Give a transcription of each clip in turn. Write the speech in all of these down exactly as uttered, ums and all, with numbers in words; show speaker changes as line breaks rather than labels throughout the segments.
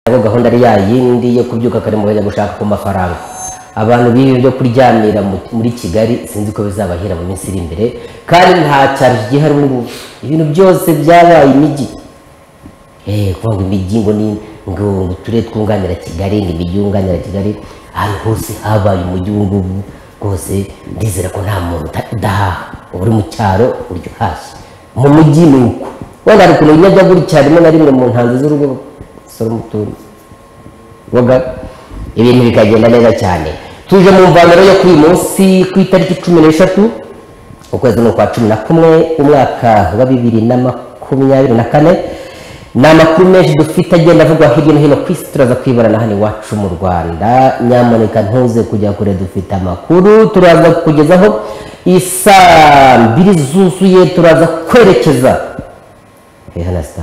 nabo gahunda ari ya yindi yo kubyuka kare mukajya gushaka ku mafaranga. Abantu bibi byo kuryamira muri Kigali sinzi ko bizabahira mu minsi iri imbere, kandi nta cyaro gihari ubu ibintu byose byabaye imijyi. Eh kuvuga imijyi ngo ni ngo ture twunganira Kigali, ngo imijyi yunganira Kigali, ahantu hose habaye umujyi ngubu rwose. Ndizera ko nta muntu udahaha uri mu cyaro uryo hasi. Mu mujyi nuko wenda ari kuno nyajya guri cyarimo na rimwe mu ntanzi z'urugo soro mutuntu waga ibintu bikagenda neza cyane. Tuje mu mvaniro yo kuri munsi ku itariki cumi n'eshatu ukwezi no kwa cumi na kumwe umwaka wa bibiri na makumyabiri na kane. Ni amakuru menshi dufite agenda avugwa hirya no hino ku isi, turaza kwibarana hano iwacu mu Rwanda. Nyamuneka ntuze kujya kure, dufite amakuru turaza kukugezaho isaa mbiri zuzuye. Turaza kwerekeza Hanasta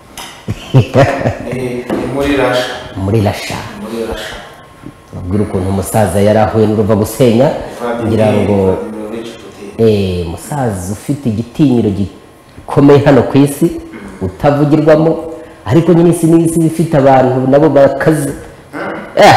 muri Rasha
muri Rasha
muri Rasha
babwira ukuntu umusaza yari ahuye n'uruva gusenya, ngira ngo eh umusaza ufite igitinyiro gikomeye hano ku isi utavugirwamo, ariko nyine isi n'isi bifite abantu nabo bakaze. eh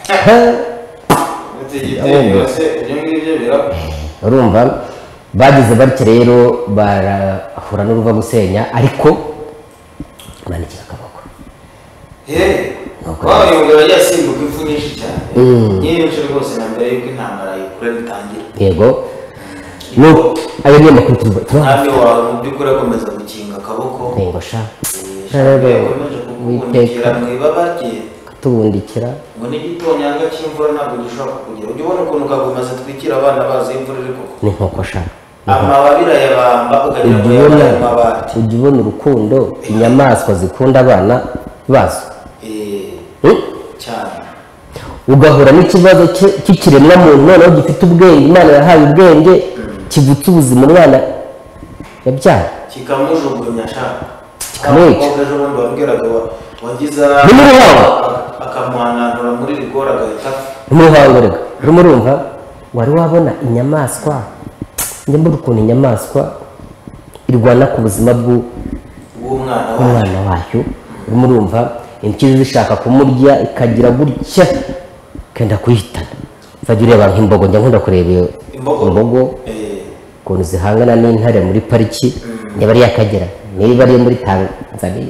urumva bagize batyo rero barahura n'uruva gusenya, ariko banikira akaboko.
eh Wao yongera yasimbuka ifu nyinshi cyane. Nyinshi rwose na mbere yuko intambara y'ukuri bitangira.
Yego. No ayo ni makuru tuba.
Kandi wa mu byukuri akomeza gukinga akaboko.
Yego sha. Rero witeka
mwibabake
katubundikira.
Ngo ni gitonyanga cy'imvura ntabwo gishobora kugira. Ujye ubona ukuntu kagomaze twikira abana bazi imvura iri koko.
Ni nkoko sha.
Amababira yabamba ukagira ngo yabona amabati.
Ujye ubona urukundo inyamaswa zikunda abana bazo.
Cyane
ugahura n'ikibazo cy'ikiremwa muntu noneho gifite ubwenge, Imana yahaye ubwenge kivutse ubuzima umwana yabyara
kikamujugunya shaka
kikamwica.
Ejo bundi wabwiraga wagiza
ni mu ruhango
akamuhananura muri rigora agahita
mu ruhango rega urimo urumva. Wari wabona inyamaswa njye mbona ukuntu inyamaswa irwana ku buzima bw'umwana wayo, urimo urumva. Inkizi zishaka kumurya ikagira gutya kenda kuhitana. Uzajya ureba nk'imbogo, njya nkunda kureba imbogo ukuntu zihangana n'intare muri pariki, niba ari iy'Akagera niba ari iyo muri Tanzania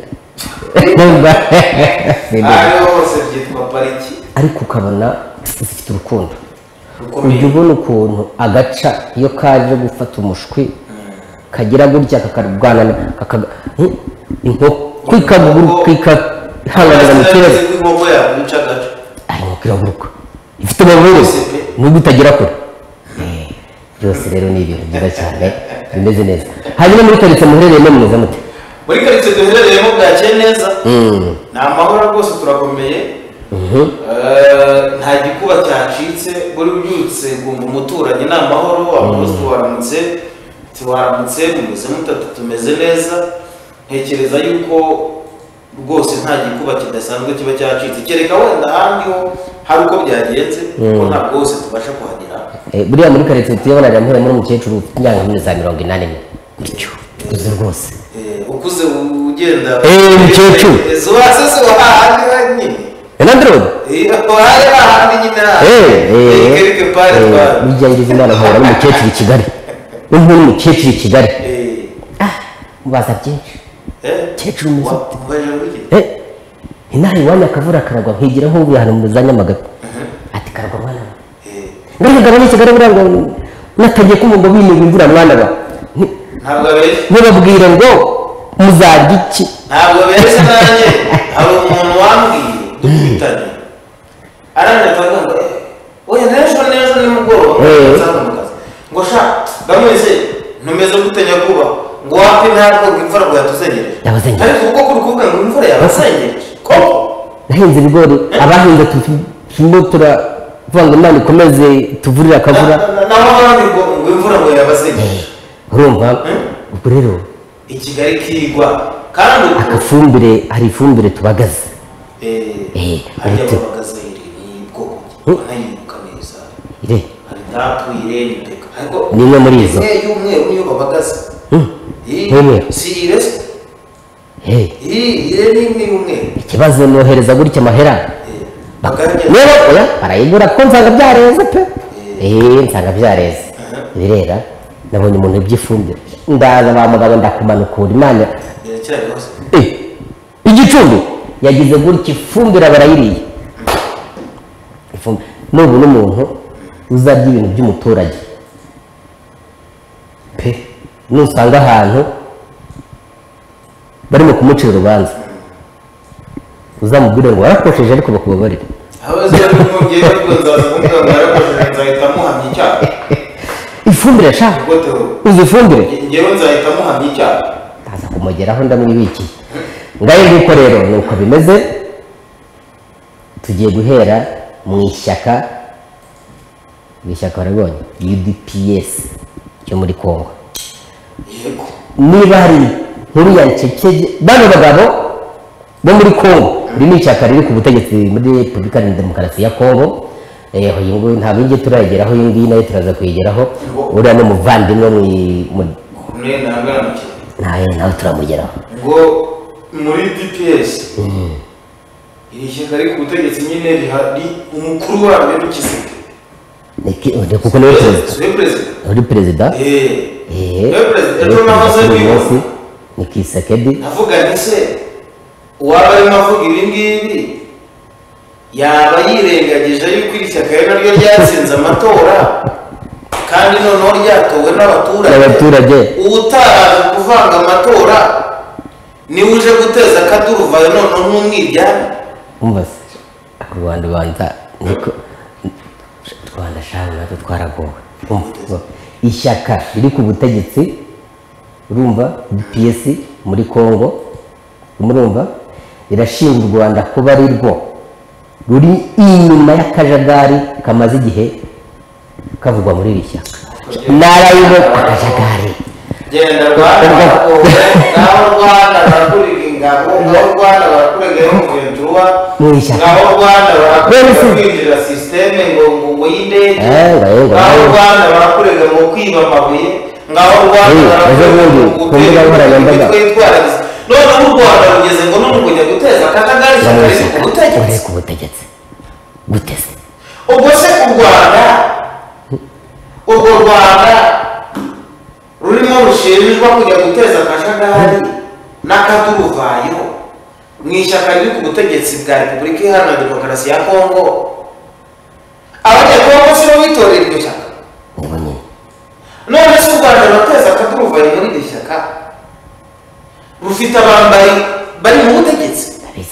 ariko ukabona zifite urukundo. Ujya ubona ukuntu agaca iyo kaje gufata umushwi kagira gutya kakarwana inkoko ikaguruka hangana mu kirere kiraguruka ifite amabere nubwo utagira kure. Byose rero ni ibintu byiza cyane bimeze neza. Hanyuma muri karitsiye muherereyemo mwiza mute?
Muri karitsiye duherereyemo bwakeye neza, ni amahoro rwose, turakomeye. Nta gikuba cyacitse, buri ubyutse gumva umuturanyi ni amahoro. Abakozi waramutse tuwaramutse mumeze mutatu tumeze neza. Ntekereza yuko rwose nta gikuba kidasanzwe kiba cyacitse, kereka wenda ahandi ho hari uko byagenze ko ntabwo hose tubasha kuhagera.
Buriya muri karitsiye tuyabona rero muri umukecuru ufite imyaka nk'imwe za mirongo inani gutyo tuzi rwose
ukuze ugenda
umukecuru
zuwasese wahandi nyine
Enandro
eh wahari ahandi nyine eh kereke pare kwa
bijya ngize Imana nkora n'umukecuru i Kigali n'umuntu umukecuru i Kigali ah mubaza byinshi kecuru muzo eh inaha iwanyu akavura karagwa nkigira nk'ubu hano mu za Nyamagabe ati karagwa mwana ngari ngabo ni Kigali buranga natagiye kumumbo bintu imvura mwana ba
ntabwo abeshye
nibabwira ngo muzarya iki
ntabwo abeshye nanjye hari umuntu wambwiye dufitanye aranga twaga ngo oya nesho neza ni mugoro ngo sha bameze ntumeze gutenya kuba ngo wapi ntabwo imvura ngo yatuzengereje ariko uko kuri kuvuga ngo imvura yabasengereje ko
nahinze ibigori abahinze tufimo turavuga ngo Imana ikomeze tuvurira akavura
naho abandi ngo imvura ngo yabasengereje.
Urumva ubwo rero
i Kigali kigwa kandi
akafumbire hari ifumbire tubagaze
eh
eh
hari tubagaze ni bwoko nayibuka neza
ire
hari ndatu irene ndeka ariko
nimwe muri izo
eh y'umweru niyo babagaze
eh
si irese
Hey.
iyi ire ni imwe umwe
ikibazo nohereza gutya amahera
baganje
rero oya barayigura ko nsanga byareze pe eh nsanga byareze birera nabonye umuntu iby'ifumbire ndaza ba mugabo ndakumanukura imana
cyane hose
eh igicumbi yagize gutya ifumbire barayiriye ifumbire n'ubu n'umuntu uzarya ibintu by'umuturage pe nusanga ahantu barimo kumucira urubanza uzamubwire ngo warakosheje ariko bakubabarira
abaze bari mu gihe cyo nzaza kumbwira ngo yarakosheje nzahita muhamya icyaha
ifumbire sha
gote
uzi ifumbire
ngewe nzahita muhamya icyaha
aza kumugeraho ndamwibikiye ngaye nguko rero nuko bimeze tugiye guhera mu ishyaka ishyaka barabonye U D P S cyo muri Kongo
yego
niba hari nkuru ya Ncekeje bano bagabo bo muri Kongo iri ni ishyaka riri ku butegetsi muri Repubulika ya Demokarasi ya Kongo eh ngo ntabwo ngiye turageraho iyi ngiyi nayo turaza kuyigeraho uriya no muvandimwe mu
ne nangaramike
naye nawe turamugeraho
ngo muri D P S iri shyaka riri ku butegetsi nyine rihari umukuru waryo n'ikiseke
niki ode kuko niwe perezida uri perezida
eh
eh
ejo nahoze
munsi niki Sekedi
navuga nti se uwaba arimo avuga ibi ngibi yaba yirengagije yuko iri shyaka ari naryo ryatsinze amatora kandi noneho ryatowe n'abaturage
n'abaturage
ubutaraje kuvanga amatora niwe uje guteza akaduruvayo noneho nk'umwiryane
umva se u Rwanda banza niko Rwanda shaho natwe twaragowe umva ishyaka riri ku butegetsi urumva D P S muri Kongo umurumva rirashinga u Rwanda kuba ari rwo ruri inyuma y'akajagari kamaze igihe kavugwa muri iri shyaka narayibo akajagari
genda Rwanda naho Rwanda barakuriga ingabo naho Rwanda barakuriga y'umuventura naho Rwanda barakuriga kwinjira sisiteme ngo ngo y'indege naho Rwanda barakuriga mu kwiba amabuye ngaho Rwanda barakuriga kwitwaragiza none mu Rwanda rugeze ngo none kujya guteza akajagari kari
ku butegetsi guteze
ubwo se u Rwanda urwo Rwanda rurimo rushinjwa kujya guteza akajagari n'akaduruvayo mu ishyaka riri ku butegetsi bwa Repubulika Iharanira Demokarasi ya Kongo abanyakongo si bo bitorera iryo shyaka none se u Rwanda rurateza akaduruvayo muri iryo shyaka rufite abambari bari mu butegetsi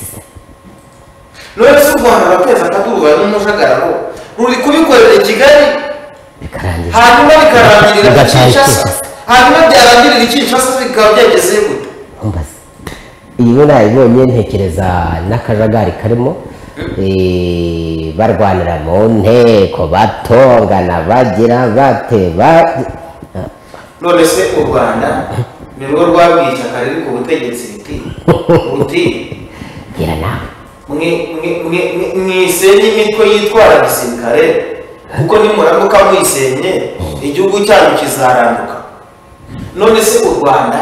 none se u Rwanda rurateza akaduruvayo n'umujagararo ruri kubikorera i Kigali hanyuma bikarangirira Kinshasa hanyuma byarangirira i Kinshasa bikaba byageze gute
iyi nayibonye ntekereza n'akajagari karimo barwanira mu nteko batongana bagira bateba
none se u Rwanda ni rwo rwabwiye ishyaka riri ku butegetsi riti ruti
gira nawe
mwisenye imitwe yitwara gisirikare kuko nimuramuka mwisenye igihugu cyanyu kizaranduka none se u Rwanda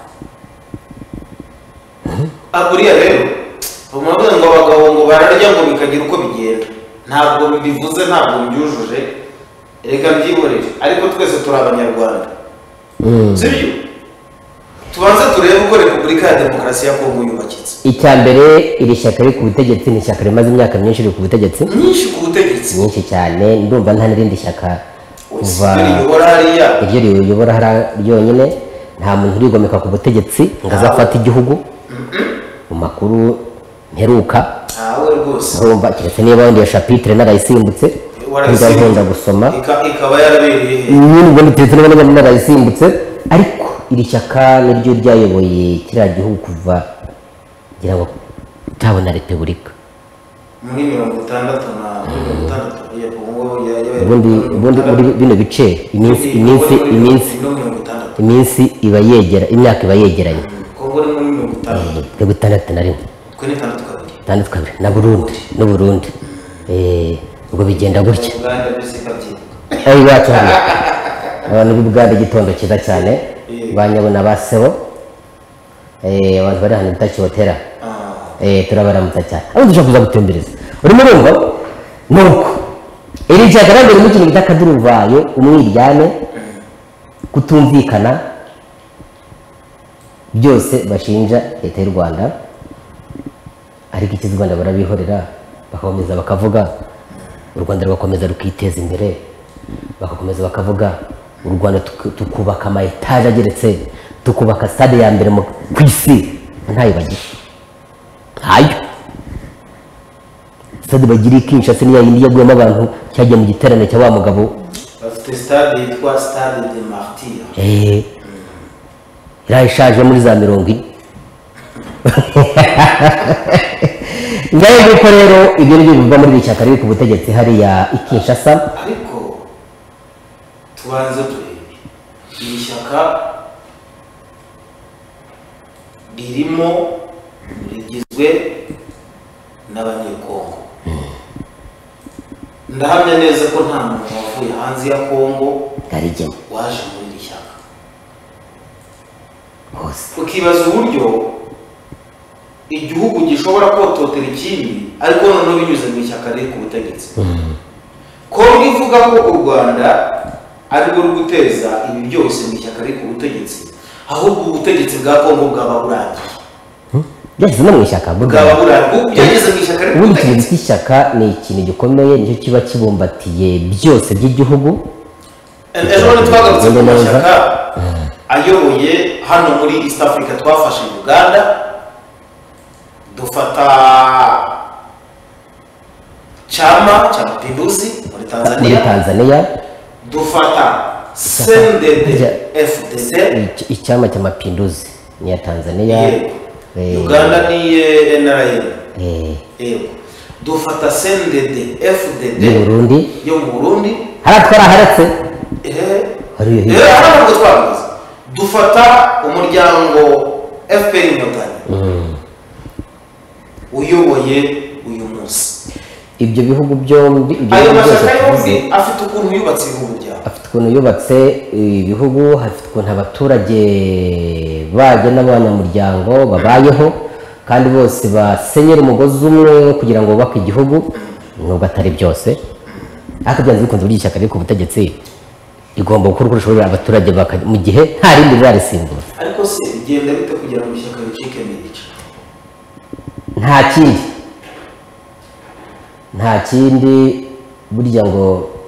aburiya rero umubwira ngo abagabo ngo bararya ngo bikagira uko bigenda ntabwo bivuze ntabwo byujuje reka mbyihorere ariko twese turi abanyarwanda sibyo tubanze turebe uko Repubulika ya Demokarasi ya Kongo yubakitse
icya mbere iri shyaka riri ku butegetsi ni ishyaka rimaze imyaka myinshi riri ku butegetsi
myinshi ku butegetsi
myinshi cyane ndumva nta n'irindi shyaka kuva
riyobora hariya
iryo riyobora hariya ryonyine nta muntu urigomeka ku butegetsi ngo azafate igihugu mu makuru mperuka
ntawe rwose
urumva keretse niba wenda iyo shapitire narayisimbutse nkunda gusoma
ikaba yarabereye
nyine ubundi keretse niba niba narayisimbutse ariko iri shyaka niryo ryayoboye kiriya gihugu kuva ngira ngo utabona repubulika
muri mirongo itandatu na mirongo itandatu ya Kongo
ubundi ubundi muri bino bice iminsi iminsi iminsi iminsi iba yegera imyaka iba yegeranye
Kongo ni muri mirongo itandatu
mirongo itandatu na rimwe
kuri itandatu kabiri
itandatu kabiri na Burundi n'u Burundi eh ubwo bigenda gutya
Uganda bise kabyibuka
ayi wacu hano abantu b'Ubuganda igitondo cyiza cyane banyabona basebo eh abantu bari hano bita Cyotera
Ah.
eh turabaramutsa cyane abo dushaka kuza gutembereza urimo urumva nuko iri cyaka rero mu kintu bita kaduruvayo umwiryane kutumvikana byose bashinja leta y'u Rwanda ariko iki Rwanda barabihorera bakakomeza bakavuga u Rwanda rugakomeza rukiteza imbere bakakomeza bakavuga u Rwanda tukubaka ama etaje ageretse tukubaka stade ya mbere mu kwisi ntayo bagira hayo stade bagira Kinshasa ni yindi yaguyemo abantu cyajya mu giterane cya wa mugabo
bafite stade yitwa Stade de Martyrs
eh irayishaje muri za mirongo ine ngaye guko rero ibyo ni bivuga muri bicaka riri ku butegetsi hariya i Kinshasa
ariko tubanze turebe iri shyaka ririmo rigizwe n'abanyekongo ndahamya neza ko nta muntu wavuye hanze ya Kongo
garijemo
waje muri iri shyaka
hose
ukibaza uburyo igihugu gishobora kototera ikindi ariko noneho binyuze mu ishyaka riri ku butegetsi Kongo ivuga ko u Rwanda ari rwo ruri guteza ibi byose mu ishyaka riri ku butegetsi ahubwo ubutegetsi bwa Kongo bwaba burangiye
byageze no mu ishyaka
bwaba burangiye byageze mu ishyaka riri ku
ubundi ikintu
butegetsi
cy'ishyaka ni ikintu gikomeye nicyo kiba kibumbatiye byose by'igihugu
ejo bundi twagarutse ku mashyaka ayoboye hano muri East Africa twafashe Uganda dufata Chama cha Mapinduzi muri
muri
Tanzania
Tanzania
dufata C N D D F D D
Ic- icyama cya Mapinduzi ni ya Tanzania
yego
eh,
Uganda ni N R M
eh,
yego dufata C N D D F D D
y'u Burundi
yo mu Burundi
haratwara haretse
eh
hariyo
eh
hirya
hano ngo twavuze dufata umuryango F P R Inkotanyi
Mm.
uyoboye uyu munsi
ibyo bihugu byombi ibyo
ayo
bihugu byose
mashyaka
tuvuze
yombi afite ukuntu yubatse ibihugu byabo
afite ukuntu yubatse ibihugu hafite ukuntu abaturage bajya n'abanyamuryango babayeho kandi bose basenyera umugozi umwe kugira ngo bubake igihugu nubwo atari byose ariko byanze bikunze buri ishyaka riri ku butegetsi igomba gukora uko rishoboye abaturage baka- mu gihe nta rindi rirarisimbura
ariko se bigenda bite kugira ngo ishyaka ricike n'igice
nta kindi nta kindi burya ngo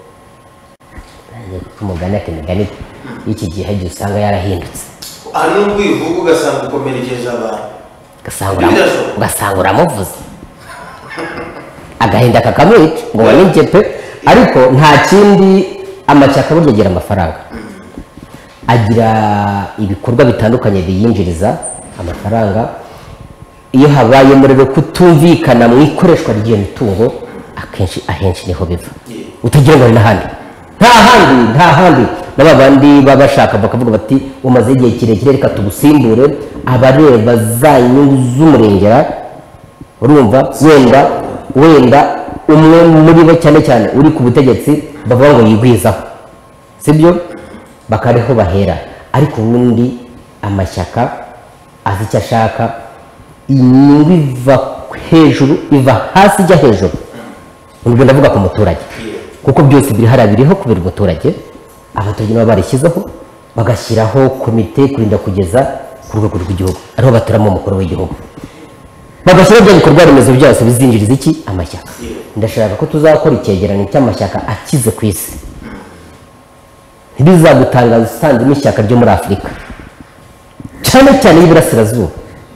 umugani ati imigani y'iki gihe igihe usanga yarahindutse
aha nubwo uyivuga ugasanga ukomerekeje abantu
ugasanga uramu- ugasanga uramuvuze agahinda kakamwica ngo wanibye pe ariko nta kindi amashyaka burya agira amafaranga agira ibikorwa bitandukanye biyinjiriza amafaranga iyo habayemo rero kutumvikana mu ikoreshwa ry'iyo mitungo akenshi ahenshi niho biva utagira ngo ari n'ahandi nta handi nta handi n'aba bandi baba bashaka bakavuga bati umaze igihe kirekire reka tugusimbure abareba za nyungu z'umurengera urumva wenda wenda umwe muri bo cyane cyane uri ku butegetsi bavuga ngo yigwizaho sibyo bakariho bahera ariko ubundi amashyaka azi icyo ashaka inyungu iva hejuru iva hasi ijya hejuru ubwo ndavuga ku muturage kuko byose biri hariya biriho kubera umuturage abaturage nabo barishyizeho bagashyiraho komite kurinda kugeza ku rwego rw'igihugu ariho baturamo umukuru w'igihugu bagashyiraho bya bikorwa remezo byose bizinjiriza iki amashyaka ndashaka ko tuzakora icyegeranyo cy'amashyaka akize ku isi ntibizagutangaza usanzemo ishyaka ryo muri afurika cyane cyane y'iburasirazuba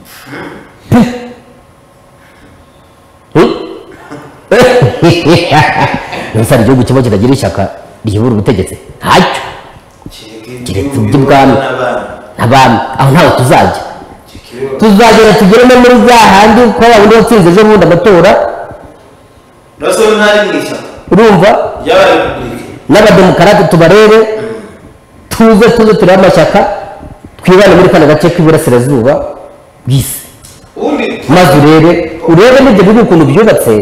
ntusare igihugu kiba kitagira ishyaka riyobora ubutegetsi ntacyo keretse iby'ubwami n'abami aho ntaho tuzajya tuzagera tugeremo muri za handi kuko wundi watsinze ejo bundi amatora
nose ntari mu ishyaka
urumva
ry'aba repubulika
n'abademokarate tubarebe tuze tuze turebe amashyaka twibane muri kano gace k'iburasirazuba bw'isi
ubundi
maze urebe urebe n'ibyo bihugu ukuntu byubatse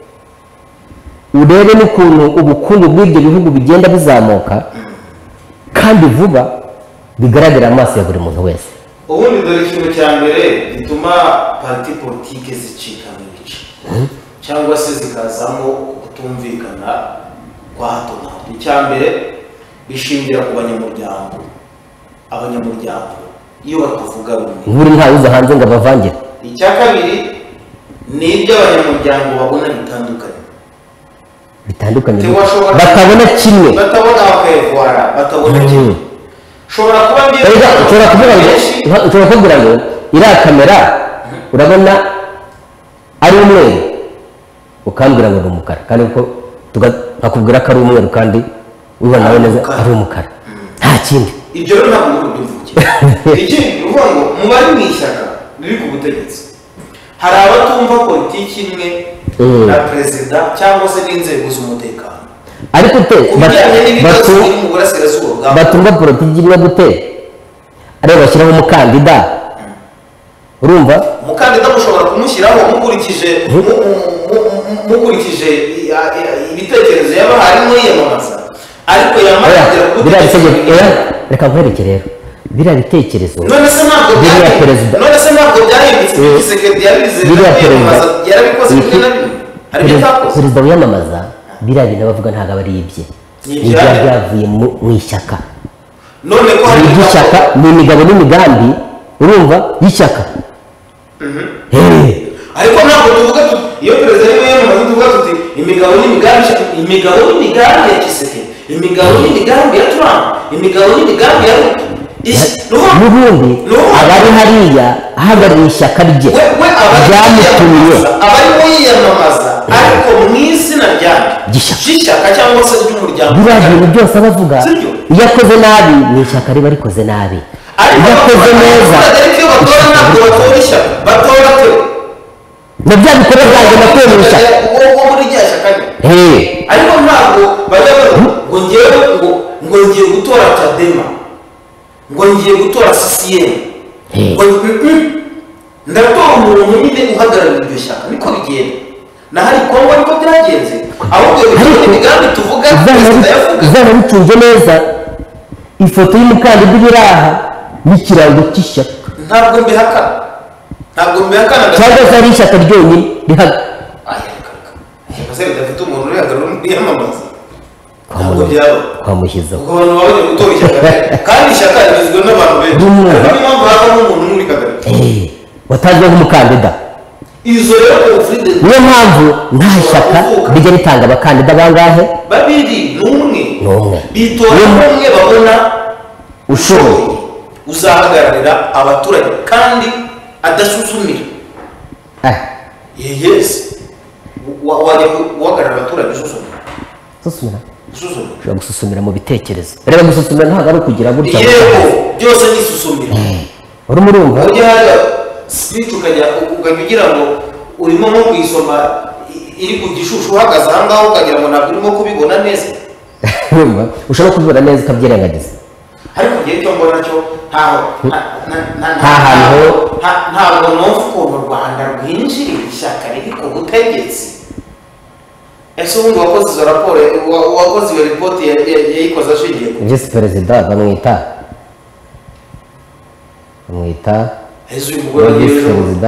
urebe n'ukuntu ubukungu bw'ibyo bihugu bigenda bizamuka kandi vuba bigaragarira amaso ya buri muntu wese
ubundi dore ikintu cya mbere gituma parti politike zicika mu bice cyangwa se zikazamo kutumvikana kwa hato na hato. Icya mbere bishingira ku banyamuryango. Abanyamuryango iyo batavuga rumwe
buri ntawe uza hanze ngo abavangire.
Icya kabiri ni ibyo abanyamuryango babona bitandukanye
bitandukanye batabona kimwe
batabona bakayivura batabona kimwe. Ushobora kuba mbere
ushobora kuvuga ngo ushobora kuvuga ngo iriya kamera urabona ari umweru ukambwira ngo ni umukara kandi uko tukakubwira ko ari umweru kandi ubona nawe neza ari umukara nta kindi.
Ibyo rero ntabwo uri kubivugira. Ikindi ni ukuvuga ngo mu bari mu ishyaka riri ku butegetsi hari abatumva politiki imwe na perezida cyangwa se n'inzego z'umutekano.
Ariko te batumva politiki imwe gute ariyo bashyiraho umukandida urumva
umukandida mushobora kumushyiraho mukurikije mukurikije ibitekerezo yaba harimo yiyamamaza ariko yamamaza
reka nkwereke rero biriya bitekerezo
none se ntabwo
perezida
none se ntabwo byahindutse igisegeti yarize yarabikoze bimwe na bimwe hari ibyo atakoze.
Perezida wiyamamaza biriya bintu bavuga ntabwo aba ari ibye ibyo byavuye mu ishyaka.
None ko hari
iby'ishyaka ni imigabo n'imigambi urumva y'ishyaka.
Ariko ntabwo tuvuga iyo perezida ariwe yiyamamaza tuvuga tuti imigabo n'imigambi imigabo n'imigambi ya Tshisekedi imigabo n'imigambi ya Trump imigabo n'imigambi ya
n'ubundi abari hariya ahagarariye ishyaka rye byamutumye
abarimo yiyamamaza ariko mu izina ry'ishyaka cyangwa se ry'umuryango.
biriya bintu byose abavuga iyo akoze nabi ni ishyaka riba rikoze nabi iyo akoze neza
ntabwo batora ishyaka batora te
na bya bikorwa byanjye nakuye mu ishyaka
uwo muri rya shyaka ariko ntabwo bajya ngo ngewe ngo ngo ngiye gutora Chadema ngo ngiye gutora C C M ngo ndatora umuntu nyine uhagarariye iryo shyaka niko bigenda na hari Kongo niko byagenze ahubwo imigambi tuvuga perezida yavuga
uzana bitunze neza ifoto y'umukandida iri aha n'ikirango cy'ishyaka
ntabwo mbihakana ntabwo mbihakana
cyangwa se ari ishyaka ryonyine rihaga
ishyaka se ridafite umuntu urihagarara n'iyamamaza ntabwo byaba
twamushyizeho
ubwo abantu babonye gutora ishyaka kandi ishyaka rigizwe n'abantu benshi niyo mpamvu havamo umuntu umwe urihagarara
watanzwe nk'umukandida.
Izo rero
niyo mpamvu nta shyaka rijya ritanga abakandida bangahe
babiri n'umwe
n'umwe
bitora umwe babona
ushoboye
uzahagararira abaturage kandi adasuzumira. Yes wajya guhagararira abaturage usuzumira
susumira
usuzumira
ushobora gususumira mu bitekerezo rero gususumira ntabwo ari ukugira gutya
yego byose ni isusumira
urimo urumva
ujya hajya speech ukajya ugira ngo urimo nko kuyisoma iri ku gishushu uhagaze aha ngaho ukagira ngo ntabwo urimo kubibona neza
ushobora kubibona neza ukabyirengagiza
ariko igihe cyo mbona cyo ntaho
nta hantu
ntabwo numva ukuntu u Rwanda rwinjiriye ishyaka riri ku butegetsi. Ese ubundi wakoze izo raporo wakoze iyo ripoti yayikoze ashingiye ku
visi perezida bamwita bamwita
visi
perezida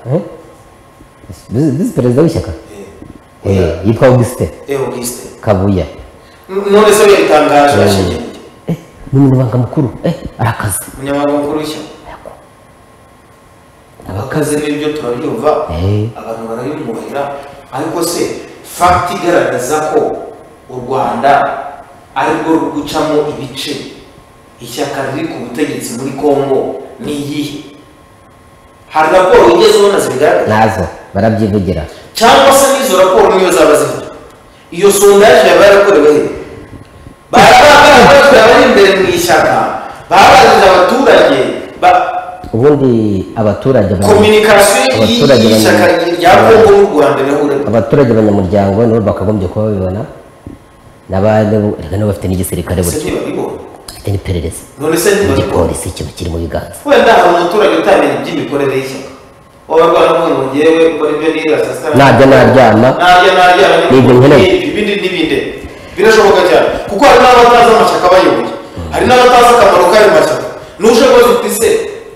visi perezida w'ishyaka yitwa Augustin Kabuya.
None se yabitangaje ashingiye
ni umunyamabanga mukuru arakaze
umunyamabanga mukuru w'ishyaka abakaze n'ibyo turabyumva abantu barabimwuhira ariko se fact igaragaza ko u Rwanda ari rwo rugucamo ibice ishyaka riri ku butegetsi muri Kongo ni iyihe? Hari raporo igeze ubona zibigaragaza
nazo barabyivugira
cyangwa se n'izo raporo niyo zaba zifite iyo sondage yaba yarakorewe barabagaragaza abari imbere mu ishyaka babajije abaturage
ubundi abaturage
communication y'ishyaka rya Kongo n'u Rwanda n'ahure
abaturage abanyamuryango nibo bakagombye kuba babibona n'abandi reka no bafite n'igisirikare buryo bafite n'iperereza
none se
n'igipolisi kiba kiri mu biganza
wenda hari umuturage utamenya iby'imikorere y'ishyaka wabarwana ngo ngewe ukora ibyo nirasa
najya naryama
najya naryama
n'ibyo nkeneye
ibindi n'ibindi birashoboka cyane kuko hari n'abatazi amashyaka bayoboye hari n'abatazi akamaro k'ayo mashyaka n'ushoboye uti se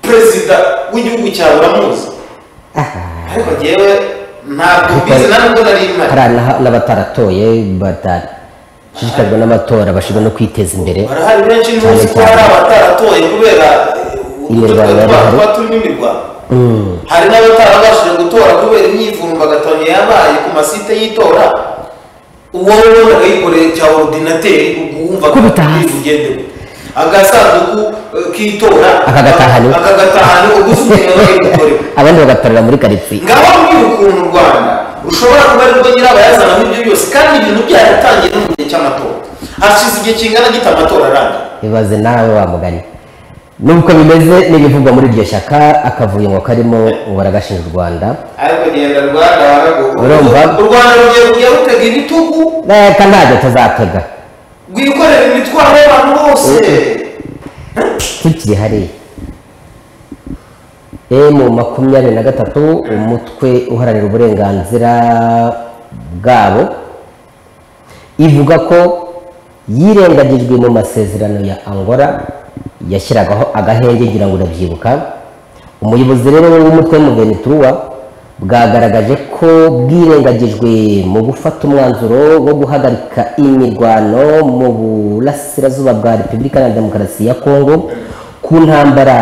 perezida w'igihugu cyawe uramuzi ariko njyewe ntabwo mbizi ntabwo nari imari
hari n'abataratoye batashishikajwe n'amatora bashobora no kwiteza imbere
barahari benshi ntuzi ko hari abataratoye kubera tuba turimo imirwano hari n'abatarabashije gutora kubera imyivumbagatonyo yabaye ku masite y'itora uwo ubona akayikoreye cya ordinateri wumva ko bivugendewe agasanduku k'itora
akagatahana
akagatahana ugusubira bakayigukorera
abandi bagatorera muri karitsiye
ngaho muri ukuntu u Rwanda rushobora kuba aribwo nyirabayazana muri ibyo byose kandi ibintu byaratangiye no mu gihe cy'amatora hashize igihe kingana gita amatora arangiye
ibaze nawe wamugani nubwo bimeze n'ibivugwa muri iryo shyaka akavuye ngo karimo baragashinja u Rwanda
ariko genda Rwanda urumva u Rwanda rugiye kujya rutega ibitugu
reka ntacyo tuzatega
rwikorera imitwaro y'abantu bose
tukiri hariya emu makumyabiri na gatatu umutwe uharanira uburenganzira bwabo ivuga ko yirengagijwe mu masezerano ya Angola yashyiragaho agahenge ngira ngo urabyibuka umuyobozi rero w'umutwe mu Ventura bwagaragaje ko bwirengagijwe mu gufata umwanzuro wo guhagarika imirwano mu burasirazuba bwa Repubulika ya Demokarasi ya Kongo ku ntambara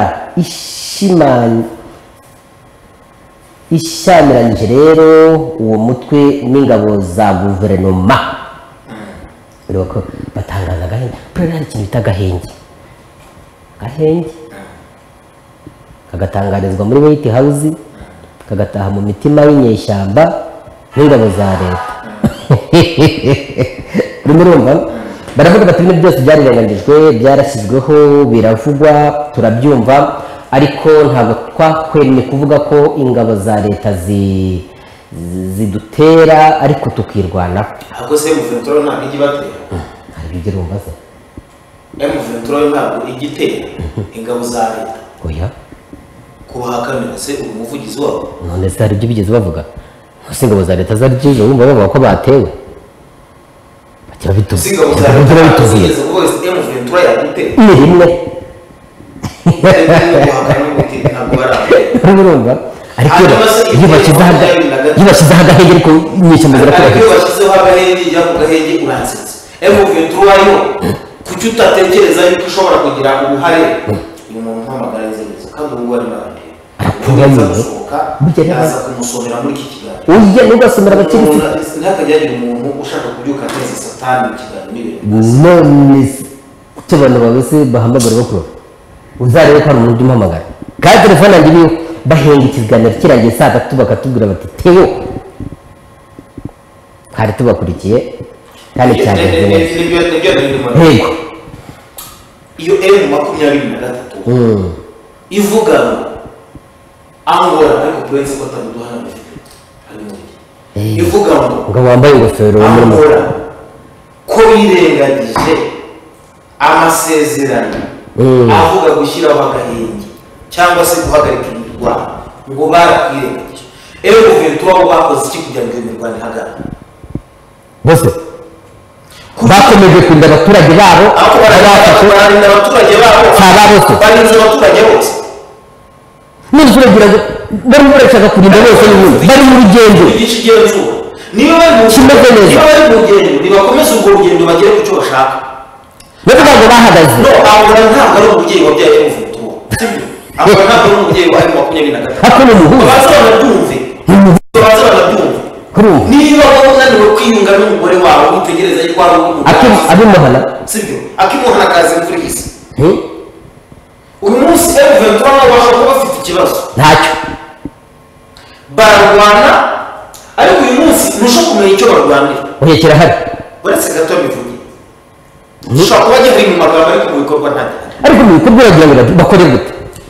ishyamiranyije rero uwo mutwe n'ingabo za guverinoma ureba ko batangaza agahenge kubera hari ikintu bita agahenge agahenge kagatangarizwa muri White House kagataha mu mitima y'inyeshyamba n'ingabo za leta urumva baravuga bati ibintu byose byarirengagijwe byarashyizweho biravugwa turabyumva ariko ntabwo twakwemye kuvuga ko ingabo za leta zidutera ariko tukirwanaho
ahubwo se Ventura ntabwo ijya ibatera
hari ibyo urumva se
Ventura ntabwo ijya itera ingabo za leta
oya
kubahakanira se uri umuvugizi wabo
none se hari ibyo bigeze bavuga gusa ingabo za leta zari byiza wumva bavuga ko batewe bagira bituzi
ingabo za leta zigeze bose Ventura yagutera
ni rimwe urumva ariko iyo bashyizeho agahenge ariko inyeshyamba zirakora
iyo bashyizeho agahenge ijya ku gahenge uransetse Ventura yo kuki utatekereza yuko ushobora kugira uruhare uyu muntu mpamagara neza kandi ubu ari marande yaza kumusomera muri iki kiganiro
ujya n'ugasomera abakiri
ntakajya agira umuntu ushaka kubyuka ateza satani mu kiganiro
none icyo abantu babese bahamagara bakuru uzarebe ko hari umuntu umpamagara kandi telefone yanjye iriho bahenga ikiganiro kirangiye saa tatu bakatubwira bati teyo hari tubakurikiye kandi cyageze neza
yego iyo emu makumyabiri na gatatu ivuga ngo Angola ariko tuwenze ko atamuduhana bifite harimo ivuga ngo
ngo wambaye ingofero
Angola ko birengagije amasezerano avuga gushyiraho agahenge cyangwa se guhagarika imirwano ngo barakwirengagije ewe Ventura bo bakoze iki kugira ngo iyo mirwano ihagarare
bose bakomeje kurinda abaturage babo
barinda abaturage babo barinze abaturage bose
none turagira ngo barimo barashaka kurinda bose n'ubundi bari mu rugendo
igice igenzura niba bari mu rugendo nibakomeze urwo rugendo bagere ku cyo bashaka
bavuga ngo bahagaze
no Angola ntabwo ari umubyeyi wabyaye Ventura Angola ntabwo ari umubyeyi wa makumyabiri na gatatu
ako ni umuhungu
baza banabyumve baza banabyumve niba wowe unaniwe kwiyunga n'umugore wawe witegereza yuko ari umugore
abimuhana
sibyo akimuhana akazi imvura ihise uyu munsi Ventura nabo bashobora kuba bafite ikibazo
ntacyo
bararwana ariko uyu munsi ntushobora kumenya icyo barwanira
oya kirahari
uretse gato bivuge ushobora kuba agiye mu magambo ariko mu bikorwa ntacyo
ariko mu bikorwa uragira ngo bakore gute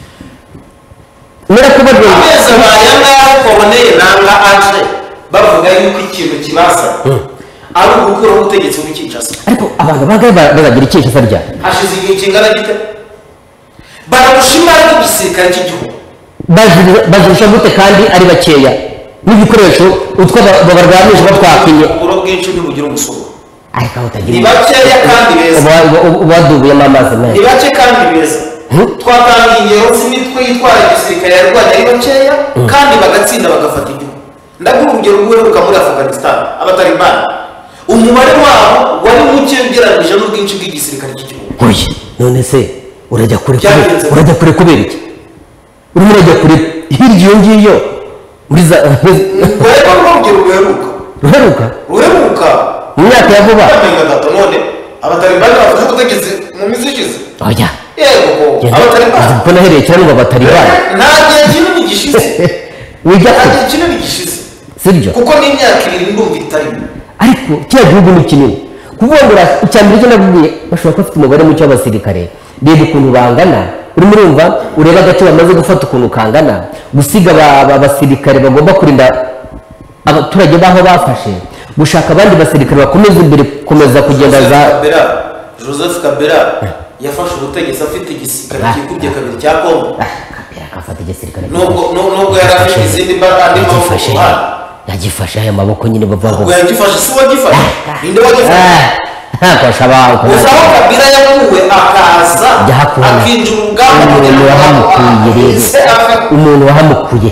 nera kuba
amezi abaye ngaho baboneye nanga aje bavuga yuko ikintu kibaza ari ugukuraho ubutegetsi bw'Kinshasa
ariko abantu bagaye bazagira Kinshasa rya
hashize igihe kingana gite baramushima ariko igisirikare cy'igihugu
bazirusha gute kandi ari bakeya n'ibikoresho utwo babarwanisha batwakinye
uburo bwinshi ntibugira umusoro
ariko utagira
ni bakeya kandi beza
ubadubuyemo amazi menshi
ni bake kandi beza twatanga ingero z'imitwe yitwara igisirikare yarwanya ari bakeya kandi bagatsinda bagafata igihugu. ndaguha urugero rw'uheruka muri Afghanistan abatalibani umubare wabo wari muke ugereranyije n'ubwinshi bw'igisirikare cy'igihugu.
oya none se urajya kure urajya kure kubera iki urimo urajya kure hirya iyo ngiyo muri za
ureba urugero ruheruka
ruheruka
ruheruka
mu myaka ya vuba
none abatalibani bafashe ubutegetsi mu minsi ishize.
oya
yego abatalibani
mbona hereye cyane ngo abatalibani
nta gihe kinini gishize
wijya
nta
kure
gihe kinini gishize
sibyo
kuko n'imyaka ibiri ndumva itarimo.
ariko kiriya gihugu ni kinini kuvuga ngo icya mbere cyo navuye bashobora kuba bafite umubare muke w'abasirikare reba ukuntu bangana urimo urumva ureba agace bamaze gufata ukuntu kangana gusiga abasirikare bagomba kurinda abaturage baho bafashe gushaka abandi basirikare bakomeza imbere gukomeza kugenda za
Joseph Kabila yafashe ubutegetsi afite igisirikare kikubye kabiri cya Kongo.
Kabila akafata igisirikare
nubwo nubwo yari afite izindi mbaraga
yagifashe yagifashe aya maboko nyine bavuga ngo
yagifashe si wagifashe inde wagifashe
ntakoshabaho
gusa aho Kabila yakuwe akaza akinjira urugamba
umuntu wahamukuye rero umuntu wahamukuye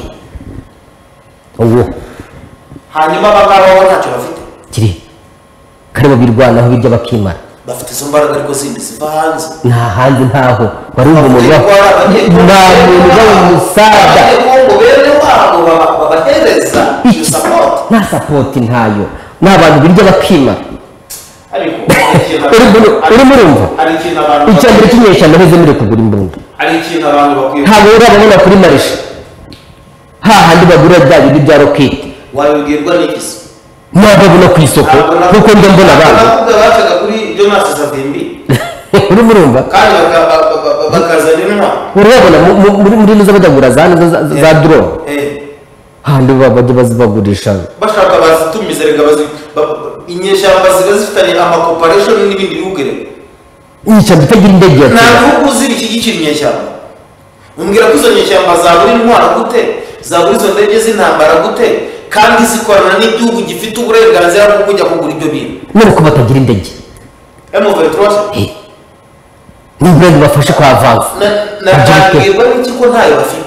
uwo
hanyuma abangaba bo ntacyo bafite
kiri karimo birwanaho bijya bakimara
bafite izo mbaraga ariko zindi ziva hanze
nta handi ntaho wari umuntu nta muntu uba umusaza
ngo bene wabo babahereza iyo sapoti
nta sapoti ntayo ni abantu birya bakimara
ariko
urimo urumva icya mbere cy'inyeshyamba ntizemerewe kugura imbunda
ari ikintu abantu bakwiye
ntabwo urababona kuri marishe hahandi bagura bya bindi bya roketi
wabibwirwa n'ikisi
ntababona ku isoko kuko njya mbona abandi
bacaga kuri Jonas Savimbi
urimo urumva
kandi bakazana inka
urabona muri nizo badagura za drone handi bajya bazibagurisha
bashaka bazitumize rega bazi inyeshyamba ziba zifitanye amakopareshoni n'ibindi bihugu rero
inyeshyamba itagira indege ya
nta bihugu ziri ikigikira inyeshyamba umbwira ko izo nyeshyamba zabura intwara gute zabura izo ndege z'intambara gute kandi zikorana n'igihugu gifite uburenganzira bwo kujya kugura ibyo bintu
none ko batagira indege
M vingt-trois
ni uburenganzira bafashe kwa avansi
nabwirwa n'iki ko ntayo bafite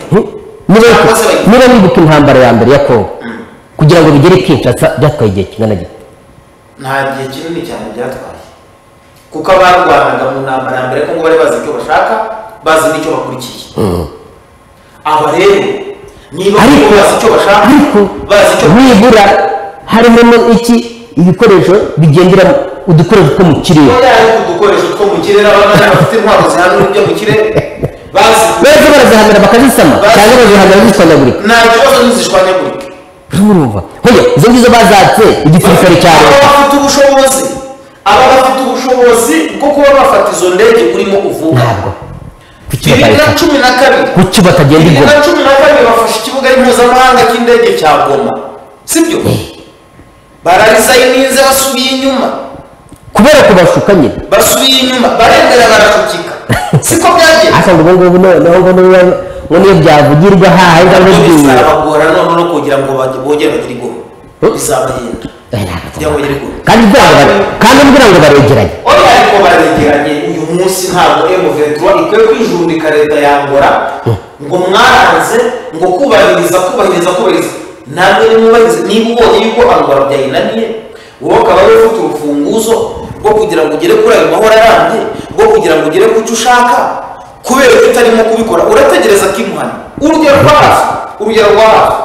niba nibuka intambara ya mbere ya Kongo kugira ngo bigere Kinshasa byatwaye igihe kingana gito
nta gihe kinini cyane byatwaye kuko abarwanaga mu ntambara ya mbere ko ngo bari bazi icyo bashaka bazi n'icyo bakurikiye aba rero niba bazi icyo bashaka bazi icyo
nibura harimo iki ibikoresho bigendera udukoresho two mu kirere
udukoresho two mu kirere abana bafite intwaro zihanura ibyo mu kirere bazi
beza barazihanira bakazisama cyangwa bazihanira zishwanyagurika
nta kibazo n'izishwanyagurika
urumva hoya izo ngizo bazatse igisirikare cya leta
bafite ubushobozi aba bafite ubushobozi bwo kuba bafata izo ndege urimo uvuga
ntabwo
bibiri na cumi na kabiri
kuki batagenda
bibiri
igoma
na cumi na kabiri bafashe ikibuga mpuzamahanga cy'indege cya Goma sibyo bararizayininze basubiye inyuma
kubera ko bashuka nyine
basubiye inyuma barengera barashukika siko byagiye
asa ngo ubu ngubu noneho ngo niyo byavugirwa haha ingaruka z'igihugu
bizabagora none no kugira ngo bongere bagire igoma bizabahenda kugira ngo bagire igoma
kandi mbwira ngo baregeranye
oya ariko baregeranye uyu munsi ntabwo M vingt-trois ikwiye kwijundika leta yangora ngo mwaranze ngo kubahiriza kubahiriza kubahiriza namwe nimubahirize niba ubonye yuko angora byayinaniye wowe ukaba ari ufite urufunguzo rwo kugira ngo ugere kuri ayo mahoro arambye rwo kugira ngo ugere ku cyo ushaka kubera ko utarimo kubikora urategereza kimuhana urugero rwa hafi urugero rwa hafi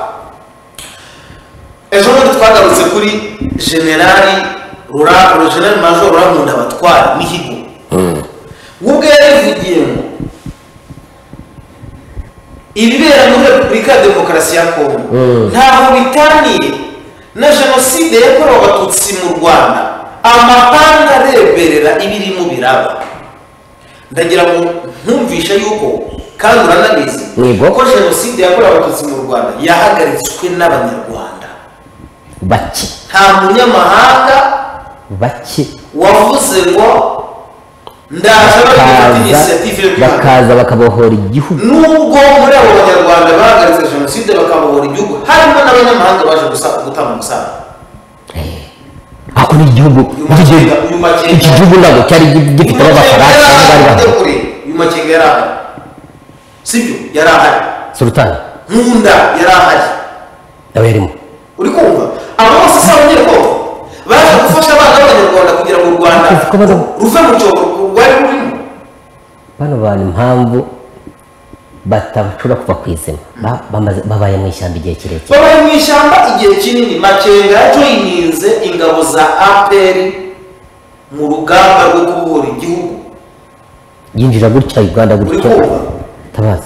ejo bundi twagarutse kuri generali rura generali major Rankunda Batwara Mihigo ubwo yarivugiye ngo ibibera muri Repubulika ya Demokarasi ya Kongo ntabwo bitaniye na jenoside yakorewe abatutsi mu Rwanda amahanga areberera ibirimo biraba ndagira ngo ntumvishe yuko kandi uranabizi ko jenoside yakorewe abatutsi mu Rwanda yahagaritswe n'abanyarwanda
bake
nta munyamahanga
bake
wavuze ngo ndaje bafite initiative yo
bakaza bakabohora igihugu
nubwo muri abo banyarwanda bahagaritse jenoside bakabohora igihugu harimo n'abanyamahanga baje gutanga umusanzu
ako ni igihugu iki gihugu ntabwo cyari gifite n'abafaransa bari bahari
uyu makenga yari ahari sibyo yari ahari
Sultan
Nkunda yari ahari
nawe yarimo
uri kumva abo bose si abanyekongo baje gufasha abana b'abanyarwanda kugira ngo u Rwanda ruve mu cyobo rwari rurimo
bano bantu impamvu batabashobora kuva ku izima babaye mu ishyamba igihe kirekire
babaye mu ishyamba igihe kinini Makenga yajoyininze ingabo za A P R mu rugamba rwo kubohora igihugu
yinjira gutya Uganda gutya tabaza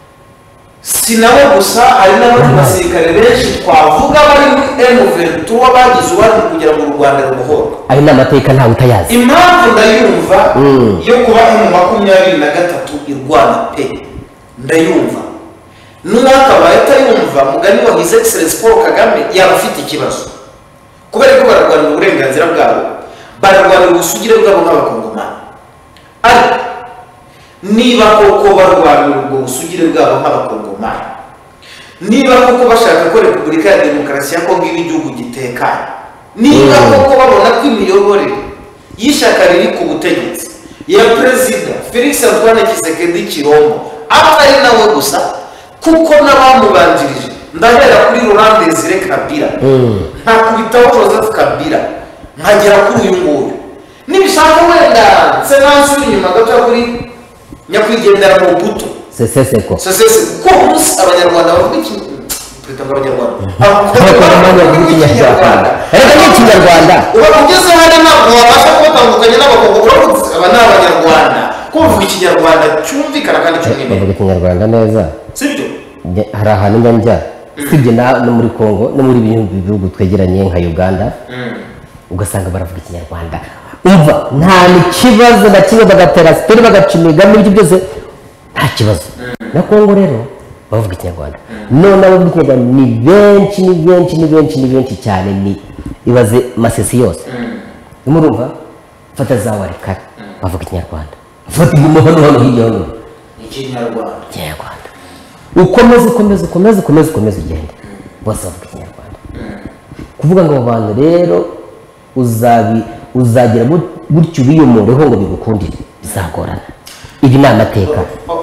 si nawe gusa hari n'abandi basirikare benshi twavuga bari muri M vingt trois bagize uruhare kugira ngo u Rwanda rubohore
ari n'amateka ntawe utayazi
impamvu ndayumva yo kuba M makumyabiri na gatatu irwana pe ndayumva n'uwakabaye atayumva mugani wa His Excellency Paul Kagame yaba afite ikibazo kubera ko bararwanira uburenganzira bwabo bararwanira ubusugire bwabo nk'abakongomani ariko niba koko barwanira ubwo busugire bwabo nk'abakongomani niba koko bashaka ko Repubulika ya Demokarasi ya Kongo iba igihugu gitekanye niba koko babona ko imiyoborere y'ishyaka riri ku butegetsi ya Perezida Felix Antoine Tshisekedi Tshilombo atari nawe gusa kuko n'abamubanjirije ndahera kuri Laurent Désiré Kabila ntakubitaho Joseph Kabila nkagera kuri uyu nguyu nibishaka wenda se nansubira inyuma gato kuri nyakwigendera mu buto
seseseko
seseseko ko umunsi abanyarwanda bavuga iki perezida w'abanyarwanda
abanyarwanda reka ni ikinyarwanda
uba ugeze hano ntabwo wabasha kubatandukanya n'abakongo uravuze aba ni abanyarwanda ko bavuga ikinyarwanda cyumvikana kandi cyumvikana
bavuga ikinyarwanda neza
sibyo
hari ahantu njya njya sibyo no muri Kongo no muri bihugu twegeranye nka Uganda ugasanga baravuga ikinyarwanda umva nta n'ikibazo na kimwe bagatera siperi bagaca imigani ibyo byose nta kibazo na Kongo rero bavuga ikinyarwanda none abavuga ikinyarwanda ni benshi ni benshi ni benshi ni benshi cyane ni ibaze Masisi yose murumva fata za warikare bavuga ikinyarwanda fata mu hano hano hirya hano
ikinyarwanda
ikinyarwanda ukomeze ukomeze ukomeze ukomeze ukomeze ugende bose bavuga ikinyarwanda kuvuga ngo abo bantu rero uzabi uzagira gutyo ubiyomoreho ngo bigukundire bizagorana ibi ni amateka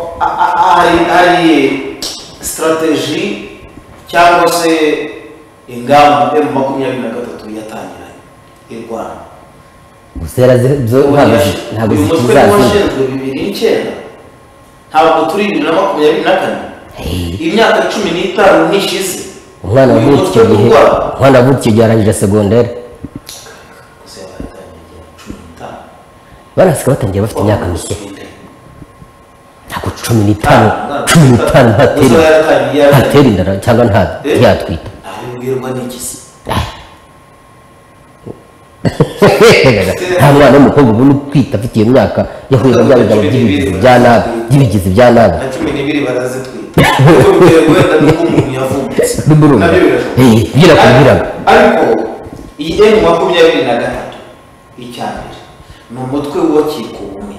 hari strategy cyangwa se ingamba M makumyabiri na gatatu yatangiranye i Rwanda
gusera ntabwo
zikizashinzwe bibiri n'icyenda ntabwo turi bibiri na makumyabiri na kane imyaka cumi n'itanu nishize
umwana wavutse icyo gihe umwana wavutse icyo gihe arangije segonderi barasika batangiye bafite imyaka mike ntabwo cumi n'itanu cumi n'itanu ntatera inda cyangwa ntiyatwita
ntabibwirwa n'ikisi
nta mwana w'umukobwa ubona utwita afite iyo myaka yahuye na bya bigabo by'ibigizi bya nabi by'ibigizi bya nabi
na cumi n'ibiri barazitwita wenda nuko umuntu yavumbutse nabyo
birashoboka
ariko iyi M makumyabiri na gatatu icyambere ni umutwe wubakiye ku bumwe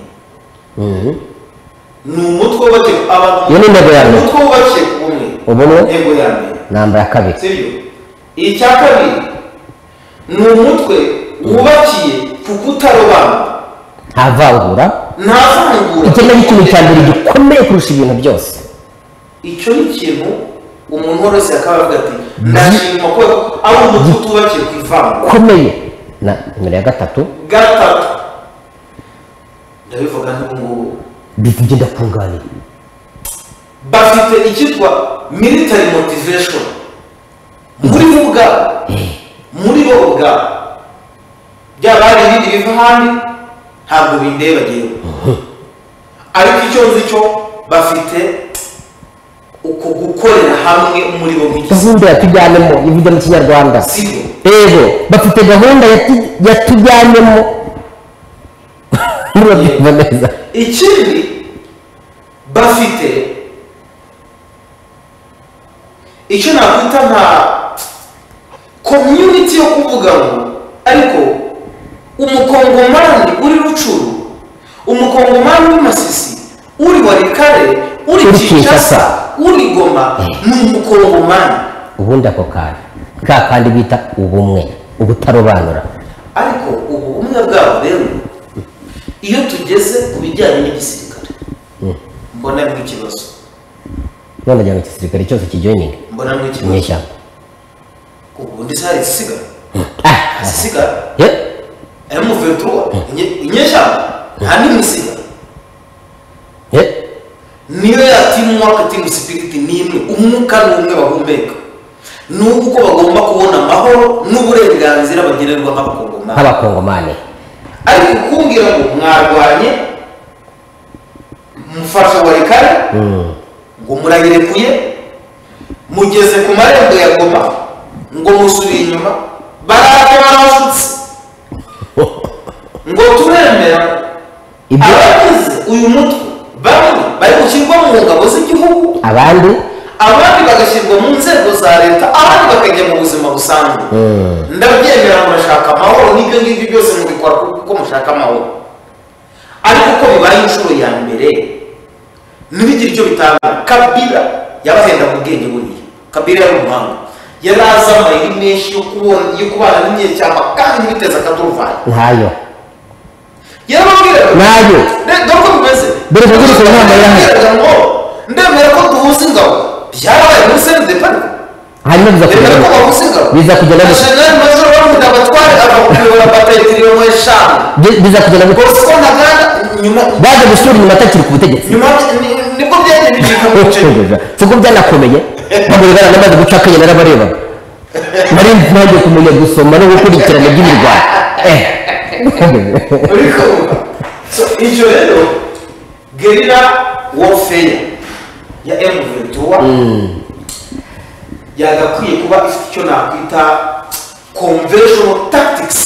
ni umutwe wubakiye abantu
iyo ni intego ya mbere
umutwe wubakiye ku bumwe
ubumwe
intego ya mbere
namba ya kabiri
sibyo icya kabiri ni umutwe wubakiye ku kutarobanura
nta vangura
nta vangura
icyo ni ikintu cya mbere gikomeye kurusha ibintu byose
icyo ni ikintu umuntu wese akaba avuga ati ndashima ko ari umutwe utubakiye ku ivangura
ukomeye na nimero ya gatatu
gatatu ndabivuga n'ubungubu
bigenda kunganira
bafite icyitwa military motivation muri bo ubwabo muri bo ubwabo byaba hari ibindi biva ahandi ntabwo bindeba yewe ariko icyo nzi cyo bafite uko gukorera hamwe muri bo nk'iki
gahunda yatujyanemo ivuga mu kinyarwanda
sibyo
rero bafite gahunda yatujyanemo murabyumva neza
ikindi bafite icyo nakwita nka community yo kuvuga ngo ariko umukongomani uri Rucuru umukongomani uri Masisi uri Warikare uri Kinshasa uri Goma ni umukongomani
ubundi ako kantu ka kandi bita ubumwe ubutarobanura
ariko ubu umwe bwabo rero iyo tugeze ku bijyanye n'igisirikare mbona ari ikibazo
none ajyana igisirikare cyose kijoyininga
mbona mu ikigo
inyeshyamba
ubundi se hari isigara
ah
isigara
ye
emu ventura inyeshyamba nta n'imisiga
ye
niyo yatimu wakatimu sipiriti n'imwe umwuka n'umwe bahumeka n'uko bagomba kubona amahoro n'uburenganzira bagenerwa nk'abakongomani
nk'abakongomani
ariko kumbwira ngo mwarwanye mufasha warikare ngo murabirekuye mugeze ku marembo ya Goma ngo musubire inyuma baraje barashutse ngo turemera abagize uyu mutwe bamwe bari gushyirwa mu ngabo z'igihugu
abandi
abandi bagashyirwa mu nzego za leta abandi bakajya mu buzima busanzwe ndabyemera murashaka amahoro n'ibyo ngibyo byose mubikora kuko mushaka amahoro ariko uko bibaye inshuro ya mbere ntibigire icyo bitanga Kabila yabahenda mu bwenge buriya Kabila yari umuhanga yari azi amayeri menshi yo kubana n'inyeshyamba kandi ntibiteze akaduruvayo
ntayo
yarababwira
ntayo
dore ko bimeze
dore ko guri ku nama yahaye
ndemera ko duhuza ingabo byarabaye muri sende pariko
hanyuma biza kugenda
ko bahuza ingabo
biza kugenda
General Major bavuga abatware abakuyobora batayitiriwe mu eshanu
biza kugenda
ko ko nagana nyuma
baje gusura inyuma atakiri ku butegetsi
nyuma nibwo byagiye bicika mu bice
siko byanakomeye bamubwira namaze gucakanya narabareba nari ntagiye kumenya gusoma no gukurikirana iby'imirwano eh
uriko so icyo rero guerrilla warfare ya M ventura yagakwiye kuba ifite icyo nakwita conventional tactics.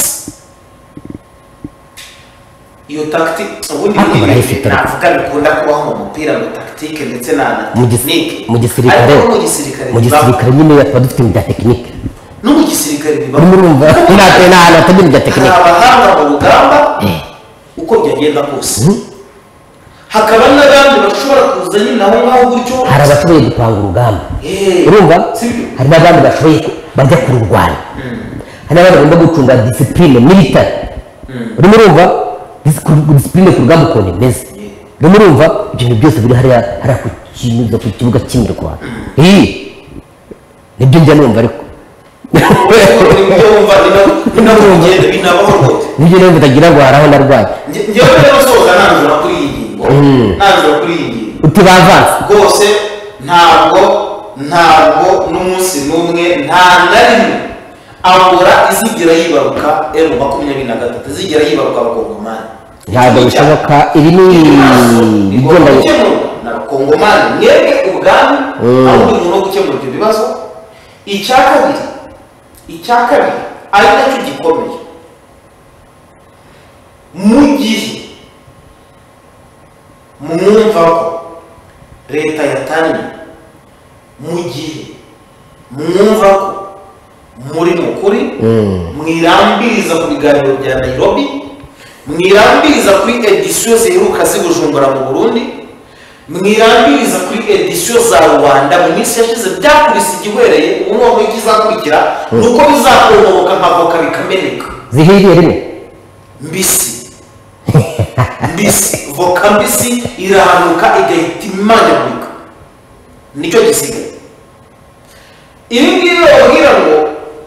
Iyo tactic ubundi navuga bikunda kubaho mu mupira mu tactique ndetse na technique
mu gisirikare
mu gisirikare
mu gisirikare nyine yatwa dufite mu technique
no mu gisirikare biba
murumva nate na na tabi mu technique
abahanga mu rugamba uko byagenda kose hakaba n'abandi bashobora kuza nyine aho ngaho gutyo
hari abashoboye gupanga urugamba urumva hari n'abandi bashoboye bajya kururwana hari n'abandi bagomba gucunga discipline military urimo urumva discipline ku rugamba ukuntu imeze urimo urumva ibintu byose biri hariya hariya ku kibuga ku kibuga cy'imirwano nibyo njya numva ariko
nibyo wumva binabugenda binabaho rwose
nibyo rero bitagira ngo haraho ndarwaye
njyewe rero soza nanzura kuri iyi ngingo nanzura kuri iyi ngingo
uti bavanse
rwose ntabwo ntabwo n'umunsi n'umwe nta na rimwe Angola izigera yibaruka M makumyabiri na gatatu izigera yibaruka abakongomani
ntabwo bishoboka iri ni
bigendanye n'abakongomani mwebwe ubwami ahubwo umuntu wo gukemura ibyo bibazo icya kabiri icya kabiri ari nacyo gikomeye mu gihe mwumva ko leta yatangiye mu gihe mwumva ko muri mukuri mwirambiriza ku biganiro bya Nairobi mwirambiriza kuri edisiyo ziheruka z'Ibujumbura mu Burundi mwirambiriza kuri edisiyo za Rwanda mu minsi yashize byakubise igihwereye ubu noneho ikizakurikira ni uko bizakomoka nk'avoka bikameneka
zihiriye rimwe
mbisi mbisi voka mbisi irahanuka igahita imanyagurika nicyo gisigaye ibi ngibi bababwira ngo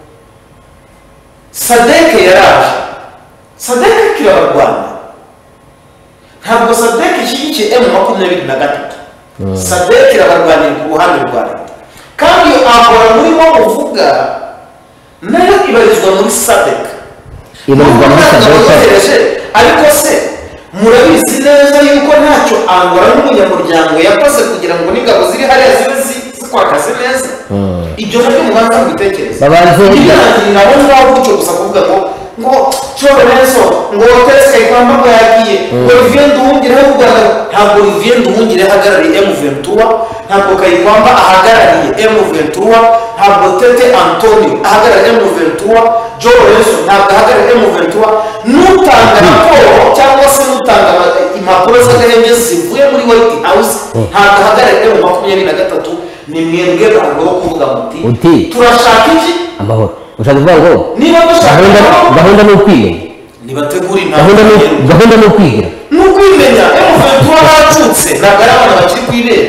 sadeke yaraje sadeke kirabarwanya ntabwo sadeke ishyigikiye M makumyabiri na gatatu sadeke irabarwanira ku ruhande rwa leta kandi iyo Angola murimo muvuga nayo ibarizwa muri sadeke
ibarizwa muri sadeke
ariko se murabizi neza yuko ntacyo Angola n'umunyamuryango yakoze kugira ngo n'ingabo ziri hariya zibe zikwakaze neza ibyo nabyo mubanza mubitekereza
babanze
birangirira aho ngaho gutyo gusa kuvuga ngo ngo coro rezo ngo Teresa Kayibanda ngo yagiye ngo Olivier Nduhungirehe w'u Rwanda ntabwo Olivier Nduhungirehe ahagarariye M ventura ntabwo Kayibanda ahagarariye M ventura ntabwo Tete Antonio ahagarariye M ventura Joe Rezo ntabwo ahagarariye M ventura n'utanga raporo cyangwa se n'utanga impapuro z'agahenge zivuye muri White House ntabwo ahagarariye M makumyabiri na gatatu ni mwebwe ntabwo wo kuvuga muti turashaka iki
amahoro ushaka kuvuga ngo
niba dushaka
gahunda ni ukwimenya
nibategura
gahunda ni ukwigira
ni ukwimenya M ventura bacutse ntabwo ari abantu bakiri ku ibere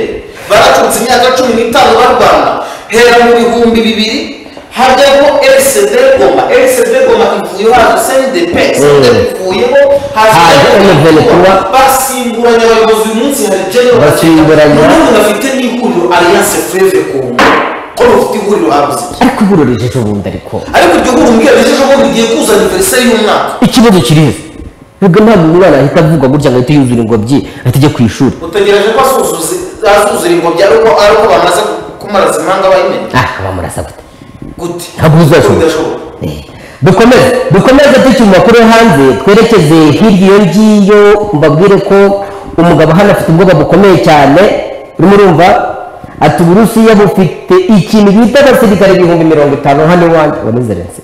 baraturutse imyaka cumi n'itanu barwana hera mu bihumbi bibiri hajyaho L C D Goma L C D Goma ivuyeho haza C N D P C N D P ivuyeho haza basimburanya abayobozi uyu munsi hari general basimburanya n'umuntu afite n'ihuriro Alliance Fleuve Congo ko rufite ihuriro habuze
ariko ihuriro ejo bundi ariko
ariko iryo huriro mbwira ejo bundi rigiye kuza anniversaire y'umwaka
ikibazo kirihe ubwo ntabwo umwana ahita avuga gutya ngo ahite yuzura ingobyi ahita ajya ku ishuri
utegereje ko asuzuze azuzura ingobyi ariko ariko bamaze kumaraza impanga bayimenya
ah bamurasa gute
gute
ntabwo uzashobora dukomeze dukomeze tuki mu makuru hanze twerekeze hirya iyo ngiyo mbabwire ko umugabo hano afite ubwoba bukomeye cyane urimo urumva ati Uburusiya bufite ikintu bita abasirikare ibihumbi mirongo itanu hano iwanjye wanezerense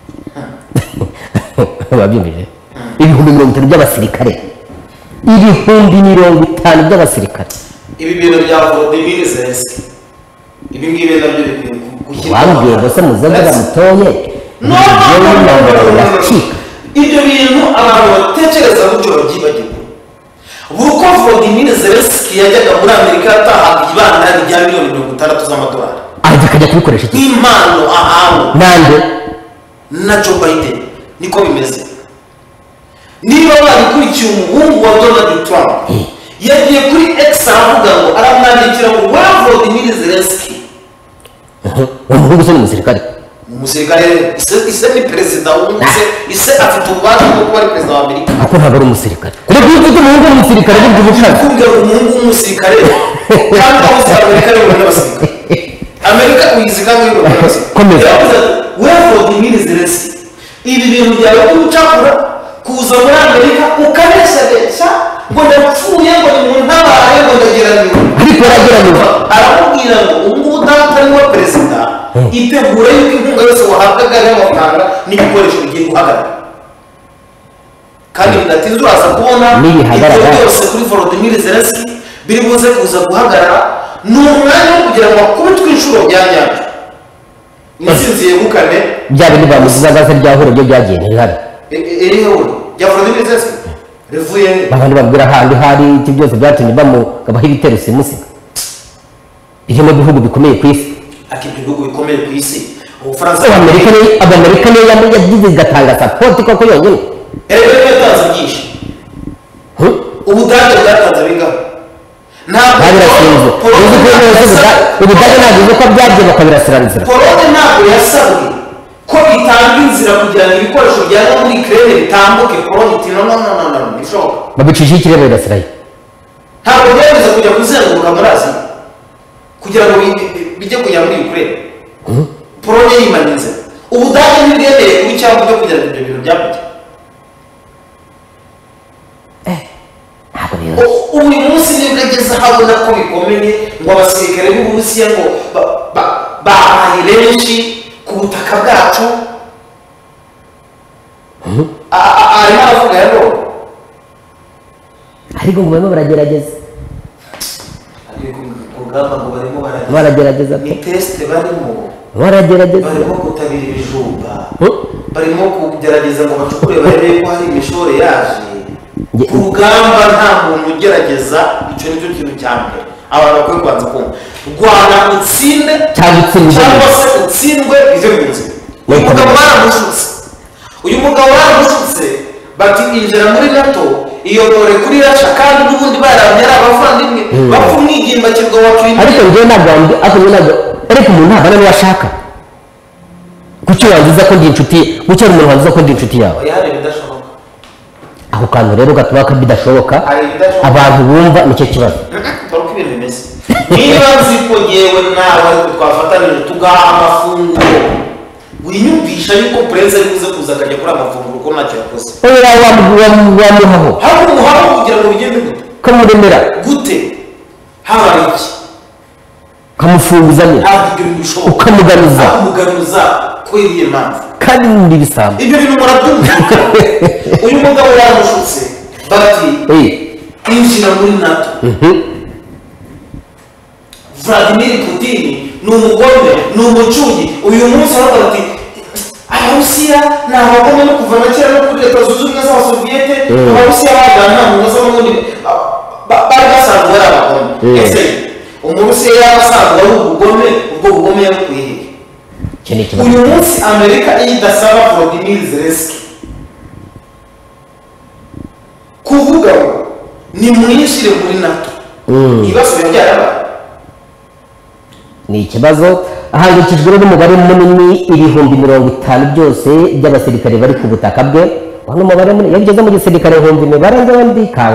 babyumvise ibihumbi mirongo itanu by'abasirikare ibihumbi mirongo itanu by'abasirikare
ibi bintu bya Volodymyr Zelensky ibi ngibi nabyo bikwiye gushyirwa
wambwiye ngo se muzaza bamutoye
ibyo bintu abantu batekereza gutyo babyibagirwa buri uko Volodymyr Zelensky yajyaga muri Amerika yatahaga ibandari rya miliyoni mirongo itandatu z'amadolari
ajya akajya kubikoresha iki
nk'impano ahawe
nande
na Joe Biden niko bimeze niba barikurikiye umuhungu wa Donald Trump yagiye kuri X avuga ngo aramwandikira ngo wa Volodymyr Zelensky
umuhungu se ni umusirikare
umusirikare ise ni perezida w'umutse ise afite ububasha bwo kuba ari perezida wa Amerika
ako ntabwo ari umusirikare uretse ko ufite umuhungu w'umusirikare burya ubushaka
kumbwira umuhungu w'umusirikare kandi aho Amerika ari mu n'abasirikare Amerika uyizi kandi ari mu n'abasirikare wa Volodymyr Zelensky ibi bintu byawe by'ubucakura kuza muri Amerika ukabeshabesha ngo ndapfuye ngo ni mu ntabaye ngo ndageraniwe
ariko arageraniwe
aramubwira ngo ubu ngubu data ni we perezida itegura yuko inkunga yose wahabwaga y'amafaranga n'ibikoresho bigiye guhagarara kandi bidatinze uraza kubona ibyo byose kuri Volodymyr Zelensky biri buze kuza guhagarara ni umwanya wo kugira ngo akubitwe inshuro bya nyabyo intsinzi yegukane
bya bindi bamuzizaga se ryahura byo byagiye ntihari
iriho rya Volodymyr Zelensky rivuye
babandi babwira ahandi hari ibyo byose byatumye bamugabaho ibitero simusiga biri mu bihugu bikomeye ku isi
ati ibihugu bikomeye ku isi Ubufaransa
Amerika ni Amerika niyo yagize igatanga support koko yonyine
erega yatanze byinshi Ubudage bwatanze bingahe ntabwo
babirasinze Ubudage ntabwo uzi ko byagiye bakabirasiranzira
Polonye ntabwo yasabwe ko bitanga inzira kugira ngo ibikoresho byajya muri Ukraine bitambuke Polonye iti no no no no no bishoboka
babicishije ikirere birasiraye
ntabwo byemeza kujya kuzenguruka muri Aziya kugira ngo bijye kujya muri Ukraine Polonye yimanitse Ubudage ntibwemereye kuba icyambu cyo kugira ngo ibyo bintu byapfuye uyu munsi nibwo ageze aho abona ko bikomeye ngo abasirikare b'Uburusiya ngo bahaye benshi ku butaka bwacu arimo aravuga ya none
ariko ngo barimo baragerageza
urugamba ngo barimo
baragerageza
ni tesite barimo
baragerageza
barimo gutabira ibijumba barimo kugerageza ngo bacukure barebe ko hari imishore yaje ku rugamba nta muntu ugerageza icyo nicyo kintu cya mbere abantu bakwiye kubanza kumva rwanda utsinde cyangwa se utsindwe ibyo bintu uyu mugabo baramushutse uyu mugabo baramushutse bati injira muri NATO iyobore kuri rasha kandi n'ubundi baramye ari abavandimwe bapfa umwigimbakirwa wacu
ariko njyewe ntabwo ariko njyewe ntabwo ariko umuntu ntabwo ari washaka kuki wangiza ko ndi inshuti kuki ari umuntu wangiza ko ndi inshuti yawe ako kantu rero gatuma ko bidashoboka abantu bumva nicyo kibazo
uko ibintu bimeze niba nzi ko yewe nawe twafatanije tugaha amafunguro winyumvisha yuko prince ari buze kuza akajya kuri amafunguro ko ntacyo yakoze
wamuhaho
haba umuhaho kugira ngo bigende gute
kamuremera
gute habaye iki
kamufunguza nyine ukamugaruza
ukamugaruza kwiriye mpamvu
kandi muri bisambu
ibyo bintu murabyumva uyu mugabo yamushutse bati injira muri NATO Vladimir Putin ni umugome ni umucugi uyu munsi aravuga ati Abarusiya ni abagome no kuva na kera no kuri leta zunze ubumwe z'abasoviyete Abarusiya bagana nta muntu uza n'ubundi bari basanzwe ari abagome ese umurusiya y'abasanzwe ari ubugome ubwo bugome yabukuye hehe uyu munsi amerika iyo idasaba Volodymyr Zelensky kuvuga ngo nimwishyire muri nato ibibazo byarabaye
ni ikibazo ahangikijwe n'umubare munini ibihumbi mirongo itanu byose by'abasirikare bari ku butaka bwe wano mubare munini yageze mu gisirikare ibihumbi baranze bandikanga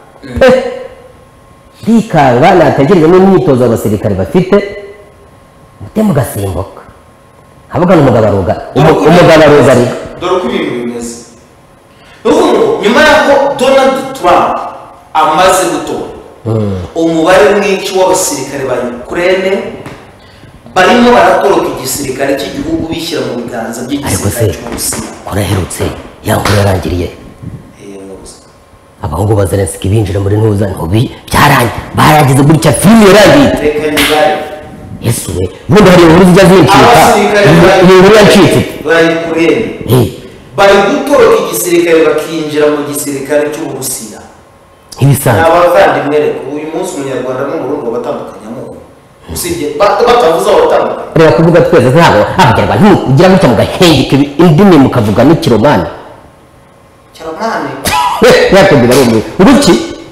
ndikanga nategereza n'imyitozo abasirikare bafite mute mugasimbuka havuga n'umugabo aruga umugabo aruga ari
dore uko ibintu bimeze nyuma y'aho Donald Trump amaze gutora umubare mwinshi w'abasirikare ba Ukraine barimo baratoroka igisirikare cy'igihugu bishyira mu biganza by'igisirikare cy'Uburusiya
kuraherutse yango yarangiriye abahungu ba Zelensky binjira muri ntuza ntubi byaranye baragize gutya filime yarangiye
reka nibare
Yesu we n'undi hari inkuru zijya zincika iyi nkuru yancitse
bari Ukraine bari gutoroka igisirikare bakinjira mu gisirikare cy'Uburusiya
ibisanzwe
n'abavandimwe reko uyu munsi umunyarwanda n'umurundi batandukanye mu usibye batavuze aho batandukanye
reba kuvuga twese ntabwo abanyarwanda ugira gutya mu gahenge indimi mukavuga n'ikiromani
kiromani
yakubwira ari umwe uruki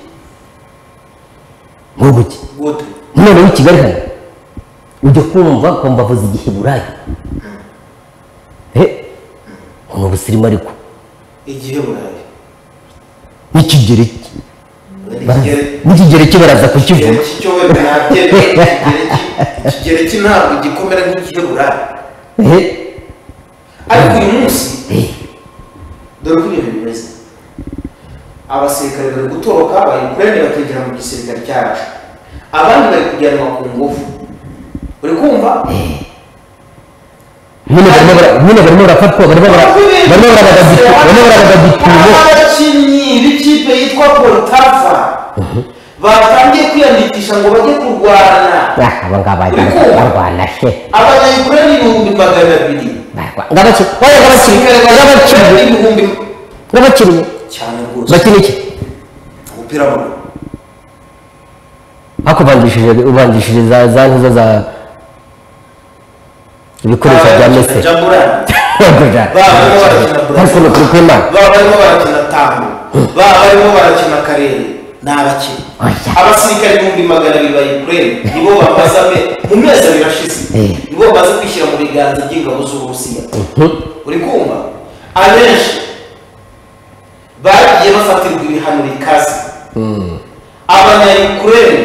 nguruki
gute
none w'i Kigali hano ujya kumva kumva avuze igiheburayi eh uno busirimu ariko
igiheburayi
n'ikigereki n'ikigereki baraza kukivuga
cyo we nabye ikigereki ntabwo gikomera nk'igiheburayi
eh
ariko uyu munsi dore ko ibintu bimeze abasirikare bari gutoroka ba Ukraine bakinjira mu gisirikare cyacu abandi bari kujyanwa ku ngufu uri kumva
nyine barimo barafatwa barimo barabagitumo
abakinnyi b'ikipe yitwa Poltava batangiye kwiyandikisha ngo bajye kurwana
aba ngaba barwana she
abanya Ukraine ibihumbi magana abiri
n'abakinnyi
cyane rwose
bakina iki
umupira w'amaguru
bakubandishije ubandishije za za ntuza za ibikoresho bya Messi
barimo barakina tango barimo barakina karere n'abakina abasirikare ibihumbi magana abiri ba Ukraine nibo bamaze mu mezi abiri ashize nibo bamaze kwishyira mu biganza by'ingabo z'Uburusiya uri kumva abenshi bagiye bafatirwa ibihano bikaze abanya Ukraine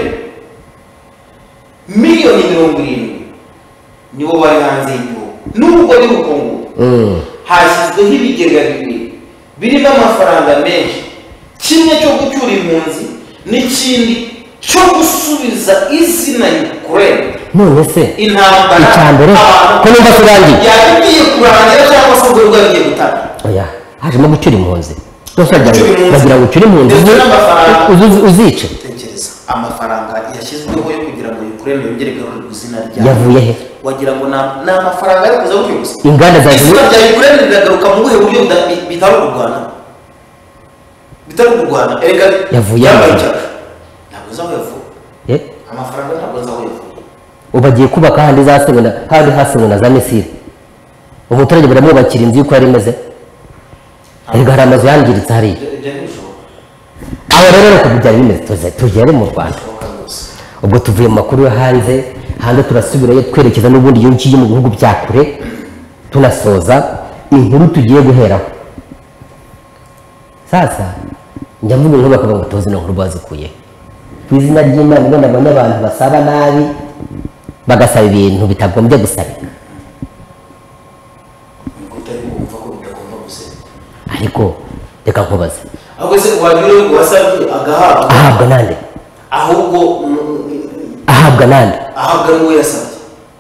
miliyoni mirongo irindwi nibo bari hanze y'igihugu nubwo biri ukungu hashyizweho ibigega bibiri birimo amafaranga menshi kimwe cyo gucyura impunzi n'ikindi cyo gusubiza izina Ukraine
none se
intambara
icyambere ko numva turangiye
yagiye kurangira cyangwa se ubwo rwagiye gutanga
oya hajemo gucyura impunzi bagira ngo ucyure impunzi uzice
tekereza amafaranga yashyizweho yo kugira ngo Ukraine yongere igarure izina ryayo
yavuye he
wagira ngo na amafaranga ari kuza gucyuza
inganda za
izina rya Ukraine riragaruka mu buhe buryo bitari u Rwanda bitari u Rwanda erega
yavuye
ntabwo zaho yavuye amafaranga ntabwo zaho yavuye
ubagiye kubaka handi zasenywe na handi hasenywe na za Misiri umuturage baramwubakira inzu yuko yari imeze erega hari amazu yangiritse hariya aho rero uko byari bimeze tuze tugere mu Rwanda ubwo tuvuye mu makuru yo hanze hanze turasubirayo twerekeza n'ubundi gihugu kiri mu bihugu bya kure tunasoza inkuru tugiye guheraho sasa njya mvuga inkuru bakavuga ngo tuzi inkuru bazikuye ku izina ry'Imana ngo nabonye abantu basaba nabi bagasaba ibintu bitagombye gusabika ariko reka nkubaze
ahubwo se wabiro wasabye agahabwa
ahabwa nande
ahubwo
ahabwa nande
ahabwa n'uwo yasabye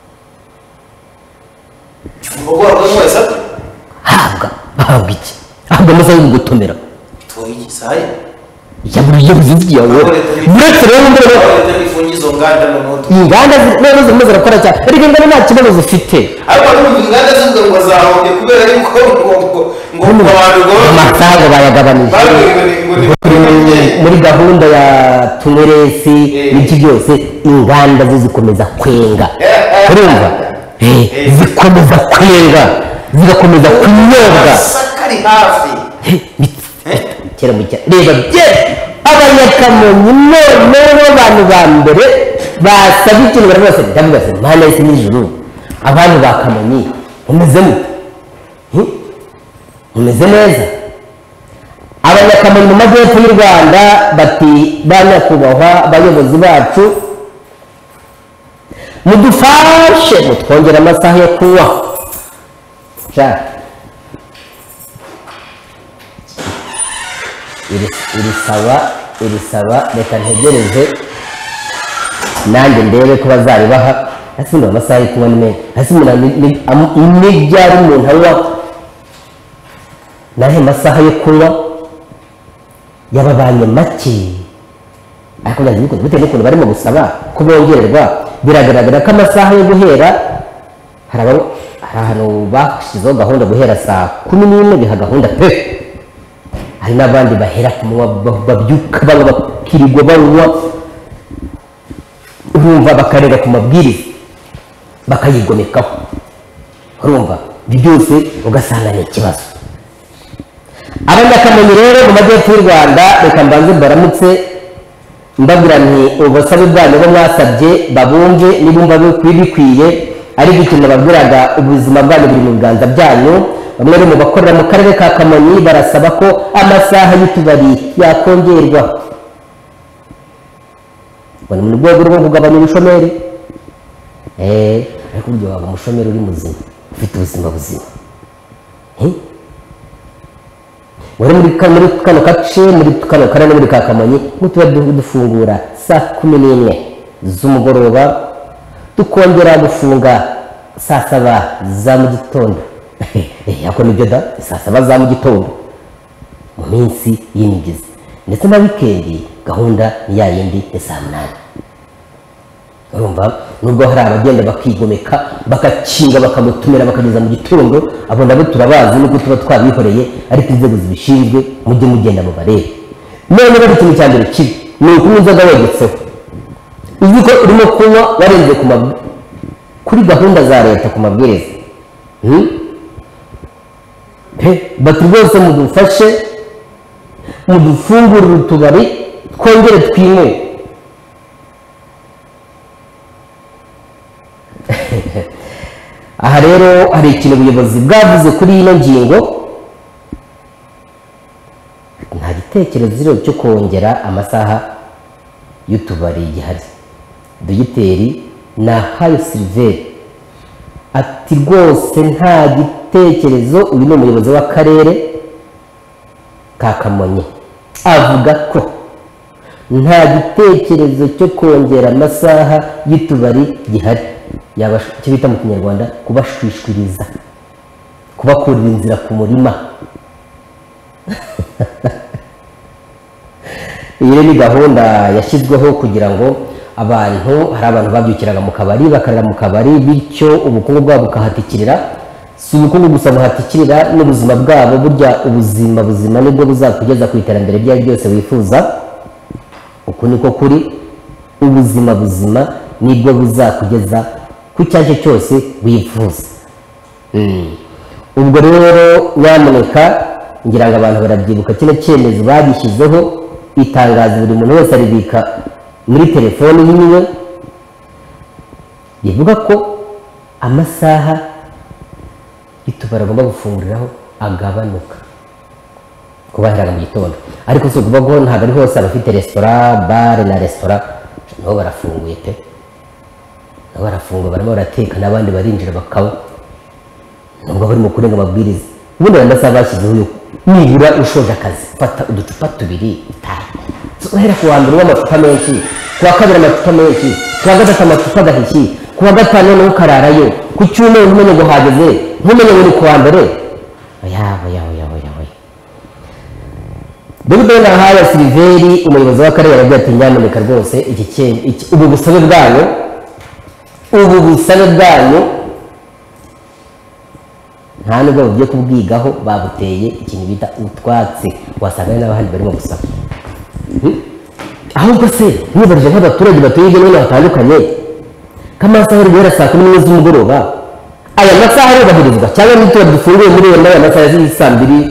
ubwo ahabwa n'uwo yasabye
ahabwa ahabwa iki ahabwa amasaha yo gutomera
bitwaye iki saye
ya buri gihe uzinzi yawe uretse rero mbere
leta ifunga izo nganda no moto
inganda rero zimaze zirakora cyane ariko inganda nta kibazo zifite
ariko n'ubu inganda zivuga ngo zahombye kubera yuko ngo ngo ngo abantu ngo
amafaranga bayagabanije muri gahunda ya tumeresi n'iki byose inganda zo zikomeza kwenga urumva zikomeza kwenga zigakomeza kunyobwa
sakari hafi
kera mu cyaro reba bye abanyakamonyi noneho abantu ba mbere basabye ikintu baravuga ndavuga se mana y'isi n'ijuru abantu ba Kamonyi mumeze mute mumeze neza abanyakamonyi mu majyepfo y'u Rwanda bati banyakubahwa abayobozi bacu mudufashe mutwongera amasaha yo kunywa iri sawa iri sawa reka ntegereze nanjye ndebe ko bazaribaha hasi mu amasaha yo kunywa ni menshi hasi n'ibyari umuntu anywa nahe amasaha yo kunywa yababanye make ariko byanze bikunze bitewe n'ukuntu barimo gusaba ko bongererwa biragaragara ko amasaha yo guhera hari ahantu bashyizeho gahunda guhera saa kumi n'imwe biha gahunda pe hari n'abandi bahera ku munwa babyuka banywa bakirirwa banywa urumva bakarenga ku mabwiriza bakayigomekaho urumva ibyo byose ugasanga ni ikibazo abanyakamonyi rero mu majyepfo y'u Rwanda reka mbanze baramutse mbabwira nti ubusabe bwanyu bo mwasabye babumve nibumva bikwiye ariko ikintu babwiraga ubuzima bwanyu buri mu biganza byanyu bamwe mu bakorera mu karere ka Kamonyi barasaba ko amasaha y'utubari yakongerwa bari mu rwego rwo kugabanya ubushomeri eh ariko buryo waba umushomeri uri muzima ufite ubuzima buzima wari muri kano gace muri kano karere muri ka Kamonyi mutuba dufungura saa kumi n'imwe z'umugoroba tukongera gufunga saa saba za mu gitondo yako nibyo da saa saba za mu gitondo mu minsi y'imigezi ndetse na wikendi gahunda ni ya yindi ya saa munani urumva nubwo hari abagenda bakigomeka bakakinga bakamutumira bakageza mu gitondo abo nabo turabazi nuko tuba twabihoreye ariko inzego zibishinzwe mujye mugenda mu barebe none bari ikintu cya mbere kibi ni ukunywa inzoga wegetseho uzi ko urimo kunywa warenze kuri gahunda za leta ku mabwiriza bati rwose mudufashe mudufungurire utubari twongere twinywere aha rero hari ikintu ubuyobozi bwavuze kuri ino ngingo nta gitekerezo cyo kongera amasaha y'utubari gihari dogiteri na hayo siliveri ati rwose nta gitekerezo uyu ni umuyobozi w'akarere ka Kamonyi avuga ko nta gitekerezo cyo kongera amasaha y'utubari gihari yaba icyo bita mu kinyarwanda kubashwishwiriza kubakurira inzira ku murima iyi ni gahunda yashyizweho kugira ngo abantu hari abantu babyukiraga mu kabari bakarara mu kabari bityo ubukungu bwabo bukahatikirira si ubukungu gusa buhatikirira n'ubuzima bwabo burya ubuzima buzima nibwo buzakugeza ku iterambere iryo ari ryose wifuza uku niko kuri ubuzima buzima nibwo buzakugeza ku cyaje cyose wifuza ubwo rero nyamuneka ngira ngo abantu barabyibuka kino cyemezo bagishyizeho itangazo buri muntu wese aribika muri telefoni yiwe bivuga ko amasaha y'utubari agomba gufunguriraho agabanuka kubaheraga mu gitondo ariko si ukuvuga ko ntabwo ari hose abafite resitora bare na resitora nabo barafunguye pe nabo barafunguye barimo barateka n'abandi barinjira bakaba nubwo barimo kurenga amabwiriza ubundi aya masaha bashyizeho yuko nibura ushoje akazi fata uducupa tubiri utahe uhera ku wa mbere w'amacupa menshi ku wa kabiri amacupa menshi ku wa gatatu amacupa agahishyi ku wa gatanu noneho ukararayo ku cyumweru ntumenye ngo hageze ntumenye ngo ni ku wa mbere yawe yawe yawe yawe dogiteri Nahayo Siliveri umuyobozi w'akarere yaragiye ati nyamuneka rwose iki ubu busabe bwanyu ubu busabe bwanyu nta nubwo bugiye kubwigaho babuteye ikintu bita utwatsi wasanga n'abandi barimo gusaba ahubwo se nibarije nk'abaturage batuye hirya no hino hatandukanye k'amasaha ari guhera saa kumi n'imwe z'umugoroba aya masaha arubahirizwa cyangwa n'ituba dufunguye muri wenda aya masaha ziri saa mbiri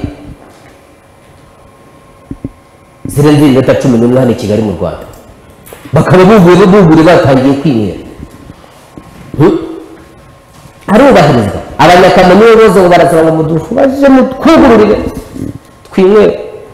zirenze iminota cumi n'umwe hano i Kigali mu Rwanda bakaba buguye buguye batangiye kwinywera arubahirizwa abanyakamonyi bose ngo barasaba ngo mudufaje mutwugururire twinywere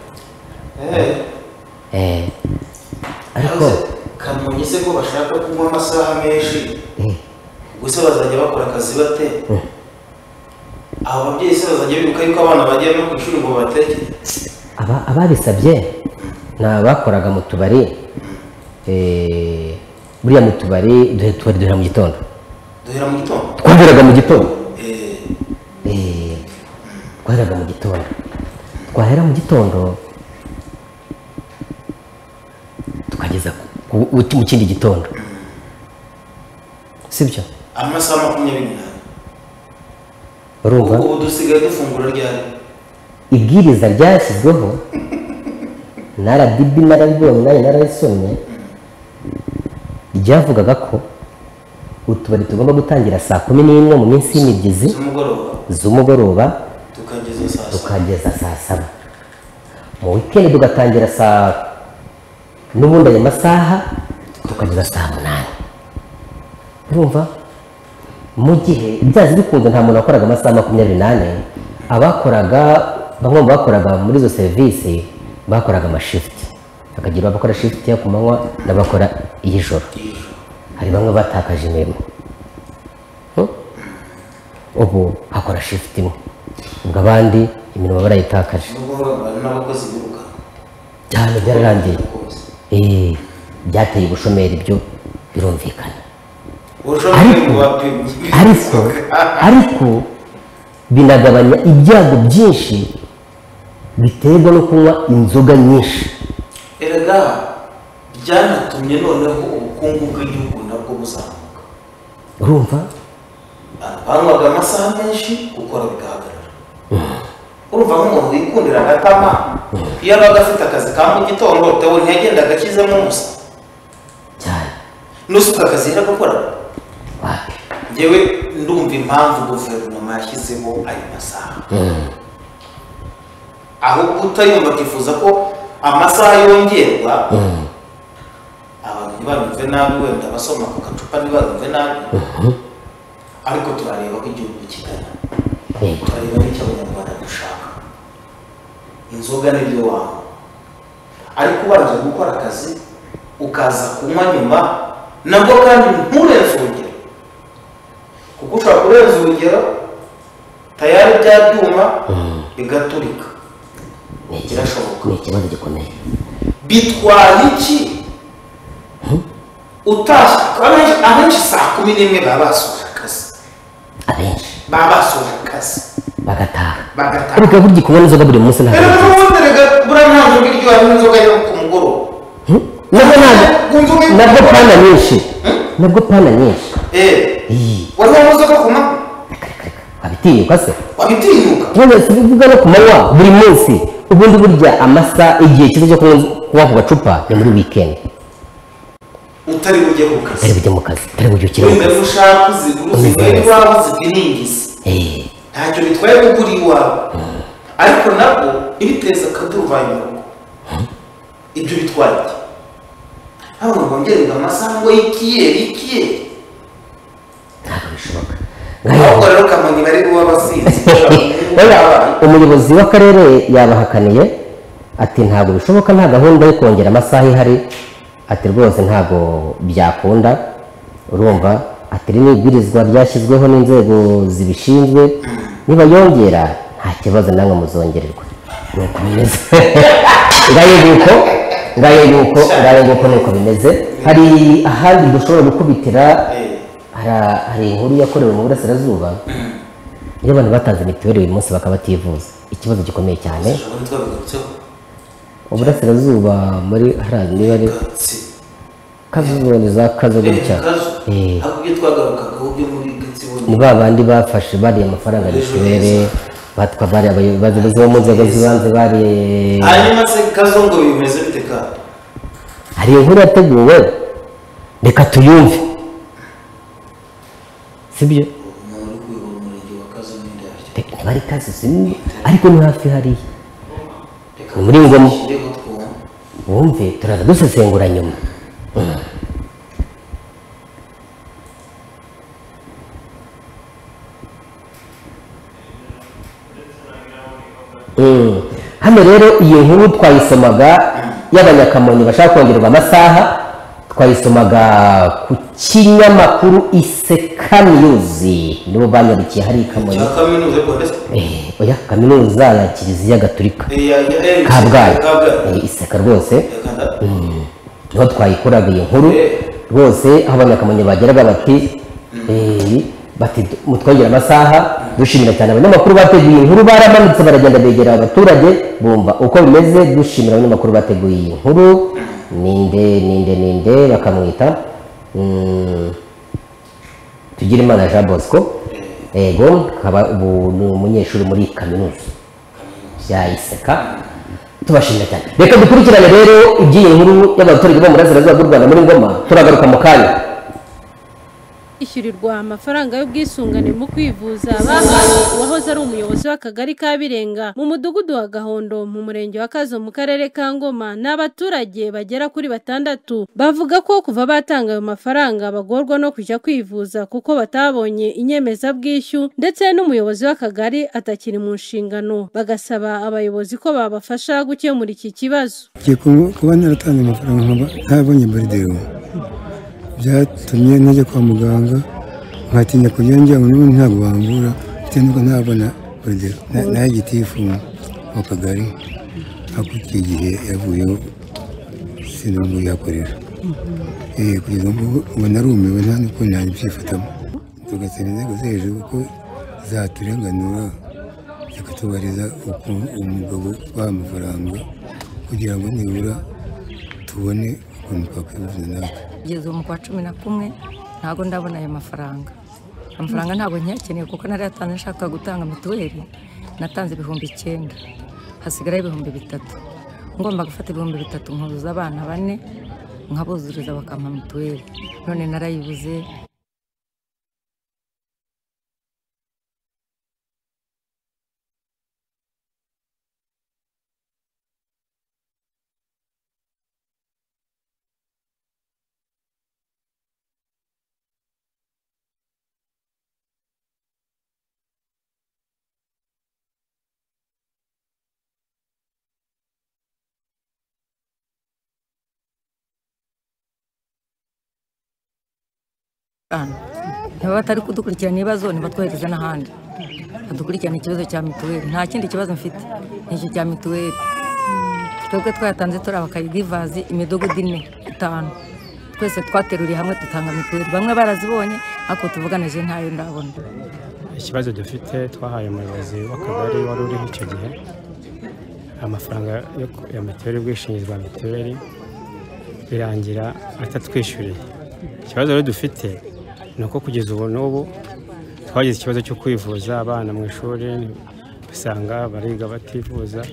eh ariko
Kamonyi se ko bashaka kunywa amasaha menshi gusa bazajya bakora akazi bate abo babyeyi se bazajya bibuka yuko abana bagiye no ku ishuri ngo bateke
aba ababisabye na bakoraga mu tubari eh buriya mu tubari duhe tubari duhera mu gitondo
duhera mu gitondo
twaheraga mu gitondo
eh
eh twaheraga mu gitondo twahera mu gitondo tukageza mu kindi gitondo sibyo
amasaha makumyabiri n'ane
urumva
ubu dusigaye dufungura ryari
ibwiriza ryashyizweho na R D B narabibonye nayo narayisomye ryavugaga ko utubari tugomba gutangira saa kumi n'imwe mu minsi y'imibyizi z'umugoroba tukageza saa saba mu weekend tugatangira saa n'ubundi ayo masaha tukageza saa munani urumva mu gihe byazi bikunze nta muntu wakoraga amasaha makumyabiri n'ane abakoraga bamwe mu bakoraga muri izo serivisi bakoraga amashifuti hakagira abakora shifuti yo ku manywa n'abakora iy'ijoro hari bamwe batakaje imirimo ubu hakora shifuti imwe ubwo abandi imirimo barayitakaje cyane byararangiye eh byateye ubushomeri byo birumvikana ariko ariko binagabanya ibyago byinshi biterwa no kunywa inzoga nyinshi
erega byanatumye noneho ubukungu bw'igihugu nabwo buzamuka
urumva
banywaga amasaha menshi gukora bigahagarara urumva nk'umuntu wikundira agatama iyo abaga afite akazi ka mu gitondo tewe ntiyagendaga akizemo umusa
cyane
nusuka akazi yari gukora njyewe ndumva impamvu guverinoma yashyizeho ayo masaha aho utayumva akifuza ko amasaha yongerwa abantu ntibanyumve nabi wenda basoma ku gacupa ntibanyumve nabi ariko turareba ko igihugu kigana turareba n'icyo abanyarwanda dushaka inzoga n'ibyo wanywa ariko ubanje gukora akazi ukaza kunywa nyuma nabwo kandi nturenze urugero kuko ushobora kurenza urugero tayari bya byuma bigaturika birashoboka
ni ikibazo gikomeye
bitwara iki utashye abenshi saa kumi n'imwe baba basoje akazi
abenshi
baba basoje akazi
bagataha
bagataha
ariko burya kunywa inzoga buri munsi ntabwo
rero n'ubundi rega buriya nta nzoga iryoha n'inzoga yo ku mugoroba
nabwo ntabwo nabwo pana nyinshi nabwo pana nyinshi
eh wari wamuzoga ku manywa
wabitinyuka se
wabitinyuka
none si bivuga no ku manywa buri munsi ubundi burya amasa igihe cyiza cyo kunywa ku gacupa ni muri weekend
utari bujye ku kazi
utari bujye mu kazi utari bujye ukiri mu kazi
ushaka uzigura iwawe uzibiringise ntacyo bitwaye kugura iwawe ariko nabwo ibiteza akaduruvayo mu rugo ibyo bitwaye iki hano bongererwa amasaha ngo y'ikiyeri ikiyeri
ntabwo bishoboka
ahubwo rero Kamonyi bari buba basinzi
umuyobozi w'akarere yabahakaniye ati ntabwo bishoboka nta gahunda yo kongera amasaha ihari ati rwose ntabwo byakunda urumva ati iri ni ibwirizwa ryashyizweho n'inzego zibishinzwe niba yongera nta kibazo namwe muzongererwa nuko bimeze ngaye nguko ngaye nguko ngaye nguko nuko bimeze hari ahandi dushobora gukubitira hari inkuru yakorewe mu burasirazuba iyo abantu batanze mituweli uyu munsi bakaba bativuza ikibazo gikomeye cyane uburasirazuba muri hariya niba ari kazuba za kazo gutya ni ba bandi bafashe bariye amafaranga mituweli batwa bari abayobozi bo mu nzego z'ibanze bari
hanyuma se kazo ngo bimeze bite ka
hari inkuru yateguwe reka tuyumve sibyo ntibari kazi sinzi ariko ni hafi hariya ni muri Ngoma wumve turaza dusesengura nyuma hano rero iyi nkuru twayisomaga y'Abanyakamonyi bashaka kongerwa amasaha twayisomaga ku kinyamakuru Iseka News nibo banyarukiye hari Kamonyi eh oya kaminuza ya Kiliziya Gatolika Kabgayi Iseka rwose niho twayikoraga iyi nkuru rwose aho Abanyakamonyi bageraga bati eh bati mutwongera amasaha dushimira cyane abanyamakuru bateguye inkuru baramanutse baragenda begera abaturage bumva uko bimeze dushimira abanyamakuru bateguye iyi nkuru ninde ninde ninde bakamwita tugira Imana Jean Bosco ego kaba ubu umunyeshuri muri kaminuza ya Iseka tubashimira cyane reka dukurikirane rero iby'iyi nkuru y'abaturage bo mu Burasirazuba bw'u Rwanda muri Ngoma turagaruka mu kanya
ishyurirwa amafaranga y'ubwisungane mu kwivuza bahaye uwahoze ari umuyobozi w'akagari ka Birenga mu mudugudu wa Gahondo mu murenge wa Kazo mu karere ka Ngoma n'abaturage bagera kuri batandatu bavuga ko kuva batanga ayo mafaranga bagorwa no kujya kwivuza kuko batabonye inyemezabwishyu ndetse n'umuyobozi w'akagari atakiri mu nshingano bagasaba abayobozi ko babafasha gukemura iki kibazo.
Kuba naratanze amafaranga ntabonye baridewo byatumye najya kwa muganga nkatinya kujya njya ngo n'ubu ntabwo bambura bitewe n'uko ntabona baridewo nayo gitifu mu kagari hakurya igihe yavuyeho sinumva yakorera kugeza ubu narumiwe nta n'uko nabyifatamo tugasaba inzego zo hejuru ko zaturenganura zikatubariza uko umugabo twaha amafaranga kugira ngo nibura tubone ukuntu twakwivuza natwe.
Kugeza mu kwa cumi na kumwe ntabwo ndabona ayo mafaranga amafaranga ntabwo nyakeneye kuko nari yatanze nshaka gutanga mituweli natanze ibihumbi icyenda hasigara ibihumbi bitatu ngomba gufata ibihumbi bitatu nkuzuza abana bane nkabuzuriza bakampa mituweli none narayibuze. Niba batari kudukurikirana ibibazo nibatwohereza n'ahandi badukurikirana ikibazo cya mituweli nta kindi kibazo mfite nicyo cya mituweli twebwe twayatanze turi abakayidivazi imidugudu ine itanu twese twateruriye hamwe dutanga mituweli bamwe barazibonye ariko tuvuganije ntayo ndabona.
Ikibazo dufite twahaye umuyobozi w'akagari wari uriho icyo gihe amafaranga ya mituweli ubwishingizi bwa mituweli birangira atatwishyuriye. Ikibazo rero dufite ni uko kugeza ubu n'ubu twagize ikibazo cyo kwivuza abana mu ishuri usanga bariga bativuza.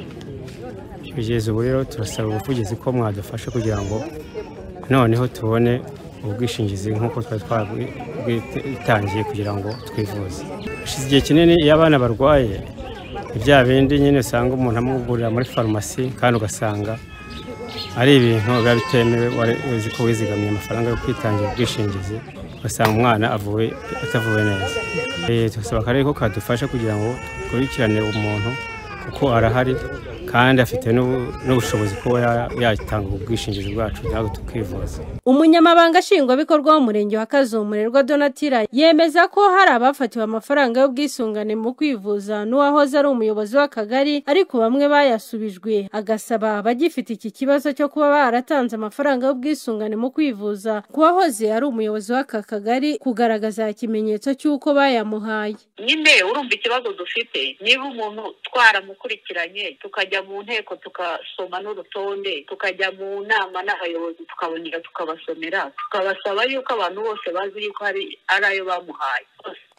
Kugeza ubu rero turasaba ubuvugizi ko mwadufasha kugira ngo noneho tubone ubwishingizi nk'uko twari twabitangiye kugira ngo twivuze. Hashize igihe kinini iyo abana barwaye ibya bindi nyine usanga umuntu amugurira muri farumasi kandi ugasanga ari ibintu biba bitemewe uzi ko wizigamye amafaranga yo kwitangira ubwishingizi ugasanga umwana avuwe atavuwe neza. Turasaba akarere ko kadufasha kugira ngo dukurikirane umuntu kuko arahari kandi afite n'ubushobozi kuba yatanga ubwishingizi bwacu ntabwo tukivuza.
Umunyamabanga nshingwabikorwa w'umurenge wa Kazo Murerwa Donatira yemeza ko hari abafatiwe amafaranga y'ubwisungane mu kwivuza n'uwahoze ari umuyobozi w'akagari ariko bamwe bayasubijwe agasaba abagifite iki kibazo cyo kuba baratanze amafaranga y'ubwisungane mu kwivuza kuwahoze ari umuyobozi w'aka kagari kugaragaza ikimenyetso cy'uko bayamuhaye.
Nyine urumva ikibazo dufite niba umuntu twaramukurikiranye tukajya mu nteko tukasoma n'urutonde tukajya mu nama n'abayobozi tukabonera tukabasomera tukabasaba yuko abantu bose bazi yuko hari ari ayo bamuhaye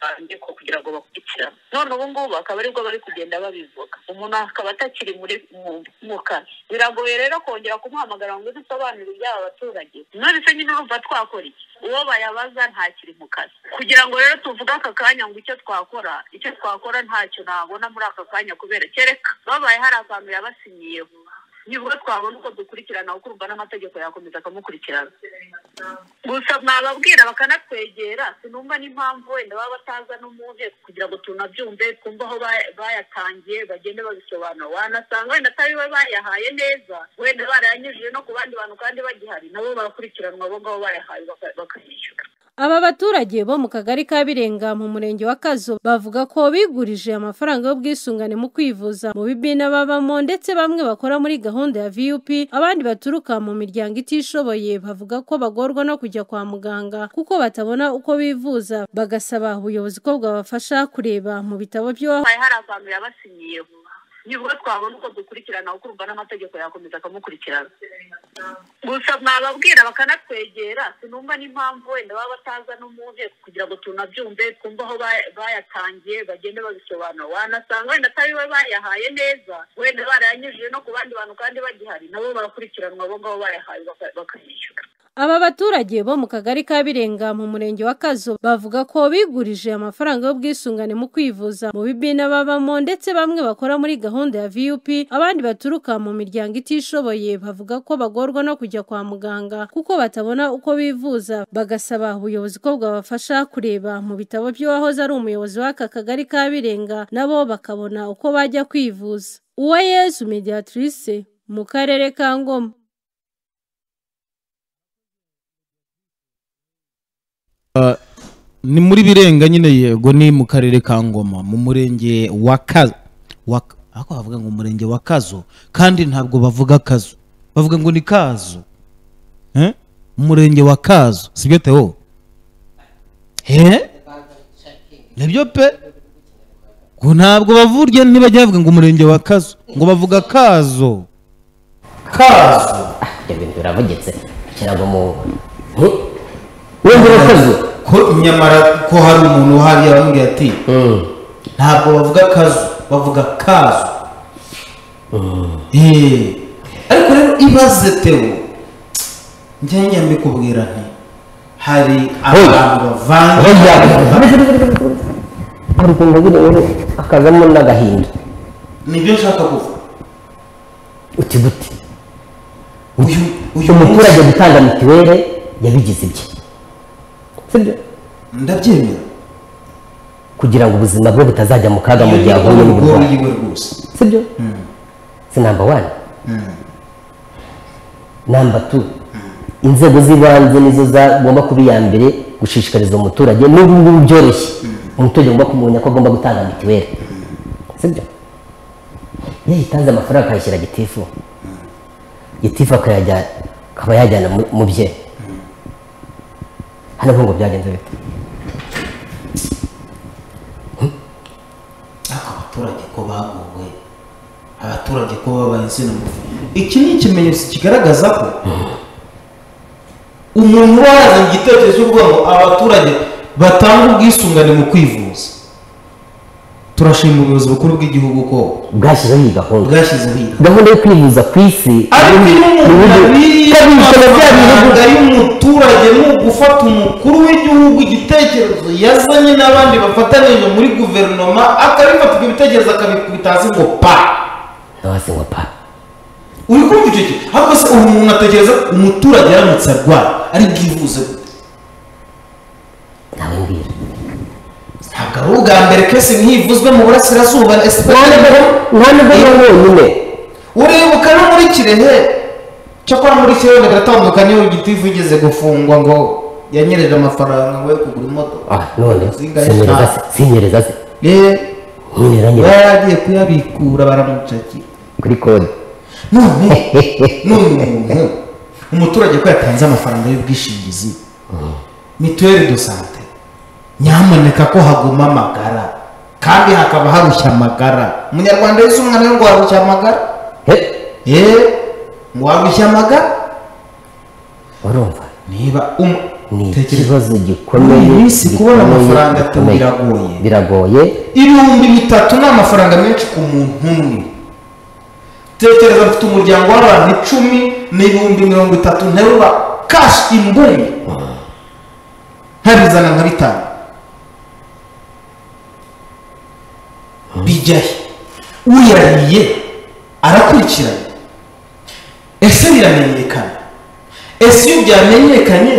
ko kugira ngo bakurikirane none ubu ngubu akaba aribwo bari kugenda babivuga umuntu akaba atakiri muri mu kazi biragoye rero kongera kumuhamagara ngo dusobanurire iby'aba baturage none se nyine urumva twakora iki uwo bayabaza ntakiri mu kazi kugira ngo rero tuvuge aka kanya ngo icyo twakora icyo twakora ntacyo nabona muri aka kanya kubera kereka babaye hari akantu yabasinyiyeho nibwo twabona uko dukurikirana kuko urumva n'amategeko yakomeza akamukurikirana gusa mwababwira bakanatwegera sinumva n'impamvu wenda baba bataza no mu nteko kugira ngo tunabyumve twumve aho bayatangiye bagende babisobanura wanasanga wenda atari we bayahaye neza wenda barayanyujije no ku bandi bantu kandi bagihari nabo bakurikiranwa abo ngabo bayahaye bakayishyura.
Aba baturage bo mu kagari ka Birenga mu murenge wa Kazo bavuga ko bigurije amafaranga y'ubwisungane mu kwivuza mu bibina babamo ndetse bamwe bakora muri gahunda ya V U P abandi baturuka mu miryango itishoboye bavuga ko bagorwa no kujya kwa muganga kuko batabona uko bivuza bagasaba ubuyobozi ko bwabafasha kureba mu bitabo byo
hari abantu yabasinyiyeho nibwo twabona uko dukurikirana kuko urumva n'amategeko yakomeza akamukurikirana gusa mwababwira bakanatwegera sinumva n'impamvu wenda baba bataza no mu nteko kugira ngo tunabyumve twumve aho bayatangiye bagende babisobanura wanasanga wenda atari we bayahaye neza wenda barayanyujije no ku bandi bantu kandi bagihari nabo bakurikiranwa abo ngabo bayahaye bakayishyura.
Aba baturage bo mu kagari ka Birenga mu murenge wa Kazo bavuga ko bigurije amafaranga y'ubwisungane mu kwivuza mu bibina babamo ndetse bamwe bakora muri gahunda ya V U P abandi baturuka mu miryango itishoboye bavuga ko bagorwa no kujya kwa muganga kuko batabona uko bivuza bagasaba ubuyobozi ko bwabafasha kureba mu bitabo by'uwahoze ari umuyobozi w'aka kagari ka Birenga nabo bakabona uko bajya kwivuza. Uwayezu Mediatrice mu karere ka Ngoma.
Uh, ni muri Birenga nyine yego ni mu karere ka Ngoma mu murenge wa Kazo ako bavuga ngo umurenge wa Kazo kandi ntabwo bavuga Kazo bavuga ngo ni Kazo eh umurenge wa Kazo sibyo Theo eh nibyo pe ngo ntabwo bavurye ntibajya bavuga ngo umurenge wa Kazo ngo bavuga Kazo
Kazo ibintu biravugitse kirago mu wenda Kazo
ko nyamara ko hari umuntu uhari yarambwiye ati ntabwo bavuga Kazo bavuga Kazo eh ariko rero ibaze Theo njye mbikubwira nti hari abantu bavanga
ariko ngabire akazamo n'agahinda
nibyo nshaka kuvuga
uti gute uyu uyu muturage gutanga mitiwere yabigize ibye sibyo
ndabyemera
kugira ngo ubuzima bwe butazajya mu kaga mu gihe ahuye n'uburwayi sibyo si number one number two inzego z'ibanze nizo zagomba kuba iya mbere gushishikariza umuturage n'ubu byoroshye umuturage agomba kumenya ko agomba gutanga mitiwere sibyo iyo yitanze amafaranga akayishyira gitifu gitifu akayajyana akaba yajyana mu bye hano ngo byagenze bite
abaturage ko baguwe abaturage ko babaye insina ngufi iki ni ikimenyetso kigaragaza ko umuntu wazanye igitekerezo cy'uko abaturage batanga ubwisungane mu kwivuza turashima ubuyobozi bukuru bw'igihugu ko
bwashyizeho iyi gahunda
bwashyizeho iyi
gahunda yo kwivuza ku isi
ariko iyo umuturage ni ugufata umukuru w'igihugu igitekerezo yazanye n'abandi bafatanije muri guverinoma akabifata ibyo bitekerezo akabikubita hasi ngo pa
hasi ngo pa
uri kumva icyo kintu ariko se ubu umuntu atekereza umuturage yaramutse arwaye ari bwivuze gute
nawe mbwira
ntabwo ari ubwa mbere kese nk'ivuzwe mu burasirazuba
nyine
uribuka no muri Kirehe cyakora muri Kirehe biratandukanye iyo igitifu igeze gufungwa ngo yanyereje amafaranga ngo yo kugura imodoka
ah none sinyereza se
eh
nyeranye
bagiye kuyabikura baramucaki
kuri kode
none none umuturage ko yatanze amafaranga y'ubwishingizi mituweli de sante nyamuneka ko haguma amagara kandi hakaba harushya amagara umunyarwanda wese umwana we ngo harushya amagara eh ngo harushya amagara
urumva
niba
ni ikibazo gikomeye
Muri iyi minsi kubona
gikomeye,
amafaranga
gikomeye.
biragoye.
biragoye
ibihumbi bitatu ni amafaranga menshi ku muntu umwe. Tekereza mfite umuryango w'abantu icumi ni ibihumbi mirongo itatu nterura kashi imbumbi ntabizana nka bitanu bijyahe uyariye arakurikirana. Ese biramenyekana? Ese iyo byamenyekanye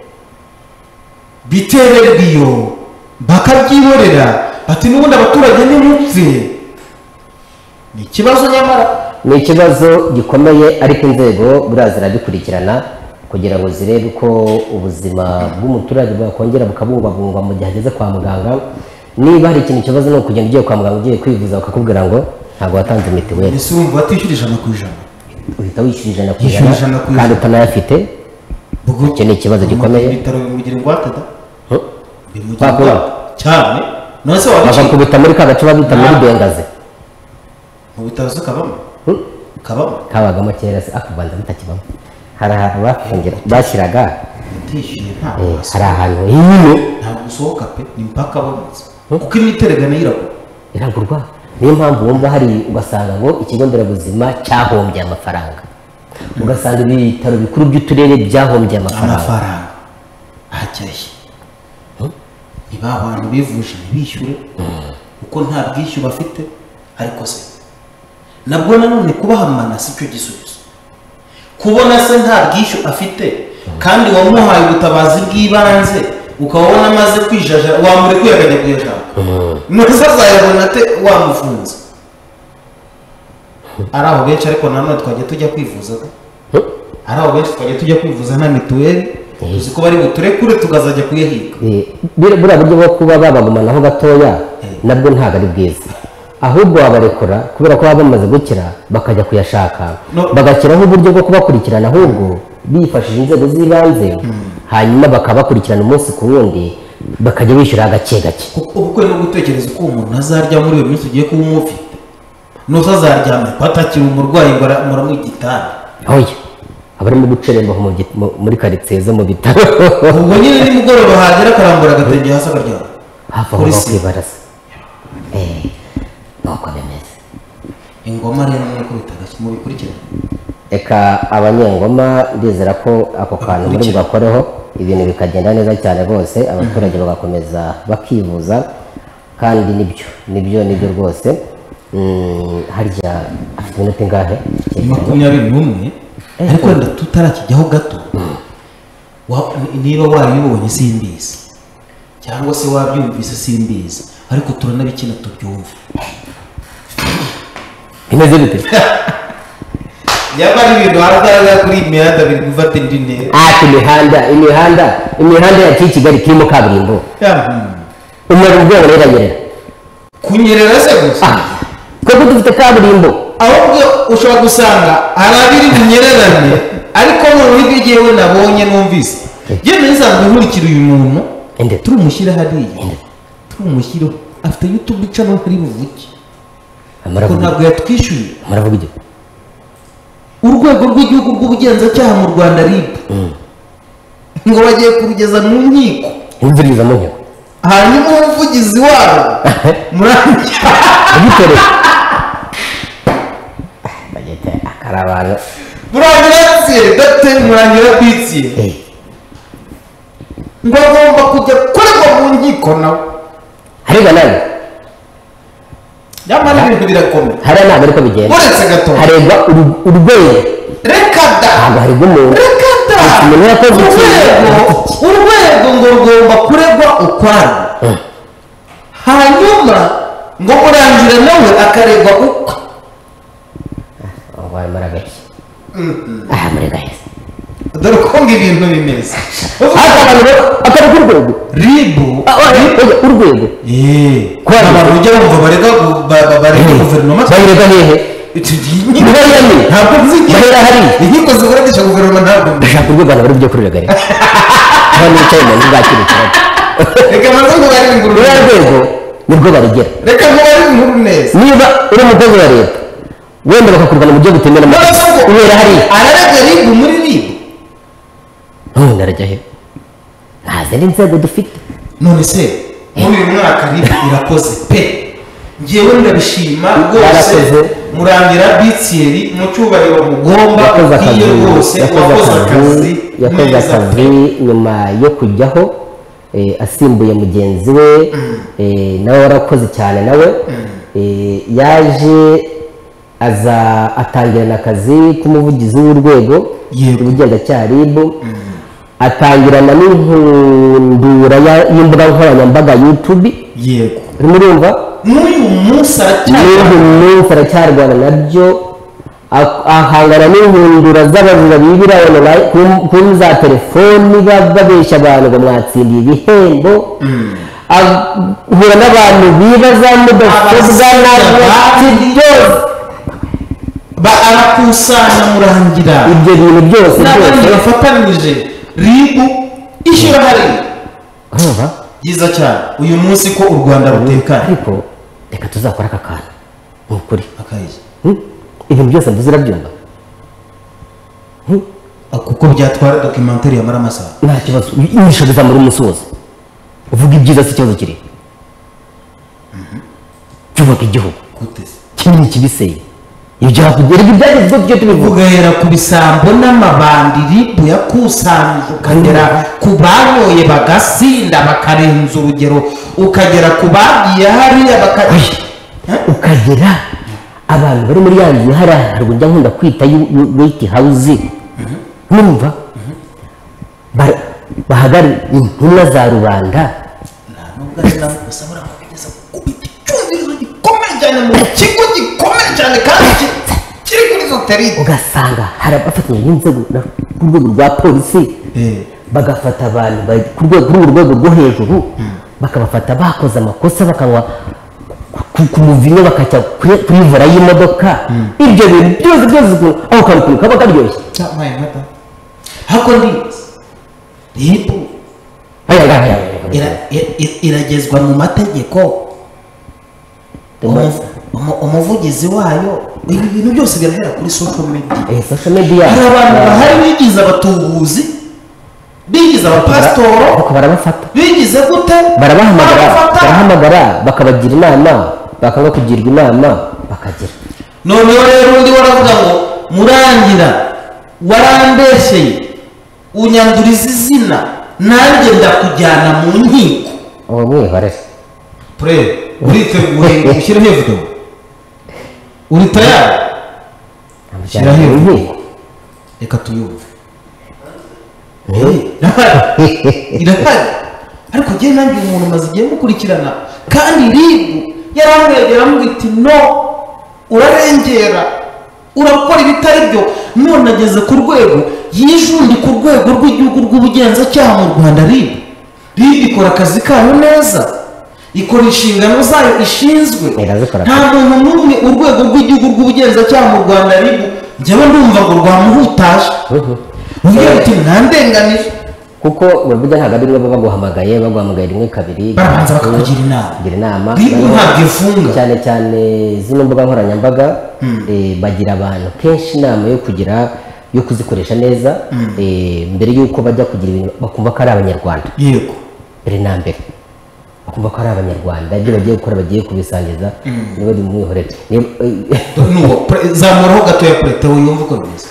bitererwa iyo bakabyihorera bati n'ubundi abaturage nimupfe? Ni ikibazo nyamara
ni ikibazo gikomeye ariko inzego buriya zirabikurikirana kugira ngo zirebe ko ubuzima bw'umuturage bwakongera bukabungwabungwa mu gihe ageze kwa muganga. Niba hari ikintu kibazo ni ukugenda ugiye kwa muganga ugiye kwivuza bakakubwira ngo ntabwo watanze mitiweli,
ese urumva watishyura ijana ku ijana
uhita wishyura ijana ku
Wishyura ijana
ijana
ku ijana.
kandi utanayafite. Icyo ni ikibazo gikomeye.
ibitaro bimugira ingwate da
Huh?
bimugira
Bakura.
ingwate cyane none se wabiciye
bakakubita muri ka gace babita muri
Ah.
bengaze.
mu bitaro se kabamo
Hmm?
kabamo
kabagamo kera se akubanza bitakibamo. hari ahantu bafungira bashyiraga
utishyuye
eh,
ntabwo
hari ahantu hino
ntabwo usohoka pe ni mpaka abonetse kuko imiti erega iragura
iragurwa. Niyo mpamvu wumva hari ugasanga ngo ikigo nderabuzima cyahombye amafaranga, ugasanga ibitaro bikuru by'uturere byahombye amafaranga.
amafaranga ajyaye ni ba bantu bivuje ntibishyure kuko nta bwishyu bafite. Ariko se nabwo nanone kubahamana si cyo gisubizo. Kubona se nta bwishyu afite kandi wamuhaye ubutabazi bw'ibanze ukabona amaze kwijajara wamure kwiyaganya kuyashaka none se azayabona ate wamufunze? Ari aho benshi ariko nanone twajya tujya kwivuza ari aho benshi twajya tujya kwivuza nta mituweli uzi ko bari buturekure tukazajya kuyahiga.
Eh, buriya buriya buryo bwo kuba babagumanaho gatoya nabwo ntabwo ari bwiza, ahubwo wabarekura kubera ko baba bamaze gukira bakajya kuyashaka
No.
bagashyiraho uburyo bwo kubakurikirana ahubwo bifashishije inzego z'ibanze hanyuma bakabakurikirana umunsi ku wundi bakajya bishyura gake gake.
kuko ubukwe no gutekereza uko umuntu azarya muri iyo minsi ugiye kuba umufite n'utazaryama batakira umurwayi ngo muramuha igitanda.
oya abarimo gucererwa mu gi- mu- muri karitsiye zo mu bitaro
ubwo nyine nimugoroba hagera akarambura agatenge hasi akaryama
hafi aho
Kuri
ngaho
sima.
kwibaraza. Eh, nuko bimeze.
ingoma rero nuko bitagashya mu bikurikirane.
Reka abanyengoma ndizera ko ako kantu muri bugakoreho ibintu bikagenda neza cyane rwose, abaturage bagakomeza bakivuza kandi nibyo nibyo nibyo rwose. Mm, harya afite iminota ingahe?
makumyabiri n'umwe ariko wenda tutarakijyaho gato wa- niba warabibonye simbizi cyangwa se wabyumvise simbizi ariko turanabikina tubyumva.
Bimeze bite?
nyamara ibintu haragaragara kuri iyi mihanda biri gufata indi ntera.
Ati imihanda imihanda imihanda yacu Kigali kirimo kaburimbo umuriro ubwonko uranyerera.
kunyerera se gusa
Twebwe dufite kaburimbo.
ahubwo ushobora gusanga hari abiri bunyererane ariko noneho ibyo jyewe nabonye numvise jyewe nsanzwe nkurikira uyu muntu
Ende.
tumumushyire hariya tumumushyire afite youtube channel kuri buvuge ko
Amaravuga
ntabwo yatwishyuye.
amaravuga ibyo.
urwego rw'igihugu rw'ubugenzacyaha mu Rwanda R I B ngo bagiye kurugeza mu nkiko
Imviriza mu nkiko.
hanyuma umuvugizi wabo murangira
Ubitore. Bagete akarabana.
murangira tsere date murangira bitsiye
Eh,
ngo agomba kujya kuregwa mu nkiko nawe.
harega nawe.
nyamara ibintu birakomeye
Hariya ntabwo ariko bigenda.
uretse gato
Haregwa uru- urwego.
reka da
Ntabwo haregwa umuntu.
reka da
Umuntu yakoze
urwego
ikintu.
urwego ngo rugomba kuregwa ukwarwo
Hmm.
hanyuma ngo murangira nawe akaregwa ukwe.
ngo arimo aragashya. aha muri gaheza.
dore uko ngo ibintu bimeze
Haka abantu akari ku rwego.
ribu
Ah, oya, oya, urwego.
eee
Kwa-
abantu ujya bumva barega gu- ba- ba- barega guverinoma
Bayirega hehe? Bahera ni?
ntabwo nzi
Bahera hari?
inkiko ziburanisha guverinoma ntabwo mbi
Ndashaka urwego abantu bari byo kuri regare. Hano nicaye mu nzu bwakira ikibazo.
reka maze ngo bari inguru
Ruriya rwego nibwo barigera.
reka ngo bari inkuru neza
Niba uri umukozi wa leta wenda bakakurwanya mu buryo butemewe
none se ngo
n'amategeko. Ubera hariya.
ararega ribu muri ribu
Ntundi arajya he? nta zindi nzego dufite.
none se muri uyu mwaka ribu irakoze pe ngewe ndabishima rwose murangira bitsiyeri mu cyubahiro mugomba ugiye rwose wakoze akazi
yakoze akazi nyuma yo kujyaho asimbuye mugenzi we nawe warakoze cyane nawe yaje aza atangirana akazi k'umuvugizi w'urwego rw'ubugenzacyaha ribu atangirana n'inkundura y'imbuga nkoranyambaga YouTube.
yego
murumva
n'uyu munsi
aracyarwana nabyo ahangana n'inkundura z'abajura bibira kuri za telefoni babeshya abantu ngo mwatsindiye ibihembo, ahura n'abantu biba za mudasobwa n'abati byose
arakusanya murangira
ibyo bintu byose
n'abandi bafatanije ribu ishyura hariya byiza cyane uyu munsi ko u Rwanda rutekanye.
ariko reka tuzakora aka kantu ni ukuri
akayiye
ibintu byose nduzira byumva
kuko byatwara documentary yamara amasaha
nta kibazo yishobeza muri umusozi uvuga ibyiza si ikibazo kiri cyubaka igihugu kinini kibiseye ibyo hakugera ibyagezweho tujye tubivuga
ugahera ku bisambo n'amabandi ribu yakusanyije ukagera ku banyoye bagasinda bakarenza urugero ukagera ku bagiye hariya
ukagera abantu bari muri ya nzu hariya hari ujya nkunda kwita White House numva bahagarariye intumwa za rubanda
mu kigo gikomeye cyane kandi kiri kuri zo terite
ugasanga hari abafatanya n'inzego ku rwego rwa polisi bagafata abantu ku rwego rwo hejuru bakabafata bakoze amakosa bakanywa ku muvinyo bakajya kuri vora y'imodoka. ibyo bintu byose byose aho kantu kaba karyoshye
hako ndi ribu iragezwa mu mategeko umuvugizi wayo ibi bintu byose birahera kuri social media.
social media
hari abantu bahari bigize abatubuzi bigize abapasitoro
barabafata
bigize gute
barabahamagara barahamagara bakabagira inama bakanga kugirwa inama bakagira.
noneho rero undi waravuga ngo murangira warambesheye unyanduriza izina nanjye ndakujyana mu nkiko.
uwo mwihorere
pre uriteguye gushyiraho video uri tayari shyiraho video reka tuyumve irahari ariko njye nanjye umuntu maze igihe mukurikirana kandi ribu yaramwegera amubwira iti no urarengera urakora ibitari byo none ageze ku rwego yijundi ku rwego rw'igihugu rw'ubugenzacyaha mu Rwanda. ribu ribu ikora akazi kayo neza ikora inshingano zayo ishinzwe nta muntu n'umwe urwego rw'igihugu rw'ubugenzacyaha mu Rwanda ribu njyewe ndumva ngo rwamuhutaje uvuga uti mwandenganije
kuko bavuga ntabwo ari baba baguhamagaye baguhamagaye rimwe kabiri
barabanza bakakugira inama
kugira inama
ribu ntabwo ifunga
cyane cyane zino mbuga nkoranyambaga bagira abantu kenshi inama yo kugira yo kuzikoresha neza mbere y'uko bajya kugira ibintu bakumva ko ari abanyarwanda.
yego
mbere na mbere bakumva ko ari abanyarwanda ibyo bagiye gukora bagiye kubisangiza niba ari umwihorere
zamuraho gatoya perezida yumva uko bimeze.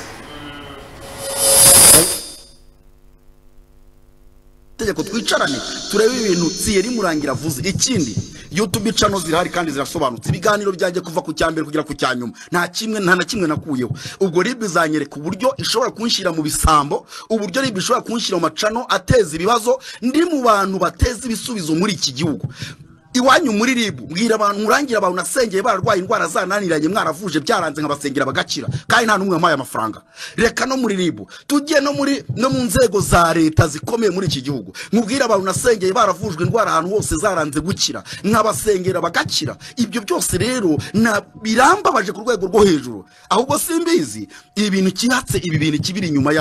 tegeko twicarane turebe ibintu Thierry Murangira avuze. ikindi YouTube channel zirahari kandi zirasobanutse ibiganiro byanjye kuva ku cyambere kugira ku cyanyuma nta kimwe nta na kimwe nakuyeho. ubwo ribu izanyereka uburyo ishobora kunshira mu bisambo uburyo ribu ishobora kunshira mu macano ateza ibibazo ndi mu bantu bateza ibisubizo muri iki gihugu. iwanyu muri ribu mbwira abantu murangira abantu nasengeye bararwaye indwara zananiranye mwaravuje byaranze nkabasengera bagakira kandi nta numwe amaye amafaranga. reka no muri ribu tugiye no muri no mu nzego za leta zikomeye muri iki gihugu mubwira abantu nasengeye baravujwe indwara ahantu hose zaranze gukira nkabasengera bagakira. ibyo byose rero na birambabaje ku rwego rwo hejuru ahubwo simbizi ibi bintu kihatse ibi bintu kibiri inyuma yabyo.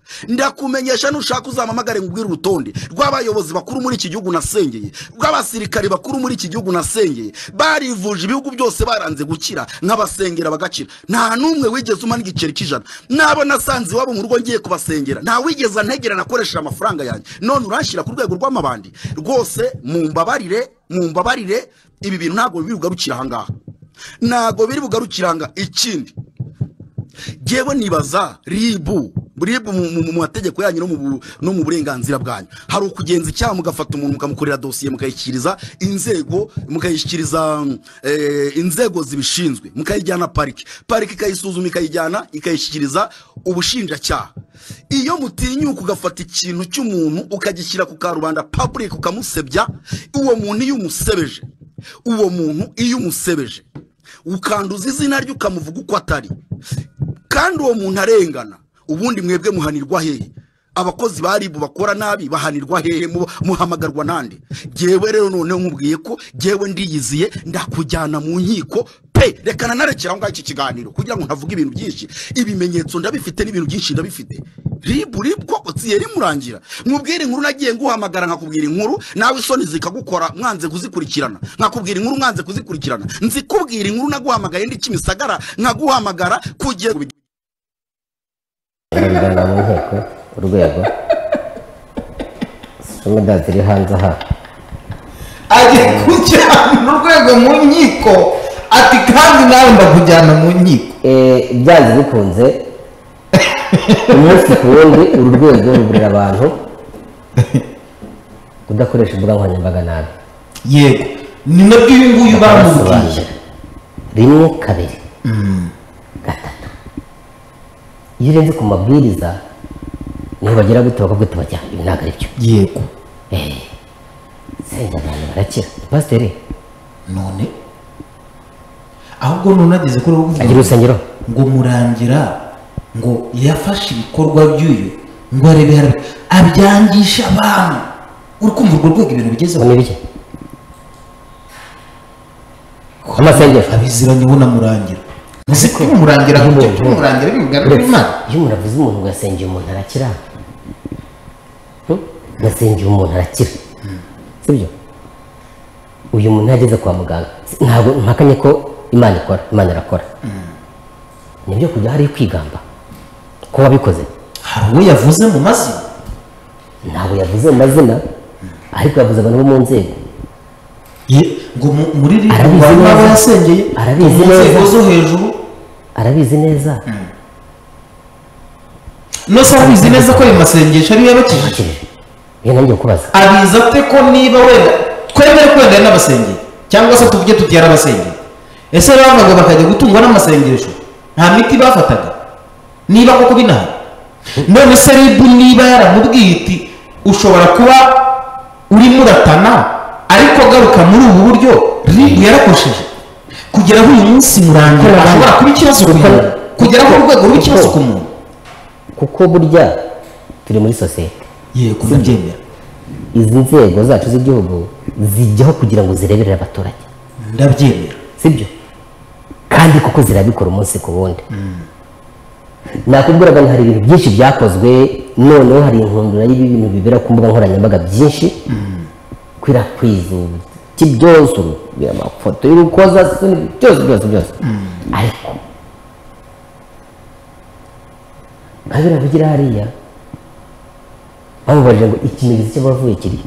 ndakumenyesha nushaka uzamamagare ngubwira urutonde rw'abayobozi bakuru muri iki gihugu nasengeye, rw'abasirikare bakuru muri iki gihugu nasengeye, barivuje ibihugu byose baranze gukira nk'abasengera bagakira. Nta numwe wigeze umana igiceri cy'ijana. Nabo nasanze iwabo mu rugo ngiye kubasengera, nta wigeze antegera nakoresha amafaranga yanjye. None uranshyira ku rwego rw'amabandi rwose. Mumbabarire, mumbabarire, ibi bintu ntabwo biri bugarukira ahangaha, ntabwo biri bugarukira ahangaha. Ikindi jewe nibaza ribu ribu mu mategeko yanyu no mu burenganzira bwanyu, hari ukugenza icyaha mugafata umuntu mukamukorera dosiye mukayishyikiriza inzego, mukayishyikiriza inzego zibishinzwe, mukayijyana pariki, pariki ikayisuzuma ikayijyana ikayishyikiriza ubushinjacyaha. Iyo mutinyuka ugafata ikintu cy'umuntu ukagishyira ku karubanda public ukamusebya, uwo muntu iyo umusebeje, uwo muntu iyo umusebeje ukanduza izina rye ukamuvuga uko atari, kandi uwo muntu arengana, ubundi mwebwe muhanirwa hehe? Abakozi baribu bakora nabi bahanirwa hehe? Muhamagarwa nande? Jewe rero none nkubwiye ko jewe ndiyiziye ndakujyana mu nkiko pe. Rekana narekera ngo iki kiganiro kugira ngo ntavuga ibintu byinshi, ibimenyetso ndabifite n'ibintu byinshi ndabifite. Ribu ribu ko tsiyeri murangira mubwire inkuru nagiye nguhamagara nkakubwira inkuru nawe isoni zikagukora mwanze kuzikurikirana, nkakubwira inkuru mwanze kuzikurikirana, nzikubwira inkuru naguhamagaye ndi Kimisagara nkaguhamagara kugiye
Ndana mu nteko urwego Someda ziri hanze aha
aje kujyana urwego mu nkiko, ati kandi nawe ndakujyana mu nkiko.
eh byanze bikunze umunsi ku wundi uru rwego ruburira abantu kudakoresha imbuga nkoranyambaga nabi.
Yego, ni nabyo uyu nguyu bamubwiye
rimwe kabiri gatatu. Iyo urenze ku mabwiriza niho bagera gute bakabwita bajya ibi ntabwo ari byo.
Yego,
eh senga abantu barakira pasiteri
none ahubwo none ageze kuri ubu
agira urusengero
ngo murangira ngo yafashe ibikorwa by'uyu ngo arebe harebe abyangisha abantu. Uri kumva urwo rwego ibintu bigezeho
ni bike amasengesho
abiziranye ubona murangira muziko murangira nk'icyo murangira bingana n'Imana.
Iyo umuntu avuze umuntu ugasengera umuntu arakira, ugasengera umuntu arakira, sibyo? Uyu muntu yageze kwa muganga, ntabwo mpakanye ko Imana ikora, Imana irakora. Nibyo kujya hari kwigamba ko wabikoze.
Hari uwo yavuze mu mazina?
Ntabwo yavuze mu mazina, ariko yavuze abantu bo mu nzego.
Ngo muri iri rwanda yasengeye
arabizi neza
zo hejuru,
arabizi neza.
No se arabizi neza ko ayo masengesho ariyo yabakijije.
Iyo nanjye kubaza
abiza ate ko niba wenda twemere kwenda n'abasengeye cyangwa se tuvuge tuti yarabasengeye, ese bavaga bakajya gutungwa n'amasengesho nta miti bafataga niba koko binaha? None se ribu niba yaramubwiye iti ushobora kuba uri muratana ariko garuka muri ubu buryo, ribu yarakosheje kugera aho uyu munsi murangira ashobora kuba ikibazo ku muntu, kugera ku rwego rw'ikibazo ku muntu,
kuko burya turi muri sosiyete.
Yego, ndabyemera.
Izi nzego zacu z'igihugu zijyaho kugira ngo zireberere abaturage,
ndabyemera,
sibyo? Kandi kuko zirabikora umunsi ku wundi. Nakubwiraga ngo hari ibintu byinshi byakozwe, noneho hari inkundura y'ibintu bibera ku mbuga nkoranyambaga byinshi, kwirakwiza byose, amafoto y'urukoza byose byose byose. Ariko nkabira kugira hariya bamubarije ngo ikimenyetso cy'abavuye kiri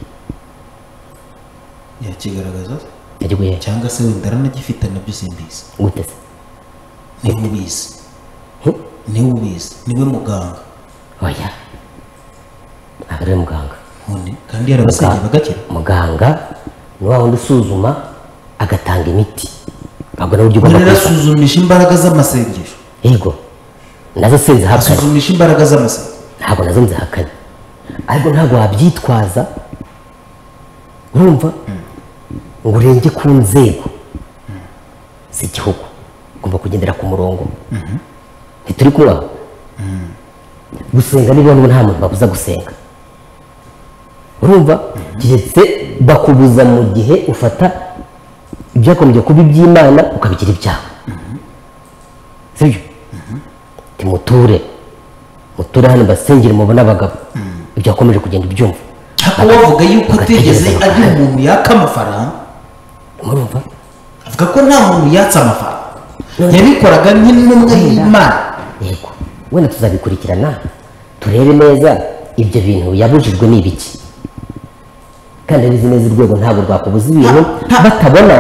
yakigaragaza
yagiguye
cyangwa se wenda aranagifite nabyo simbizi.
Gute se?
Niwe ubizi, niwe ubizi, niwe muganga.
Oya, ntabwo ari muganga.
None kandi yarabasengeye bagakira.
Muganga ni wa wundi usuzuma agatanga imiti, ntabwo nawe ujya ugomba
asuzumisha imbaraga z'amasengesho.
Yego, nazo sinzi hakanye.
Asuzumisha imbaraga z'amasengesho
ntabwo nazo nzihakanye, ariko ntabwo wabyitwaza urumva ngo urenge ku nzego z'igihugu, ugomba kugendera ku murongo. Ntituri kumwe aho. Gusenga niba nta muntu babuza gusenga, urumva? Keretse bakubuza mu gihe ufata ibyakomeje kuba iby'Imana ukabigira ibyawe, sibyo? Timuture muture hano basengere mubona abagabo ibyo akomeje kugenda ibyumva
ariko wavuga yuko atigeze agira umuntu yaka amafaranga
murumva
avuga ko nta muntu yatsa amafaranga yabikoraga nk'intumwa y'Imana
yego wenda tuzabikurikirana turebe neza ibyo bintu yabujijwe ni ibiki kandi abizi neza urwego ntabwo rwakubuza ibintu batabona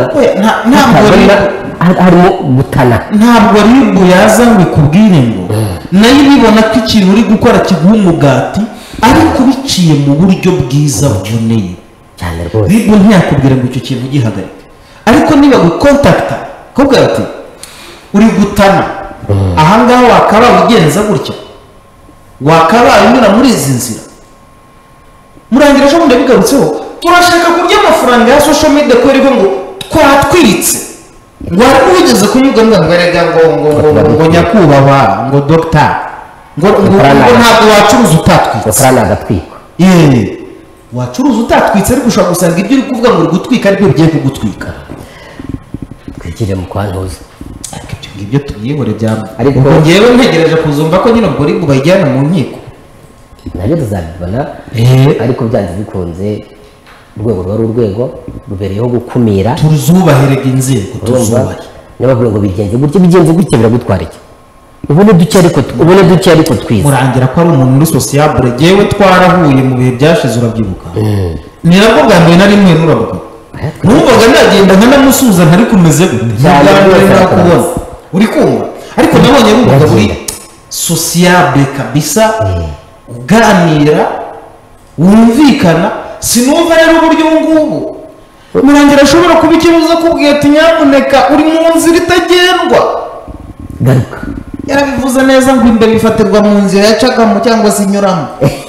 harimo gutana
ntabwo ribu yaza ngo ikubwire ngo nayo ibibona ko ikintu uri gukora kiguha umugati ariko biciye mu buryo bwiza buboneye
cyane rwose
ribu ntiyakubwira ngo icyo kintu gihagarike ariko niba gukontakita kubwira ati uri gutana ahangaha wakabaye ugenza gutya wakabaye unyura muri izi nzira murangira ejo bundi bigarutseho turashaka kurya amafaranga ya social media kubera ngo twatwiritse wari wigeze kunyuga ngo erega ngo ngo ngo nyakubahwa ngo doctor ngo ngo ntabwo wacuruza utatwitse
amafaranga agatwikwa
yeee wacuruza utatwitse ariko ushobora gusanga ibyo uri kuvuga ngo uri gutwika aribyo bigiye kugutwika
twigire mu kwantuza
ibyo ngibyo tubyihore byaba ariko ngewe ntegereje kuzumva ko nyine ubwo ribu bayijyana mu nkiko
nabyo tuzabibona ariko byanze bikunze urwego rwari urwego rubereyeho gukumira
tuzubaherega inzego tuzubahe
niba bavuga ngo bigenze gutya bigenze gutya biragutwara iki ubone duke ariko ubone duke ariko twiza
murangira ko ari umuntu muri sociable jewe twarahuye mu bihe byashize urabyibuka ni nabwo bwa mbere nari mwe nurabuka numvaga nagenda nkanamusuza ntari kumeze gute cyane nakubona uri kumva ariko nabonye rumva buri sociable kabisa uganira wumvikana sinumva rero uburyo ngubu murangira ashobora kuba ikibazo kubwira ati nyamuneka uri mu nzira itagendwa
garuka
yarabivuze neza ngo imbere bifatirwa mu nzira yacagamo cyangwa se inyuramo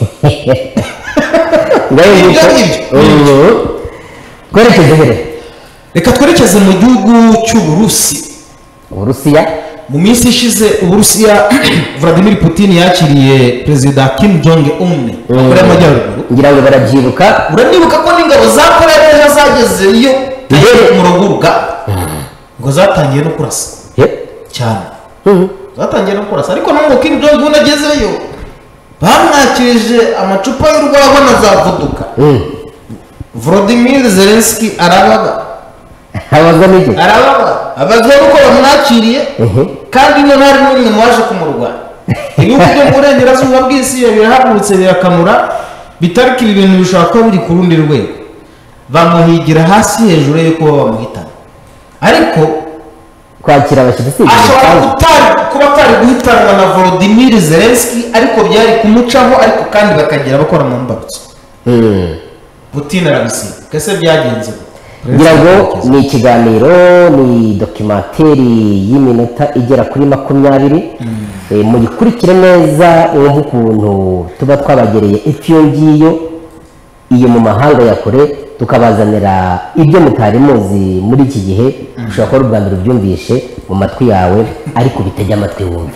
twerekeze here
reka twerekeze mu gihugu cy'uburusi
uburusiya
mu minsi ishize uburusiya Vladimir Putin yakiriye perezida Kim Jong Un Korea y'Amajyaruguru
ngira ngo barabyibuka
uranibuka ko n'ingabo za Korea zageze iyo umurongo uruga ngo zatangiye no kurasa cyane zatangiye no kurasa ariko nubwo Kim Jong Un agezeyo bamwakirije amacupa y'urwabo na za voduka Volodymyr Zelensky arabaga
abazwa n'iki
arabaga abazwa uko bamwakiriye kandi no ntari n'umwe mu waje kumurwanya ibihugu byo mu burengerazuba bw'isi birahagurutse birakanura bitarika ibi bintu bishobora kuba biri ku rundi rwego bamuhigira hasi hejuru y'uko bamuhitana ariko
kwakira abashyitsi
ashobora kuba atari guhitanwa na Volodymyr Zelensky ariko byari kumucaho ariko kandi bakagera bakora mu mbarutso Putin arabisiga kese byagenze
ngira ngo ni ikiganiro ni dokimateri y'iminota igera kuri makumyabiri muyikurikire neza wumva ukuntu tuba twabagereye iyo ngiyo iyo mu mahanga ya kure tukabazanira ibyo mutari muzi muri iki gihe ushobora kuba ubwa mbere ubyumvishe mu matwi yawe ariko bitege amatwi wumve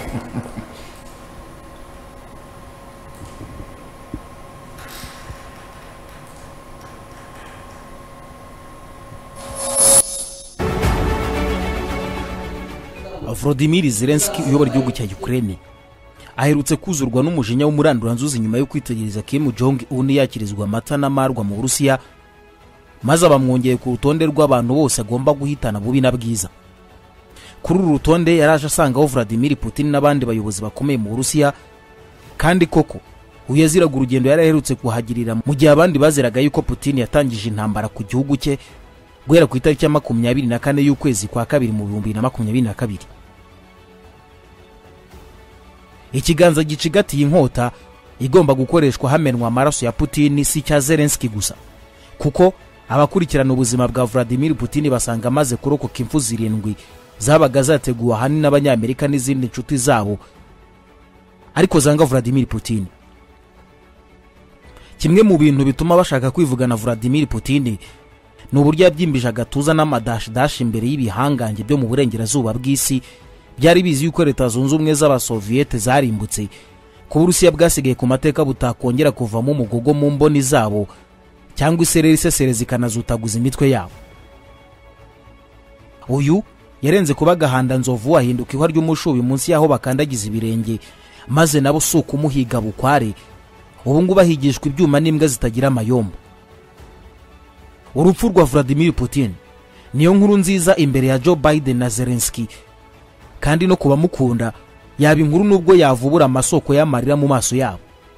Volodymyr Zelensky uyobora igihugu cya Ukraine aherutse kuzurwa n'umujinya w'umuranduranzuzi nyuma yo kwitegereza Kim Jong Un yakirizwa amata n'amarwa mu Burusiya maze abamwongeye ku rutonde rw'abantu bose agomba guhitana bubi na bwiza. Kuri uru rutonde yaraje asangaho Vladimir Putin n'abandi bayobozi bakomeye mu Burusiya kandi koko uyaziraga urugendo yaraherutse kuhagirira mu gihe abandi baziraga yuko Putin yatangije intambara ku gihugu cye guhera ku itariki ya makumyabiri na kane y'ukwezi kwa kabiri mu bihumbi bibiri na makumyabiri na kabiri. Ikiganza gicigatiye inkota igomba gukoreshwa hamenwa amaraso ya Putin si cya Zelensky gusa kuko abakurikirana ubuzima bwa Vladimir Putin basanga amaze kurokoka impfu zirindwi zabaga zateguwe ahanini n'abanyamerika n'izindi nshuti zabo ariko zanga Vladimir Putin. Kimwe mu bintu bituma bashaka kwivugana Vladimir Putin ni uburyo yabyimbije agatuza n'amadashdash imbere y'ibihangange byo mu burengerazuba bw'isi byari bizi yuko leta zunze ubumwe z'abasoviyete zarimbutse ku Burusiya bwasigaye ku mateka butakongera kuvamo umugogo mu mboni zabo cyangwa isereri isesereza ikanazutaguza imitwe yabo. Uyu yarenze kuba gahanda nzovu wahinduka ihwa ry'umushubi munsi yaho bakandagiza ibirenge maze nabo si ukumuhiga bukware, ubu ngubu bahigishwa ibyuma n'imbwa zitagira amayombo. Urupfu rwa Vladimir Putin niyo nkuru nziza imbere ya Joe Biden na Zelensky, kandi no kuba mukunda yaba inkuru nubwo yavubura amasoko y'amarira mu maso yabo.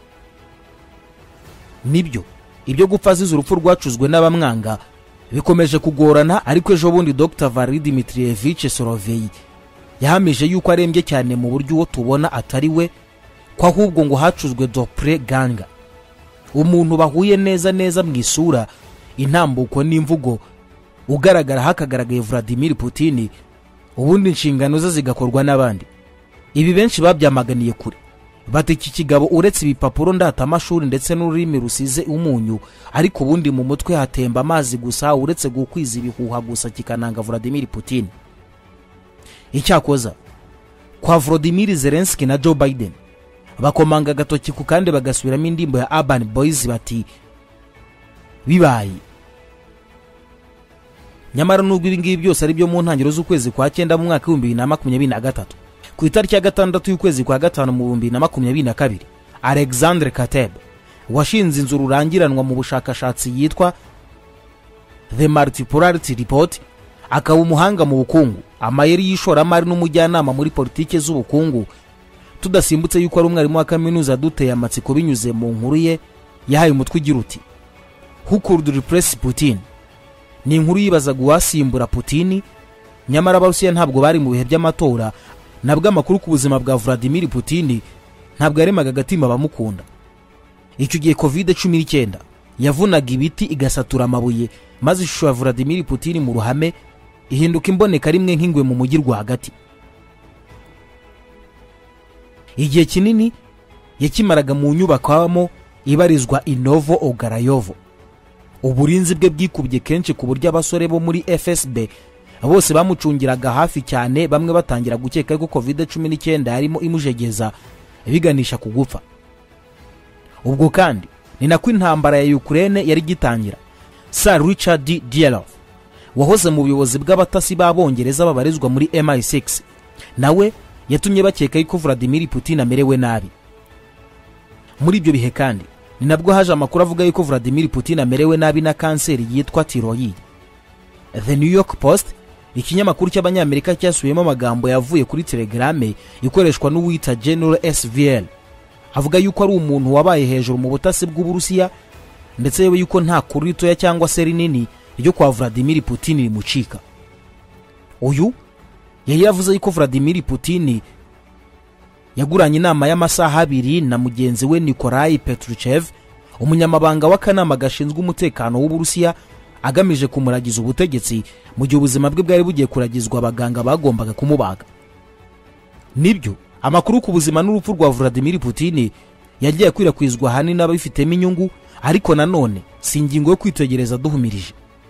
Nibyo ibyo gupfa azize urupfu rwacuzwe n'abamwanga bikomeje kugorana, ariko ejo bundi Dr Valery Dmitrievich Solovey yahamije yuko arembye cyane mu buryo uwo tubona atari we, ko ahubwo ngo hacuzwe doppelganger, umuntu bahuye neza neza mu isura, intambuko n'imvugo, ugaragara hakagaragaye Vladimir Putin, ubundi inshingano ze zigakorwa n'abandi. Ibi benshi babyamaganiye kure, bati iki kigabo uretse ibipapuro ndatamashuri ndetse n'ururimi rusize umunyu, ariko ubundi mu mutwe hatemba amazi gusa, uretse gukwiza ibihuha gusa kikananga Vladimir Putin. Icyakoza kwa Volodymyr Zelensky na Joe Biden bakomanga agatoki ku kandi bagasubiramo indimbo ya Urban Boys bati bibaye. Nyamara nubwo ibi ngibi byose ari byo mu ntangiriro z'ukwezi kwa cyenda mu mwaka w'ibihumbi bibiri na makumyabiri na gatatu, ku itariki ya gatandatu y'ukwezi kwa gatanu mu bihumbi bibiri na makumyabiri na kabiri, Alexander Kateb washinze inzu rurangiranwa mu bushakashatsi yitwa The Multipolarity Report, akaba umuhanga mu bukungu, amayeri y'ishoramari n'umujyanama muri politike z'ubukungu, tudasimbutse yuko ari umwarimu wa kaminuza duteye amatsiko binyuze mu nkuru ye yahaye umutwe ugira uti Who could replace Putin? Ni inkuru yibazaga uwasimbura Putin, nyamara Abarusiya ntabwo bari mu bihe by'amatora, nabwo amakuru ku buzima bwa Vladimir Putin ntabwo yaremaga agatima bamukunda. Icyo gihe covid cumi n'icyenda yavunaga ibiti igasatura amabuye, maze ishusho ya Vladimir Putin mu ruhame ihinduka imboneka rimwe nk'ingwe mu mujyi rwagati. Igihe kinini yakimaraga mu nyubako abamo ibarizwa Inovo Ogarayovo. Uburinzi bwe bwikubye kenshi ku buryo abasore bo muri F S B bose bamucungiraga hafi cyane, bamwe batangira gukeka ko covid cumi n'icyenda yarimo imujegeza biganisha kugupfa. Ubwo kandi ni nako intambara ya Ukraine yari gitangira. Sir Richard D. Dialov wahoze mu buyobozi bw'abatasi b'Abongereza babarizwa muri M I six, nawe yatumye bakeka ko Vladimir Putin amerewe nabi. Muri ibyo bihe kandi ni nabwo haje amakuru avuga yuko Vladimir Putin amerewe nabi na kanseri yitwa thyroid. The New York Post, ikinyamakuru cy'Abanyamerika cyasubiyemo amagambo yavuye kuri Telegram ikoreshwa n'uwita General S V L, avuga yuko ari umuntu wabaye hejuru mu butasi bw'Uburusiya, ndetse yewe yuko nta kuri ritoya cyangwa se rinini ryo kwa Vladimir Putin rimucika. Uyu yari yavuze yuko Vladimir Putin yaguranye inama y'amasaha abiri na mugenzi we Nikolai Petruchev, umunyamabanga w'akanama gashinzwe umutekano w'Uburusiya, agamije kumuragiza ubutegetsi mu gihe ubuzima bwe bwari bugiye kuragizwa abaganga bagombaga kumubaga. Nibyo amakuru ku buzima n'urupfu rwa Vladimir Putin yagiye kwirakwizwa hanini n'ababifitemo inyungu, ariko nanone si ingingo yo kwitegereza duhumirije.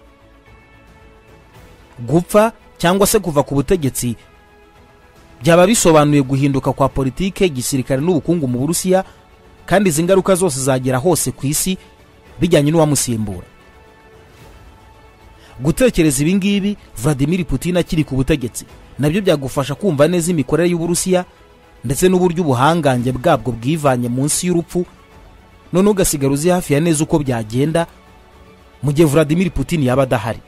Gupfa cyangwa se kuva ku butegetsi byaba bisobanuye guhinduka kwa politike, gisirikare n'ubukungu mu Burusiya, kandi izi ngaruka zose zagera hose ku isi bijyanye n'uwamusimbura. Gutekereza ibi ngibi Vladimir Putin akiri ku butegetsi nabyo byagufasha kumva neza imikorere y'Uburusiya ndetse n'uburyo ubuhangange bwabwo bwivanye munsi y'urupfu, none ugasigara uzi hafi ya neza uko byagenda mu gihe Vladimir Putin yaba adahari.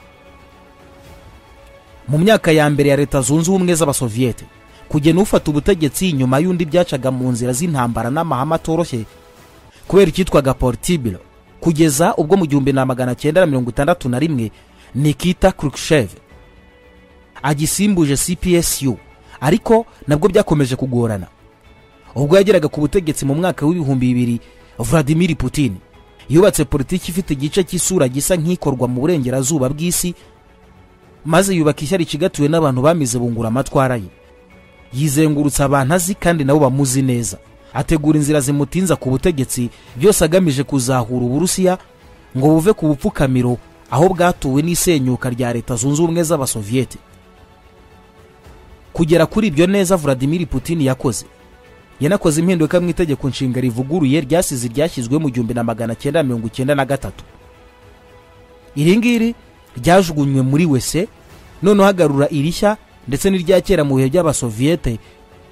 Mu myaka ya mbere ya Leta Zunze Ubumwe z'Abasoviete, kugena ufata ubutegetsi nyuma y'undi byacaga mu nzira z'intambara n'amahame atoroshye kubera icyitwaga Politburo, kugeza ubwo mu gihumbi na magana cyenda na mirongo itandatu na rimwe Nikita Khrushchev agisimbuje C P S U, ariko nabwo byakomeje kugorana. Ubwo yageraga ku butegetsi mu mwaka w'ibihumbi bibiri, Vladimir Putin yubatse politiki ifite igice cy'isura gisa nk'ikorwa mu burengerazuba bw'isi, maze yubaka ishyari kigatuwe n'abantu bamize bungura amatwara ye. Yizengurutsa abantu azi kandi nabo bamuzi neza, ategura inzira zimutinza ku butegetsi, byose agamije kuzahura Uburusiya ngo buve ku bupfukamiro aho bwatuwe n'isenyuka rya Leta Zunze Ubumwe z'Abasoviete. Kugera kuri ibyo neza Vladimir Putin yakoze yanakoze impinduka mu itegeko nshinga rivuguruye ryasize ryashyizwe mu gihumbi na magana cyenda mirongo icyenda na gatatu. Iri ngiri ryajugunywe muri wese, none hagarura irishya ndetse n'irya kera mu bihe by'Abasoviete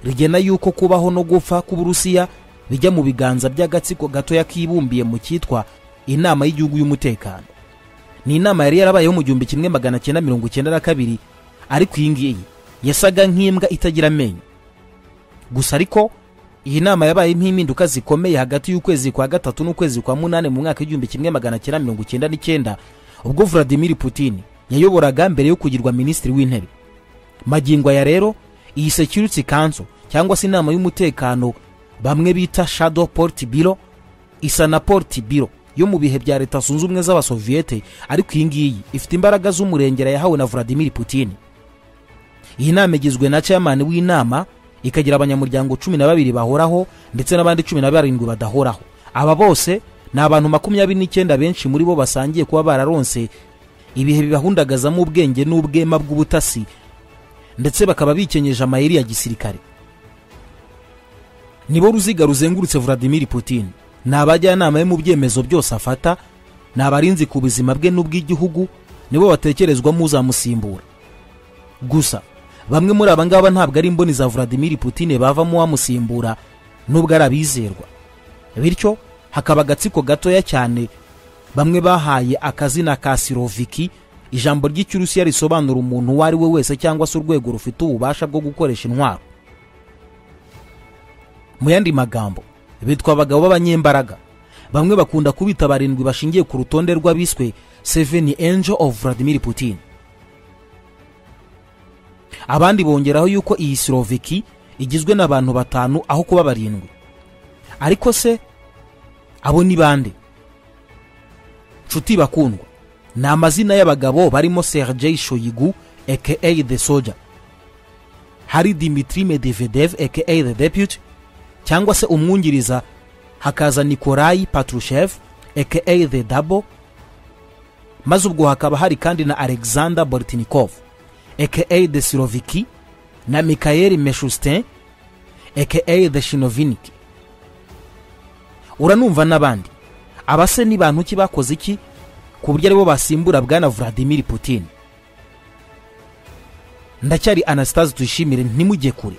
rigena yuko kubaho no gupfa k'Uburusiya bijya mu biganza by'agatsiko gatoya kibumbiye mu cyitwa inama y'igihugu y'umutekano. Ni inama yari yarabayeho mu gihumbi kimwe magana cyenda mirongo icyenda na kabiri, ariko iyi ngiyi yasaga nk'imbwa itagira amenyo. Gusa ariko iyi nama yabaye impinduka zikomeye hagati y'ukwezi kwa gatatu n'ukwezi kwa munane mu mwaka w'igihumbi kimwe magana cyenda mirongo icyenda n'icyenda, ubwo Vladimir Putin yayoboraga mbere yo kugirwa minisitiri w'intebe. Magingo ya rero iyi Security Council cyangwa se inama y'umutekano bamwe bita Shadow Politburo isa na Politburo yo mu bihe bya Leta Zunze Ubumwe z'Abasoviete, ariko iyi ngiyi ifite imbaraga z'umurengera yahawe na Vladimir Putin. Iyi nama igizwe na chairman w'inama, ikagira abanyamuryango cumi na babiri bahoraho ndetse n'abandi cumi na barindwi badahoraho. Aba bose ni abantu makumyabiri n'icyenda, benshi muri bo basangiye kuba bararonse ibihe bibahundagazamo ubwenge n'ubwema bw'ubutasi, ndetse bakaba bikenyeje amayeri ya gisirikare. Nibo ruziga ruzengurutse Vladimir Putin. Ni abajyanama mu byemezo byose afata, ni abarinzi ku buzima bwe n'ubw'igihugu, nibo batekerezwa muzamusimbura. Gusa bamwe muri aba ngaba ntabwo ari imboni za Vladimir Putin bavamo wamusimbura, nubwo ari abizerwa. Bityo hakaba agatsiko gatoya cyane bamwe bahaye akazina ka Siroviki, ijambo ry'Icyurusiya risobanura umuntu uwo ari we wese cyangwa se urwego rufite ububasha bwo gukoresha intwaro. Mu yandi magambo, bitwa abagabo b'abanyembaraga. Bamwe bakunda kubita barindwi bashingiye ku rutonde rw'abiswe Seven Angel of Vladimir Putin. Abandi bongeraho yuko iyi Siroviki igizwe n'abantu batanu aho kuba barindwi. Ariko se abo ni bande? Nshuti bakundwa, ni amazina y'abagabo barimo Sergei Shoigu aka the Soldier, hari Dmitry Medvedev aka the Deputy cyangwa se umwungiriza, hakaza Nikolai Patrushev aka the Double, maze ubwo hakaba hari kandi na Alexander Bortnikov aka the Siroviki na Mikhail Meshustin aka the Shinoviniki. Uranumva n'abandi. Abase ni bantu ki bakoze iki ku buryo aribo basimbura bwana Vladimir Putin? Ndacyari Anastase Tuyishimire, ntimujye kure.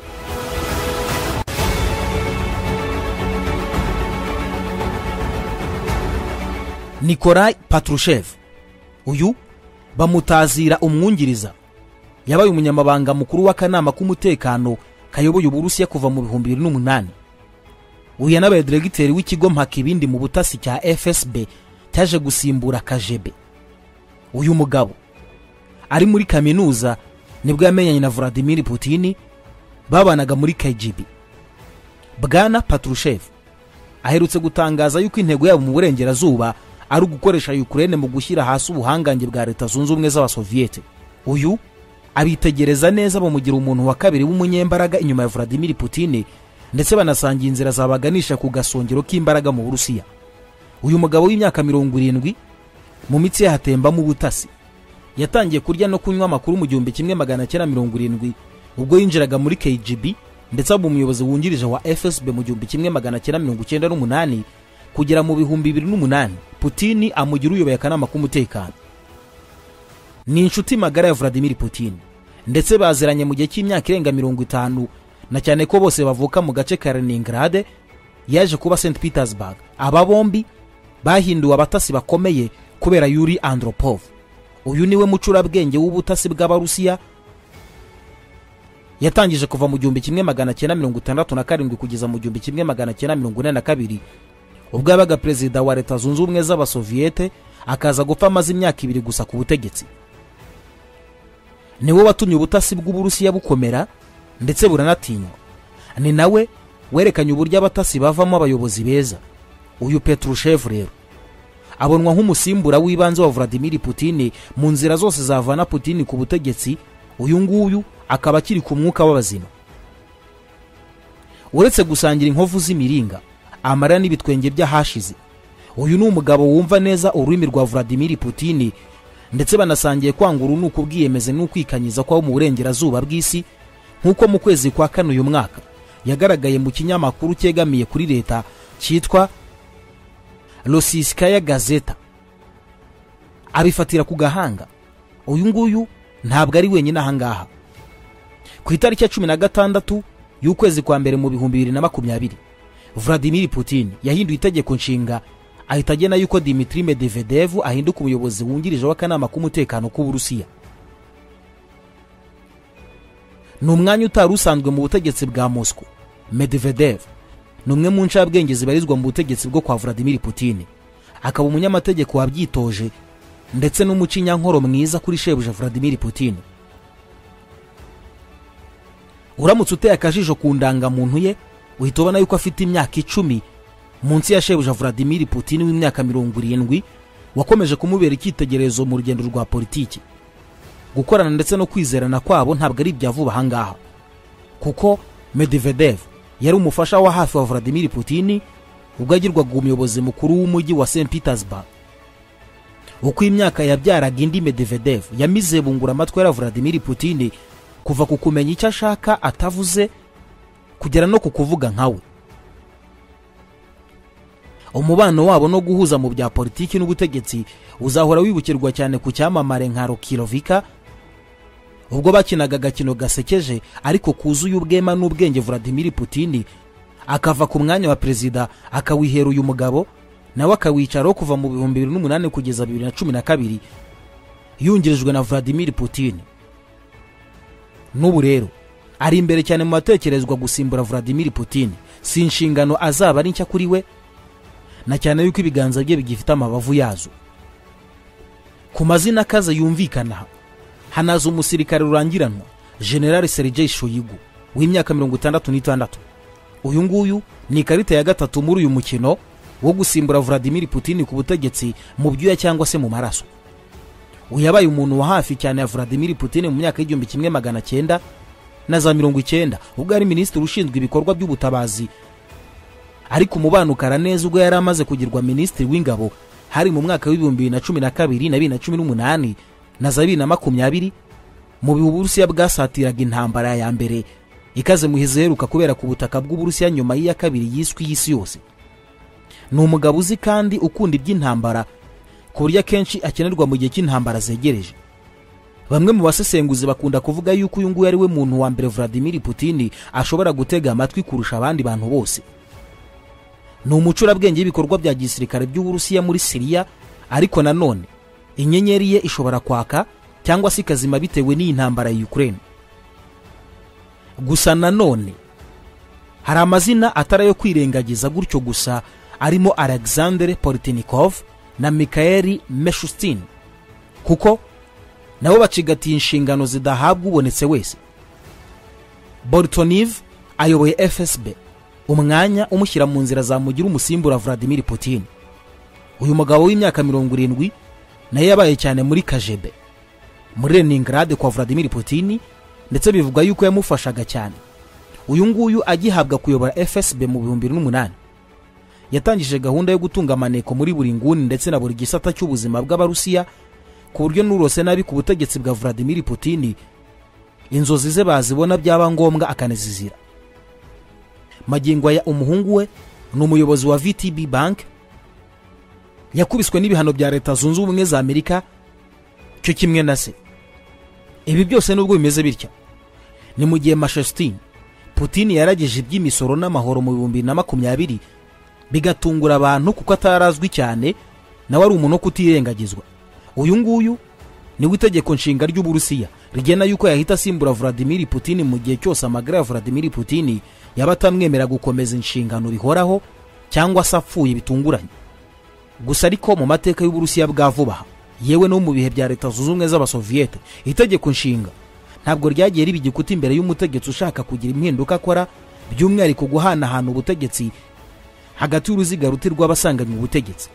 Nikolai Patrushev, uyu bamutazira umwungiriza, yabaye umunyamabanga mukuru w'akanama k'umutekano kayoboye Uburusiya kuva mu bihumbi bibiri n'umunani. Uyu yanabaye diregiteri w'ikigo mpakibindi mu butasi cya F S B cyaje gusimbura K G B. Uyu mugabo ari muri kaminuza nibwo yamenyanye na Vladimir Putin, babanaga muri K G B. Bwana Patrushev aherutse gutangaza yuko intego yabo mu burengerazuba ari ugukoresha Ukraine mu gushyira hasi ubuhangange bwa Leta Zunze Ubumwe z'Abasoviete. Uyu abitegereza neza bamugira umuntu wa kabiri w'umunyembaraga inyuma ya Vladimir Putin, ndetse banasangiye inzira zabaganisha ku gasongero k'imbaraga mu Burusiya. Uyu mugabo w'imyaka mirongo irindwi mu mitsi ye hatembamo ubutasi. Yatangiye kurya no kunywa amakuru mu gihumbi kimwe magana cyenda mirongo irindwi ubwo yinjiraga muri K G B, ndetse abo umuyobozi wungirije wa F S B mu gihumbi kimwe magana cyenda mirongo icyenda n'umunani kugera mu bihumbi bibiri n'umunani. Putin amugira uyoboye akanama k'umutekano. Ni inshuti magara ya Vladimir Putin, ndetse baziranye mu gihe cy'imyaka irenga mirongo itanu, na cyane ko bose bavuka mu gace ka Leningrad, yaje kuba Saint Petersburg. Aba bombi bahinduwe abatasi bakomeye kubera Yuri Andropov. Uyu niwe mucurabwenge w'ubutasi bw'Abarusiya, yatangije kuva mu gihumbi kimwe magana cyenda mirongo itandatu na karindwi kugeza mu gihumbi kimwe magana cyenda mirongo ine na kabiri, ubwo yabaga perezida wa Leta Zunze Ubumwe z'Abasoviete, akaza gupfa amaze imyaka ibiri gusa ku butegetsi. Niwe watumye ubutasi bw'Uburusiya bukomera ndetse buranatinywa. Ni nawe werekanye uburyo abatasi bavamo abayobozi beza. Uyu Patrushev rero abonwa nk'umusimbura w'ibanze wa Vladimir Putin mu nzira zose zavana Putin ku butegetsi. Uyu nguyu akaba akiri ku mwuka w'abazima. Uretse gusangira inkovu z'imiringa, amara n'ibitwenge by'ahashize, uyu ni umugabo wumva neza ururimi rwa Vladimir Putin, ndetse banasangiye kwanga urunuko bwiyemeze n'ukwikanyiza kwa mu burengerazuba bw'isi, nk'uko mu kwezi kwa kane uyu mwaka yagaragaye mu kinyamakuru cyegamiye kuri leta cyitwa Rossiyskaya Gazeta. Abifatira ku gahanga. Uyu nguyu ntabwo ari wenyine aha ngaha. Ku itariki ya cumi na gatandatu y'ukwezi kwa mbere mu bihumbi bibiri na makumyabiri Vladimir Putin yahinduye itegeko nshinga ahita agena yuko Dmitry Medvedev ahinduka umuyobozi wungirije w'akanama k'umutekano k'Uburusiya. Ni umwanya utari usanzwe mu butegetsi bwa Moscow. Medvedev ni umwe mu ncabwenge zibarizwa mu butegetsi bwo kwa Vladimir Putin, akaba umunyamategeko wabyitoje ndetse n'umucinyankoro mwiza kuri shebuja Vladimir Putin. Uramutse uteye akajisho ku ndangamuntu ye uhita ubona yuko afite imyaka icumi munsi ya shebuja Vladimir Putin w'imyaka mirongo irindwi wakomeje kumubera icyitegererezo mu rugendo rwa politiki. Gukorana ndetse no kwizerana kwabo ntabwo ari ibya vuba ahangaha, kuko Medvedev yari umufasha wa hafi wa Vladimir Putin ubwo agirwaga umuyobozi mukuru w'umujyi wa Saint Petersburg. Uko imyaka yabyaraga indi, Medvedev yamize bungura amatwi ya Vladimir Putin kuva ku kumenya icyo ashaka atavuze kugera no ku kuvuga nkawe. Umubano wabo no guhuza mu bya politiki n'ubutegetsi uzahora wibukirwa cyane ku cyamamare nka Rokilovika, ubwo bakinaga agakino gasekeje ariko kuzuye ubwema n'ubwenge Vladimir Putin akava ku mwanya wa perezida akawihera uyu mugabo nawe akawicaraho kuva mu bihumbi bibiri n'umunani kugeza bibiri na cumi na kabiri yungirijwe na Vladimir Putin. N'ubu rero ari imbere cyane mu matekerezwa gusimbura Vladimir Putin, si inshingano azaba ari nshya kuri we, na cyane yuko ibiganza bye bigifite amabavu yazo. Ku mazina kaza yumvikana hanaza umusirikare rurangiranwa General Sergei Shoigu w'imyaka mirongo itandatu n'itandatu. Uyu nguyu ni ikarita ya gatatu muri uyu mukino wo gusimbura Vladimir Putin ku butegetsi mu byuya cyangwa se mu maraso. Uyabaye umuntu wa hafi cyane ya Vladimir Putin mu myaka y'igihumbi kimwe magana cyenda na za mirongo icyenda ubwo ari minisitiri ushinzwe ibikorwa by'ubutabazi, ariko umubano ukara neza ubwo yari amaze kugirwa minisitiri w'ingabo hari mu mwaka w'ibihumbi bibiri na cumi na kabiri na bibiri na cumi n'umunani na za bibiri na makumyabiri mu bihe Uburusiya bwasatiraga intambara ya mbere ikaze muhize heruka kubera ku butaka bw'Uburusiya nyuma y'iya kabiri yiswe y'isi yose. Ni umugabo uzi kandi ukunda iby'intambara ku buryo akenshi akenerwa mu gihe cy'intambara zegereje. Bamwe mu basesenguzi bakunda kuvuga yuko uyu nguyu ari we muntu wa mbere Vladimir Putin ashobora gutega amatwi kurusha abandi bantu bose. Ni umucurabwenge y'ibikorwa bya gisirikare by'Uburusiya muri Syria, ariko nanone inyenyeri ye ishobora kwaka cyangwa se ikazima bitewe n'intambara ya Ukraine. Gusa nanone hari amazina atarayo kwirengagiza gutyo gusa, arimo Alexander Portnikov na Mikhail Mishustin, kuko nabo bacigatiye inshingano zidahabwa ubonetse wese. Bortoniv ayoboye F S B, umwanya umushyira mu nzira zamugira umusimbura Vladimir Putin. Uyu mugabo w'imyaka mirongo irindwi naye yabaye cyane muri K G B muri Leningrad kwa Vladimir Putin, ndetse bivugwa yuko yamufashaga cyane. Uyu nguyu agihabwa kuyobora F S B mu bihumbi bibiri n'umunani yatangije gahunda yo gutunga amaneko muri buri nguni ndetse na buri gisata cy'ubuzima bw'Abarusiya, ku buryo n'urose nabi ku butegetsi bwa Vladimir Putin inzozi ze bazibona byaba ngombwa akanezizira. Magingo ya umuhungu we ni umuyobozi wa V T B Bank, yakubiswe n'ibihano bya Leta Zunze Ubumwe za Amerika cyo kimwe na se. Ibi byose nubwo bimeze bitya, ni mu gihe Mishustin Putin yarageje iby'imisoro n'amahoro mu bihumbi bibiri na makumyabiri bigatungura abantu kuko atarazwi cyane, nawe ari umuntu kutirengagizwa. Uyu nguyu ni w'itegeko nshinga ry'Uburusiya rigena yuko yahita asimbura Vladimir Putin mu gihe cyose amagara ya Vladimir Putin yaba atamwemera gukomeza inshingano bihoraho cyangwa se apfuye bitunguranye. Gusa ariko mu mateka y'Uburusiya bwa vuba, yewe no mu bihe bya Leta Zunze Ubumwe z'Abasoviete, itegeko nshinga ntabwo ryagiye riba igikuta imbere y'umutegetsi ushaka kugira impinduka akora, by'umwihariko guhanahana ubutegetsi hagati y'uruziga ruti rw'abasanganywe ubutegetsi.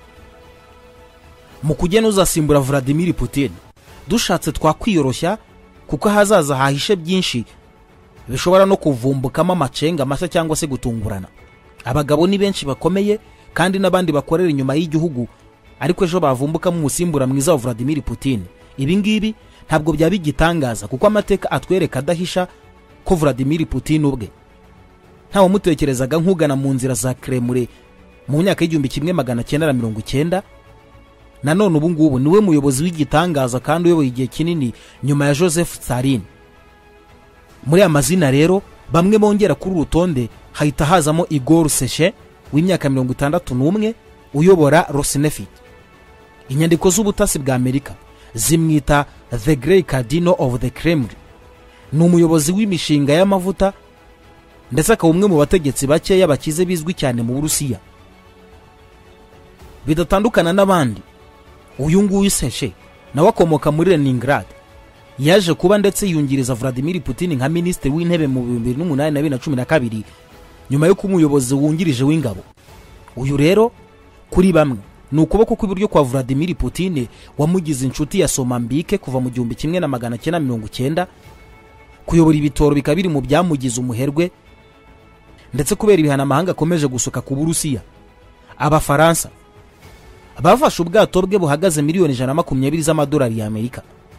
Mu kugena uzasimbura Vladimir Putin, dushatse twakwiyoroshya kuko hazaza hahishe byinshi bishobora no kuvumbukamo amacenga mashya cyangwa se gutungurana. Abagabo ni benshi bakomeye kandi n'abandi bakorera inyuma y'igihugu, ariko ejo bavumbukamo umusimbura mwiza wa Vladimir Putin. Ibi ngibi ntabwo byaba igitangaza kuko amateka atwereka adahisha ko Vladimir Putin ubwe ntawe mutekerezaga nk'ugana mu nzira za Kremlin mu myaka y'igihumbi kimwe magana cyenda na mirongo icyenda. Nanone ubu ngubu niwe muyobozi w'igitangaza kandi uyoboye igihe kinini nyuma ya Joseph Stalin. Muri amazina rero bamwe bongera kuri urutonde hahita hazamo Igor Seshe w'imyaka mirongo itandatu n'umwe uyobora Rosneft. Inyandiko z'ubutasi bwa Amerika zimwita the Grey Cardinal of the Kremlin. Ni umuyobozi w'imishinga y'amavuta ndetse akaba umwe mu bategetsi bakeya bakize bizwi cyane mu Burusiya. Bidatandukana n'abandi, uyu nguyu Seshe nawe akomoka muri Leningrad. Yaje kuba ndetse yungiriza Vladimir Putin nka minisitiri w'intebe mu bibiri n'umunani na bibiri na cumi na kabiri nyuma yo kumuyobozi wungirije w'ingabo. Uyu rero kuri bamwe ni ukuboko kw'iburyo kwa Vladimir Putin wamugize inshuti ya Somambike kuva mu gihumbi kimwe na magana cyenda mirongo cyenda. Kuyobora ibitoro bikaba biri mu byamugize umuherwe, ndetse kubera ibihano amahanga akomeje gusuka ku Burusiya. Abafaransa bafashe ubwato bwe buhagaze miliyoni ijana na makumyabiri z'amadolari y'Amerika.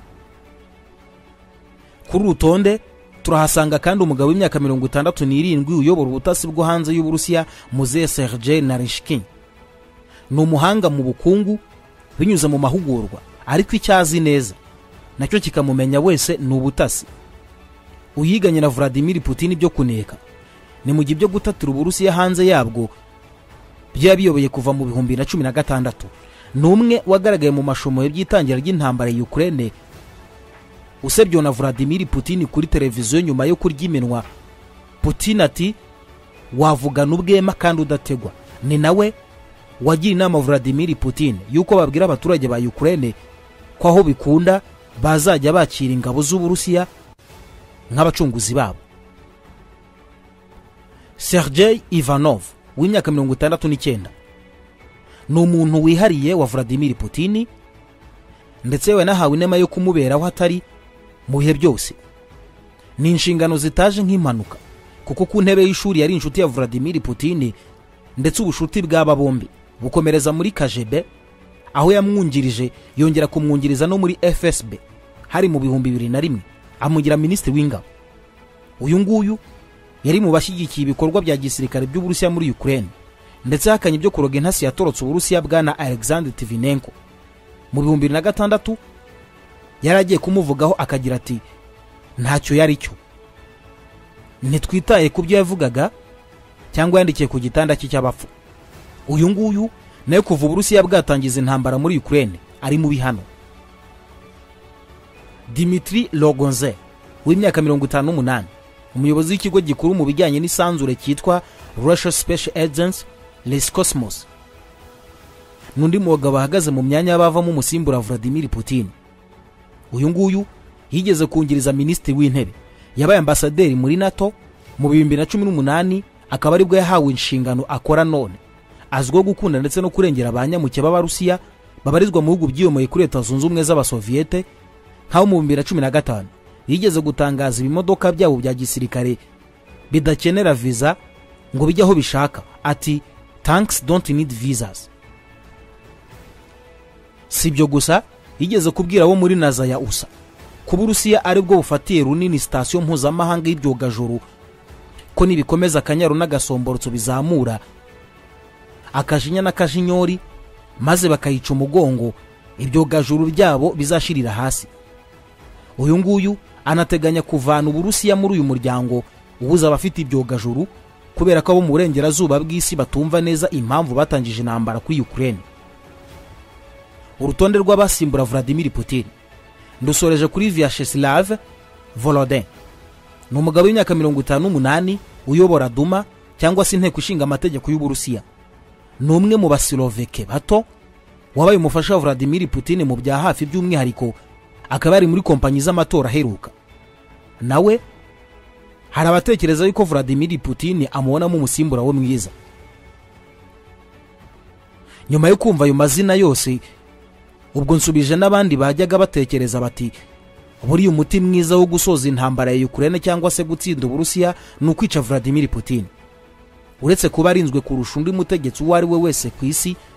Kuri urutonde turahasanga kandi umugabo w'imyaka mirongo itandatu n'irindwi uyobora ubutasi bwo hanze y'Uburusiya, Muzee Sergei Narishkin. Ni umuhanga mu bukungu binyuze mu mahugurwa, ariko icyazi neza nacyo kikamumenya wese ni ubutasi. Uyiganye na Vladimir Putin ibyo kuneka, ni mu gihe byo gutatira Uburusiya hanze yabwo byabiyoboye kuva mu bihumbi na cumi na gatandatu. Ni umwe wagaragaye mu mashomo y'ibyitangira ry'intambara ya Ukraine usebyo na Vladimir Putin kuri televiziyo nyuma yo kurya iminwa. Putin ati wavugana ubwema kandi udategwa. Ni nawe wagira inama Vladimir Putin yuko babwira abaturage ba Ukraine ko aho bikunda bazajya bakira ingabo z'Uburusiya nk'abacunguzi babo. Sergei Ivanov w'imyaka mirongo itandatu n'icyenda ni umuntu wihariye wa Vladimir Putin, ndetse we nahawe inema yo kumuberaho atari mu bihe byose. Ni inshingano zitaje nk'impanuka, kuko ku ntebe y'ishuri yari inshuti ya Vladimir Putin, ndetse ubushuti bw'aba bombi bukomereza muri K G B, aho yamwungirije yongera kumwungiriza no muri F S B hari mu bihumbi bibiri na rimwe amugira minisitiri w'ingabo. Uyu nguyu yari mu bashyigikiye ibikorwa bya gisirikare by'Uburusiya muri Ukraine, ndetse hakanye ibyo kuroga intasi yatorotse Uburusiya bwana Alexander Tivinenko. Mu bihumbi bibiri na gatandatu yaragiye kumuvugaho akagira ati ntacyo yari cyo, ntitwitaye ku byo yavugaga cyangwa yandikiye ku gitanda cye cy'abapfu. Uyu nguyu nayo kuva Uburusiya bwatangiza intambara muri Ukraine ari mu bihano. Dmitry Rogonze w'imyaka mirongo itanu n'umunani, umuyobozi w'ikigo gikuru mu bijyanye n'isanzure cyitwa Russia Special Agency Roscosmos, n'undi mugabo bahagaze mu myanya y'abavamo umusimbura Vladimir Putin. Uyu nguyu yigeze kungiriza minisitiri w'intebe, yabaye ambasaderi muri NATO mu bihumbi na cumi n'umunani, akaba aribwo yahawe inshingano akora none. Azwiho gukunda ndetse no kurengera abanyamuke b'Abarusiya babarizwa mu bihugu byiyomeye kuri Leta Zunze Ubumwe z'Abasoviyete. Nkaho mu bihumbi na cumi na gatanu yigeze gutangaza ibimodoka byabo bya gisirikare bidakenera visa ngo bijye aho bishaka, ati tanks don't need visas. Sibyo gusa, yigeze kubwira abo muri Naza ya U S A ko Uburusiya aribwo bufatiye runini sitasiyo mpuzamahanga y'ibyogajuru, ko nibikomeza akanyaru n'agasomborotso bizamura akajinya n'akajinyori maze bakayica umugongo, ibyogajuru byabo bizashirira hasi. Uyu nguyu anateganya kuvana Uburusiya muri uyu muryango ubuza abafite ibyogajuru, kubera ko abo mu burengerazuba bw'isi batumva neza impamvu batangije intambara kuri Ukraine. Urutonde rw'abasimbura Vladimir Putin ndusoreje kuri Vyacheslav Volodin. Ni umugabo w'imyaka mirongo itanu n'umunani uyobora Duma cyangwa se inteko ishinga amategeko y'Uburusiya. Ni umwe mu Basiloveke bato wabaye umufasha wa Vladimir Putin mu bya hafi by'umwihariko, akaba ari muri kompanyi z'amatora aheruka. Nawe hari abatekereza yuko Vladimir Putin amubonamo umusimbura we mwiza. Nyuma yo kumva ayo mazina yose, ubwo nsubije n'abandi bajyaga batekereza bati buri umuti mwiza wo gusoza intambara ya Ukraine cyangwa se gutsinda Uburusiya ni ukwica Vladimir Putin. Uretse kuba arinzwe kurusha undi mutegetsi uwo ari we wese ku isi,